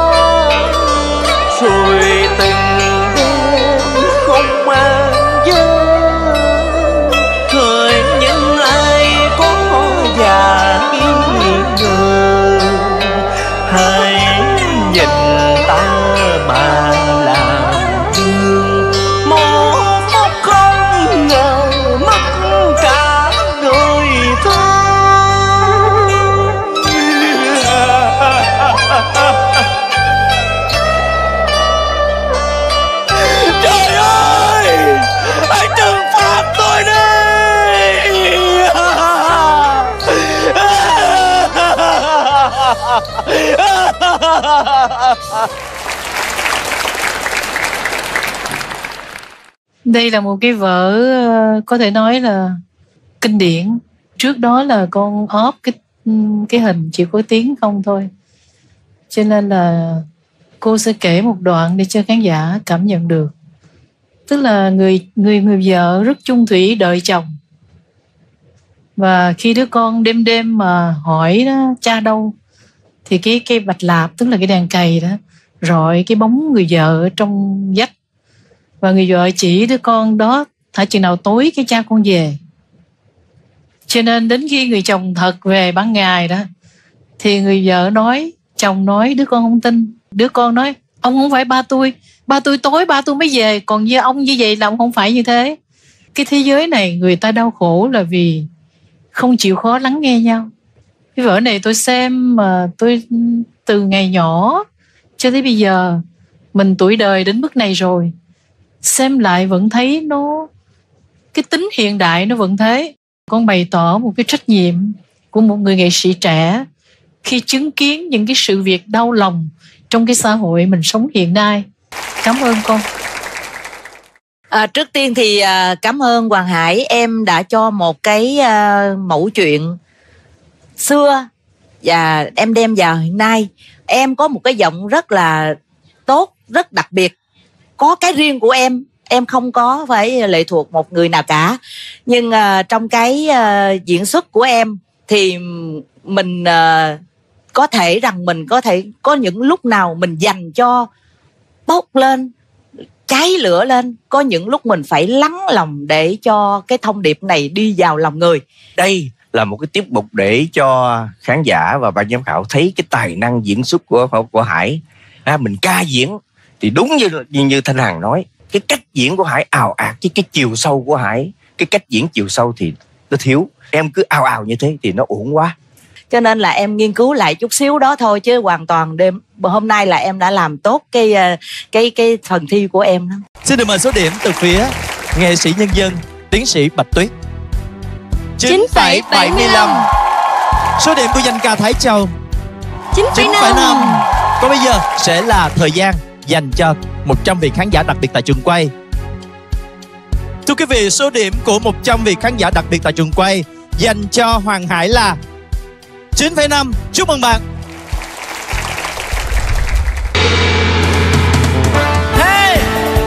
Rồi từng đêm không an giấc, thời những ai có già nghi ngờ hãy nhìn ta mà làm thương. Một phút không ngờ mất cả người thương. Trời ơi, hãy trừng phạt tôi đi. Đây là một cái vở có thể nói là kinh điển. Trước đó là con óp cái hình chỉ có tiếng không thôi, cho nên là cô sẽ kể một đoạn để cho khán giả cảm nhận được. Tức là người vợ rất chung thủy đợi chồng, và khi đứa con đêm đêm mà hỏi đó, cha đâu, thì cái bạch lạp tức là cái đèn cầy đó rọi cái bóng người vợ ở trong vách, và người vợ chỉ đứa con đó hả chừng nào tối cái cha con về. Cho nên đến khi người chồng thật về ban ngày đó thì người vợ nói, chồng nói đứa con không tin. Đứa con nói ông không phải ba tôi tối ba tôi mới về, còn như ông như vậy là ông không phải như thế. Cái thế giới này người ta đau khổ là vì không chịu khó lắng nghe nhau. Cái vở này tôi xem mà tôi từ ngày nhỏ cho tới bây giờ, mình tuổi đời đến mức này rồi, xem lại vẫn thấy nó, cái tính hiện đại nó vẫn thế. Con bày tỏ một cái trách nhiệm của một người nghệ sĩ trẻ khi chứng kiến những cái sự việc đau lòng trong cái xã hội mình sống hiện nay. Cảm ơn con. Trước tiên thì cảm ơn Hoàng Hải, em đã cho một cái mẫu chuyện xưa và em đem vào hiện nay. Em có một cái giọng rất là tốt, rất đặc biệt, có cái riêng của em không có phải lệ thuộc một người nào cả. Nhưng trong cái diễn xuất của em thì mình có thể rằng mình có thể có những lúc nào mình dành cho bốc lên, cháy lửa lên, có những lúc mình phải lắng lòng để cho cái thông điệp này đi vào lòng người. Đây là một cái tiết mục để cho khán giả và ban giám khảo thấy cái tài năng diễn xuất của Hải. Mình ca diễn thì đúng như Thanh Hằng nói, cái cách diễn của Hải ào ạt, chứ cái chiều sâu của Hải, cái cách diễn chiều sâu thì nó thiếu. Em cứ ào ào như thế thì nó uổng quá. Cho nên là em nghiên cứu lại chút xíu đó thôi, chứ hoàn toàn hôm nay là em đã làm tốt cái phần thi của em đó. Xin được mời số điểm từ phía nghệ sĩ nhân dân tiến sĩ Bạch Tuyết. 9,75. Số điểm của danh ca Thái Châu 9,5. Còn bây giờ sẽ là thời gian dành cho 100 vị khán giả đặc biệt tại trường quay. Thưa quý vị, số điểm của 100 vị khán giả đặc biệt tại trường quay dành cho Hoàng Hải là 9,5. Chúc mừng bạn. Hey!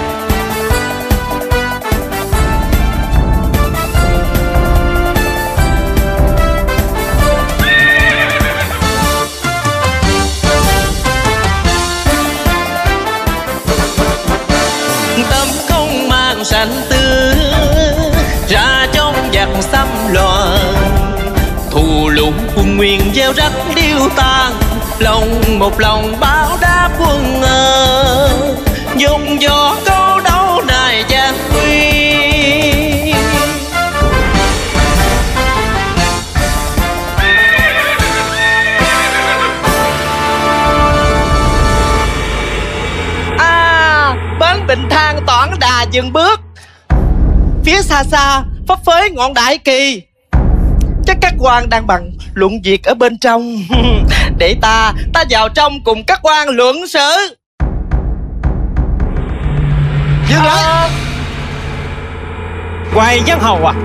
Tâm không mang sanh tư ra trong giặc xâm loạn, thù lũng quân nguyên gieo rắc điêu tàn, lòng một lòng báo đáp quân dùng gió câu đấu nài gian nguy. Bến Bình Thang toản đà dừng bước, phía xa xa phấp phới ngọn đại kỳ. Chắc các quan đang bằng luận việc ở bên trong. Để ta vào trong cùng các quan luận sự. Dừng lại. Hoài Văn Hầu à?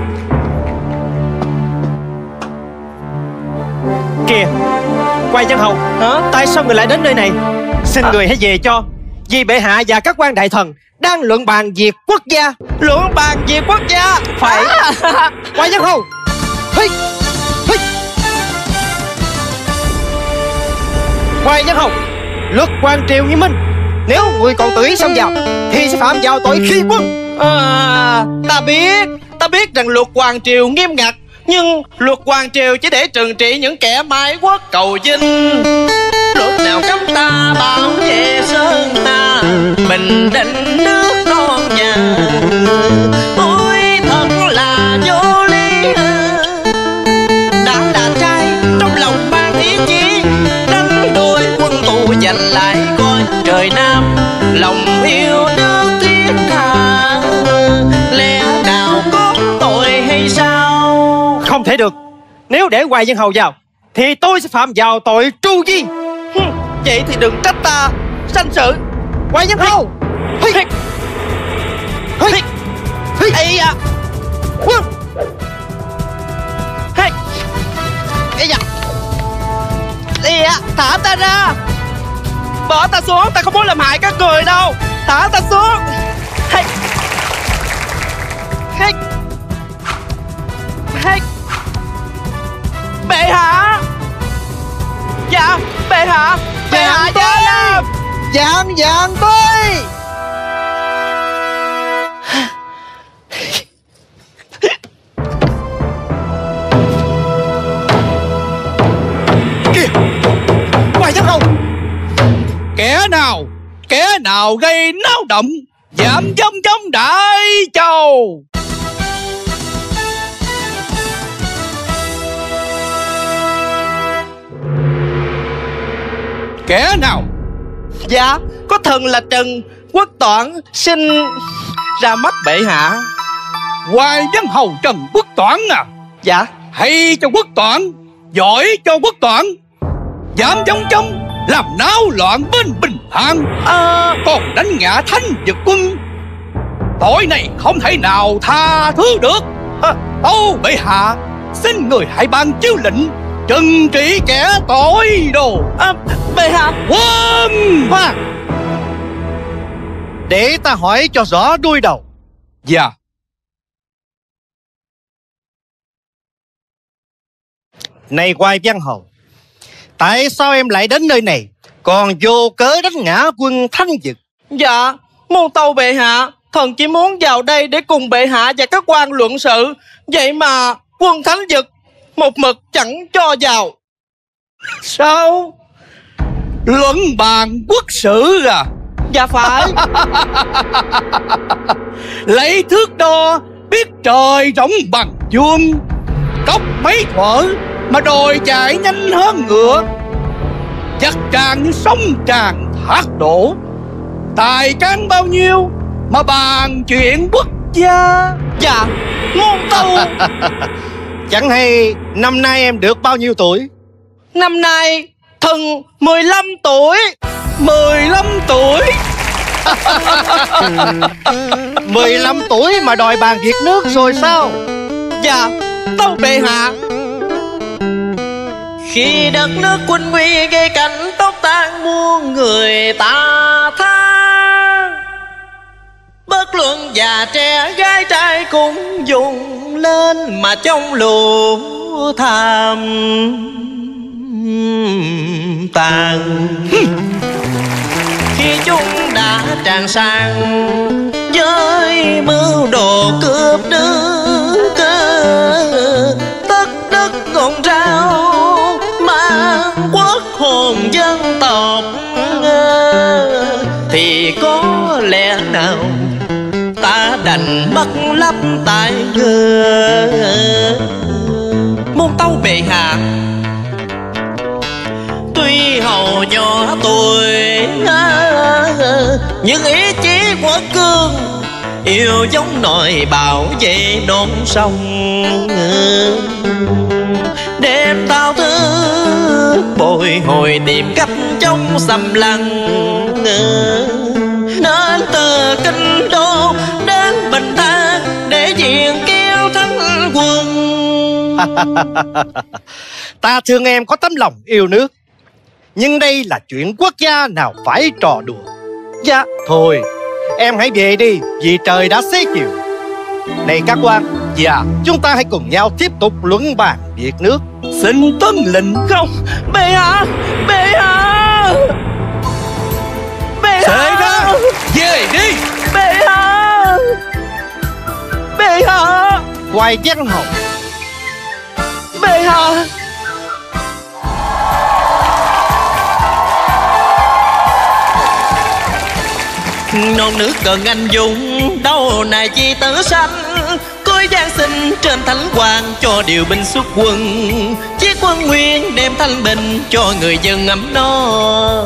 Kìa, Hoài Văn Hầu, tại sao người lại đến nơi này? Xin người hãy về cho. Vì bệ hạ và các quan đại thần đang luận bàn việc quốc gia. Luận bàn việc quốc gia? Phải. Hoài Văn Hầu. Hoài Văn Hầu, luật quan triều nghiêm minh. Nếu người còn tự ý xông vào thì sẽ phạm vào tội khi quân. Ta biết rằng luật hoàng triều nghiêm ngặt, nhưng luật hoàng triều chỉ để trừng trị những kẻ mãi quốc cầu vinh. Luật nào cấm ta bảo vệ sơn ta, bình định nước non nhà. Ôi thật là vô lý. Đã là trai trong lòng mang ý chí, đánh đuổi quân tù giành lại coi trời Nam. Lòng yêu nước thiết tha, lẽ nào có tội hay sao? Không thể được. Nếu để Hoài Văn Hầu vào thì tôi sẽ phạm vào tội tru di. Vậy thì đừng trách ta sanh sự. Hoài Văn Hầu. Ây da. Ây da. Ây da, thả ta ra. Bỏ ta xuống, ta không muốn làm hại các người đâu. Thả ta xuống. Bệ hạ. Dạ, bệ hạ. Bệ hạ giá lâm. Dạng tôi. Kìa, Hoài Văn Hầu. Kẻ nào gây náo động, dám trong Đại Châu. Kẻ nào? Dạ, có thần là Trần Quốc Toản xin ra mắt bệ hạ. Hoài Văn Hầu Trần Quốc Toản à? Dạ. Hay cho Quốc Toản, giỏi cho Quốc Toản, dám chống làm náo loạn bên Bình Thang, còn đánh ngã Thanh Dực quân. Tội này không thể nào tha thứ được. Tâu bệ hạ, xin người hãy ban chiếu lệnh trừng trị kẻ tội đồ. Bệ hạ. Quân. Để ta hỏi cho rõ đuôi đầu. Dạ. Này Hoài Văn Hầu, Tại sao em lại đến nơi này, còn vô cớ đánh ngã quân Thánh Dực? Dạ, muôn tâu bệ hạ, thần chỉ muốn vào đây để cùng bệ hạ và các quan luận sự. Vậy mà quân Thánh Dực một mực chẳng cho vào. Sao? Luận bàn quốc sử à? Dạ phải. Lấy thước đo biết trời rộng bằng vuông, cốc mấy thuở mà đòi chạy nhanh hơn ngựa, chắc tràn như sông tràn thác đổ. Tài can bao nhiêu mà bàn chuyện quốc gia? Dạ, muôn tâu. Chẳng hay năm nay em được bao nhiêu tuổi? Năm nay thần 15 tuổi. 15 tuổi? 15 tuổi mà đòi bàn việc nước rồi sao? Dạ, tâu bệ hạ. Khi đất nước quân nguy gây cảnh tóc tan muôn người ta than, bất luận già trẻ gái trai cũng dùng lên mà trong lũ tham tàn. Khi chúng đã tràn sang với mưu đồ cướp nước, tất đất gọn rao mang quốc hồn dân tộc, thì có lẽ nào ta đành mất lấp tại ngờ. Muôn tâu bệ hạ, tuy hầu nhỏ tuổi nhưng ý chí của cương, yêu giống nòi bảo vệ non sông. Đêm thao thức bồi hồi tìm cách trong xâm lăng, nên từ kinh đô đến Bình Thang để diện kêu thánh quân. Ta thương em có tấm lòng yêu nước, nhưng đây là chuyện quốc gia, nào phải trò đùa. Dạ thôi, em hãy về đi, vì trời đã xế chiều. Này các quan, dạ, chúng ta hãy cùng nhau tiếp tục luận bàn việc nước. Xin tuân lệnh. Không, bệ hạ, bệ hạ, bệ hạ. Ra, về đi. Bệ hạ, bệ hạ. Hoài Văn Hầu. Bệ hạ. Non nước cần anh dũng, đâu này chi tử sanh. Cối giang sinh trên thánh hoàng cho điều binh xuất quân, chiếc quân nguyên đem thanh bình cho người dân ấm no.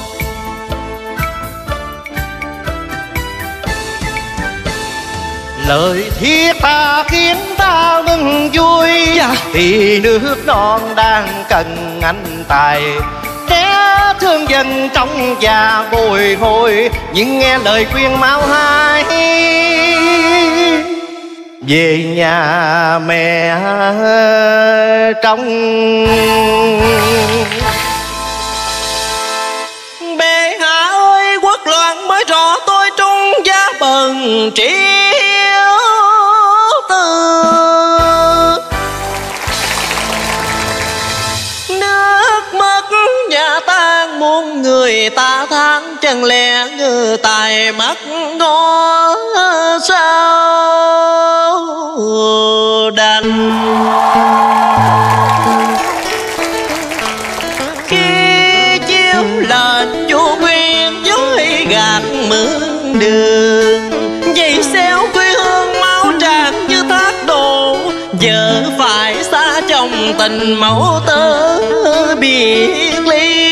Lời thiết ta khiến ta mừng vui, dạ. Thì nước non đang cần anh tài, kẻ thương dân trong già bồi hồi, nhưng nghe lời khuyên mau hai về nhà mẹ trong. Bệ hạ ơi, quốc loạn mới rõ tôi trung giá bần triều tư. Nước mất nhà tan muôn người ta than, chẳng lẽ ngư tài mắt ngó sao đành. Khi chiếu lệnh vua nguyên với gạt mướn đường, dây xéo quê hương máu tràn như thác đổ, giờ phải xa chồng tình mẫu tớ biệt ly.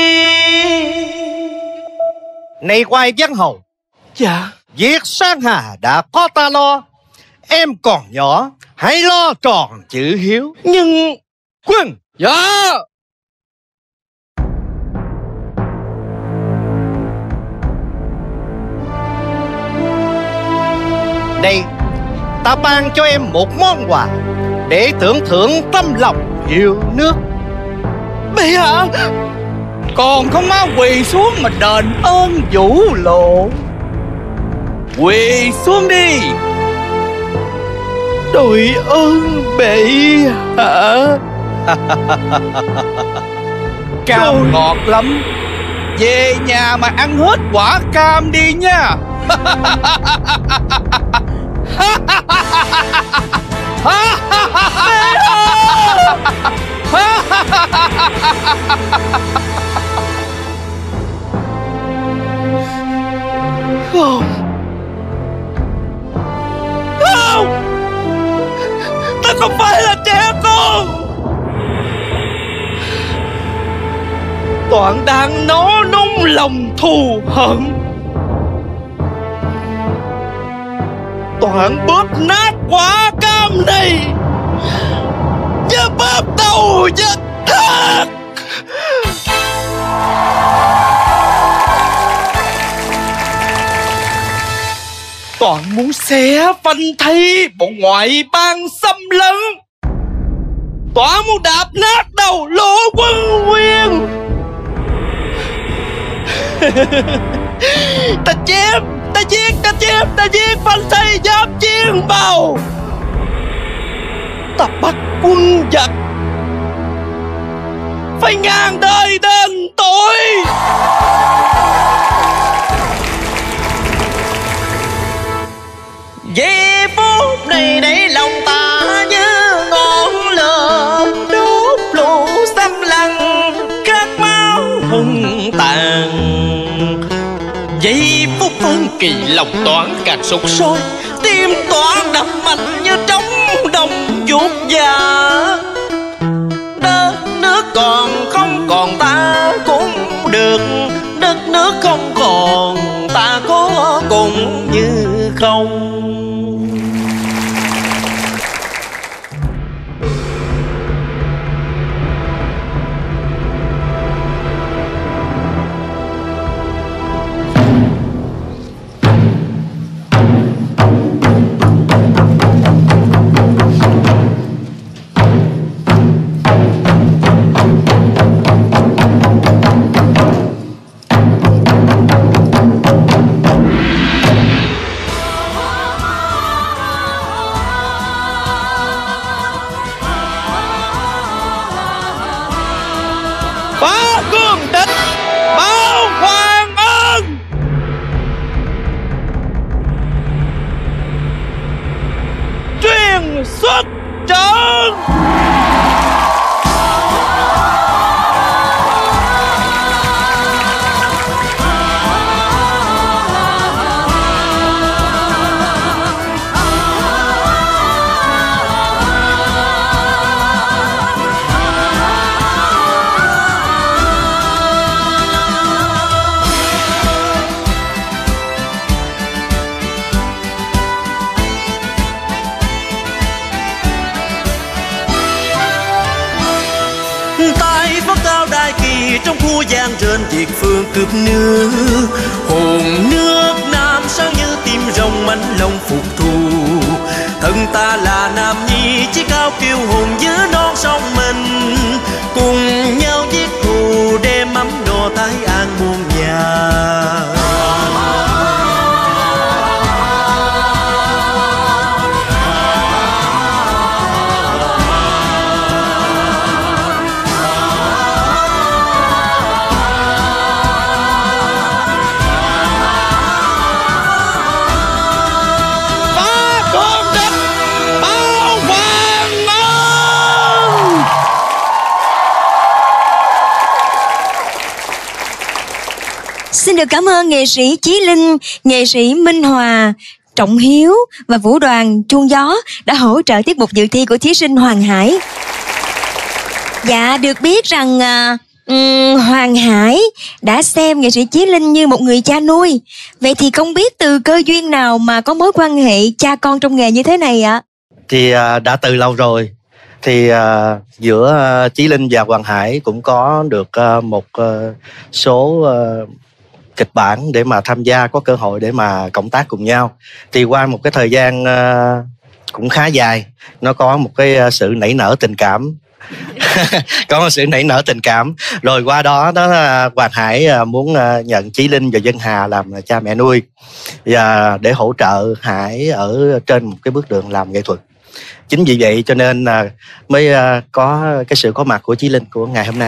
Này Hoài Văn Hầu. Dạ. Việc sang hà đã có ta lo, em còn nhỏ, hãy lo tròn chữ hiếu. Nhưng quân. Dạ. Đây, ta ban cho em một món quà để tưởng thưởng tâm lòng yêu nước. Bệ hạ, còn không mau quỳ xuống mà đền ơn vũ lộ. Quỳ xuống đi. Đội ơn bệ hạ. Cam ngọt lắm. Về nhà mà ăn hết quả cam đi nha. Không. Không. Ta không phải là trẻ con. Toán đang nó nung lòng thù hận. Toán bóp nát quả cam này và bóp đầu và thác. Toán muốn xé phanh thay bọn ngoại bang xâm lấn. Toán muốn đạp nát đầu Lỗ Quân Nguyên. Ta chém, ta giết, ta chém, ta giết phanh thay giáp chiến bào. Ta bắt quân giặc phải ngàn đời đền tội. Giây phút này để lòng ta như ngọn lửa đốt lũ xâm lăng khát máu hung tàn. Giây phút phương kỳ lòng Toán càng sụt sôi, tim Toán đập mạnh như trống đồng vuốt già. Đất nước còn không còn ta cũng được, đất nước không còn ta có cũng như không. Xuất trận. Trong khu gian trên Việt phương cướp nước, hồn nước Nam sáng như tim rồng mãnh lòng phục thù. Thân ta là Nam Nhi chí cao kiêu hùng giữa non sông mình, cùng nhau giết thù đem ấm no thái an muôn nhà. Xin được cảm ơn nghệ sĩ Chí Linh, nghệ sĩ Minh Hòa, Trọng Hiếu và vũ đoàn Chuông Gió đã hỗ trợ tiết mục dự thi của thí sinh Hoàng Hải. Dạ, được biết rằng Hoàng Hải đã xem nghệ sĩ Chí Linh như một người cha nuôi. Vậy thì không biết từ cơ duyên nào mà có mối quan hệ cha con trong nghề như thế này ạ? Thì đã từ lâu rồi. Thì giữa Chí Linh và Hoàng Hải cũng có được một số kịch bản để mà tham gia, có cơ hội để mà cộng tác cùng nhau. Thì qua một cái thời gian cũng khá dài, nó có một cái sự nảy nở tình cảm. Có một sự nảy nở tình cảm. Rồi qua đó Hoàng Hải muốn nhận Chí Linh và Vân Hà làm cha mẹ nuôi, và để hỗ trợ Hải ở trên một cái bước đường làm nghệ thuật. Chính vì vậy cho nên mới có cái sự có mặt của Chí Linh của ngày hôm nay.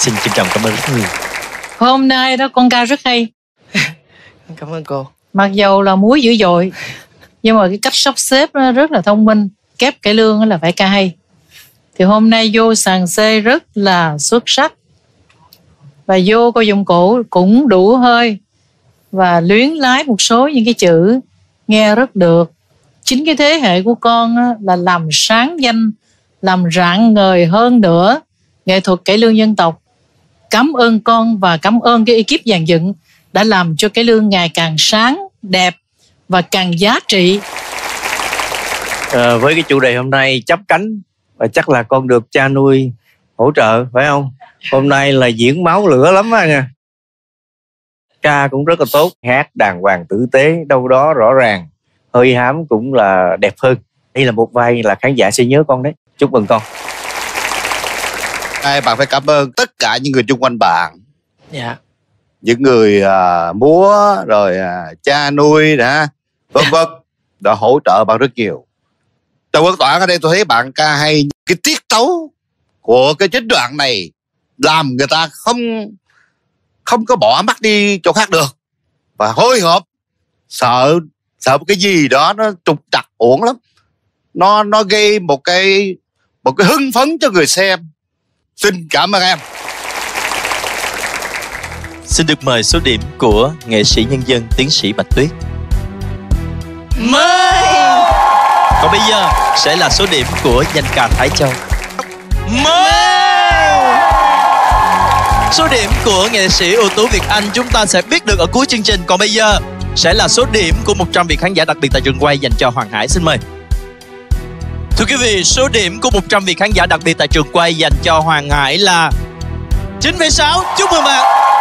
Xin trân trọng cảm ơn rất nhiều. Hôm nay đó con ca rất hay. Cảm ơn cô. Mặc dầu là múa dữ dội, nhưng mà cái cách sắp xếp nó rất là thông minh. Kép cải lương là phải ca hay. Thì hôm nay vô sàn xê rất là xuất sắc. Và vô coi dụng cụ cũng đủ hơi. Và luyến lái một số những cái chữ nghe rất được. Chính cái thế hệ của con là làm sáng danh, làm rạng ngời hơn nữa nghệ thuật cải lương dân tộc. Cảm ơn con và cảm ơn cái ekip dàn dựng đã làm cho cải lương ngày càng sáng, đẹp và càng giá trị. Với cái chủ đề hôm nay chấp cánh, và chắc là con được cha nuôi hỗ trợ phải không? Hôm nay là diễn máu lửa lắm á nha. Ca cũng rất là tốt, hát đàng hoàng tử tế, đâu đó rõ ràng, hơi hám cũng là đẹp hơn. Đây là một vai là khán giả sẽ nhớ con đấy. Chúc mừng con. Bạn phải cảm ơn tất cả những người chung quanh bạn. Dạ. Những người múa rồi cha nuôi đã vân vân đã hỗ trợ bạn rất nhiều. Trong Quốc Toản ở đây tôi thấy bạn ca hay. Cái tiết tấu của cái trích đoạn này làm người ta không có bỏ mắt đi chỗ khác được, và hồi hộp sợ cái gì đó nó trục trặc uổng lắm. Nó gây một cái hưng phấn cho người xem. Xin cảm ơn em. Xin được mời số điểm của nghệ sĩ nhân dân tiến sĩ Bạch Tuyết. Mời. Còn bây giờ sẽ là số điểm của danh ca Thái Châu. Mời. Số điểm của nghệ sĩ ưu tú Việt Anh chúng ta sẽ biết được ở cuối chương trình. Còn bây giờ sẽ là số điểm của 100 vị khán giả đặc biệt tại trường quay dành cho Hoàng Hải. Xin mời. Thưa quý vị, số điểm của 100 vị khán giả đặc biệt tại trường quay dành cho Hoàng Hải là 9,6. Chúc mừng bạn.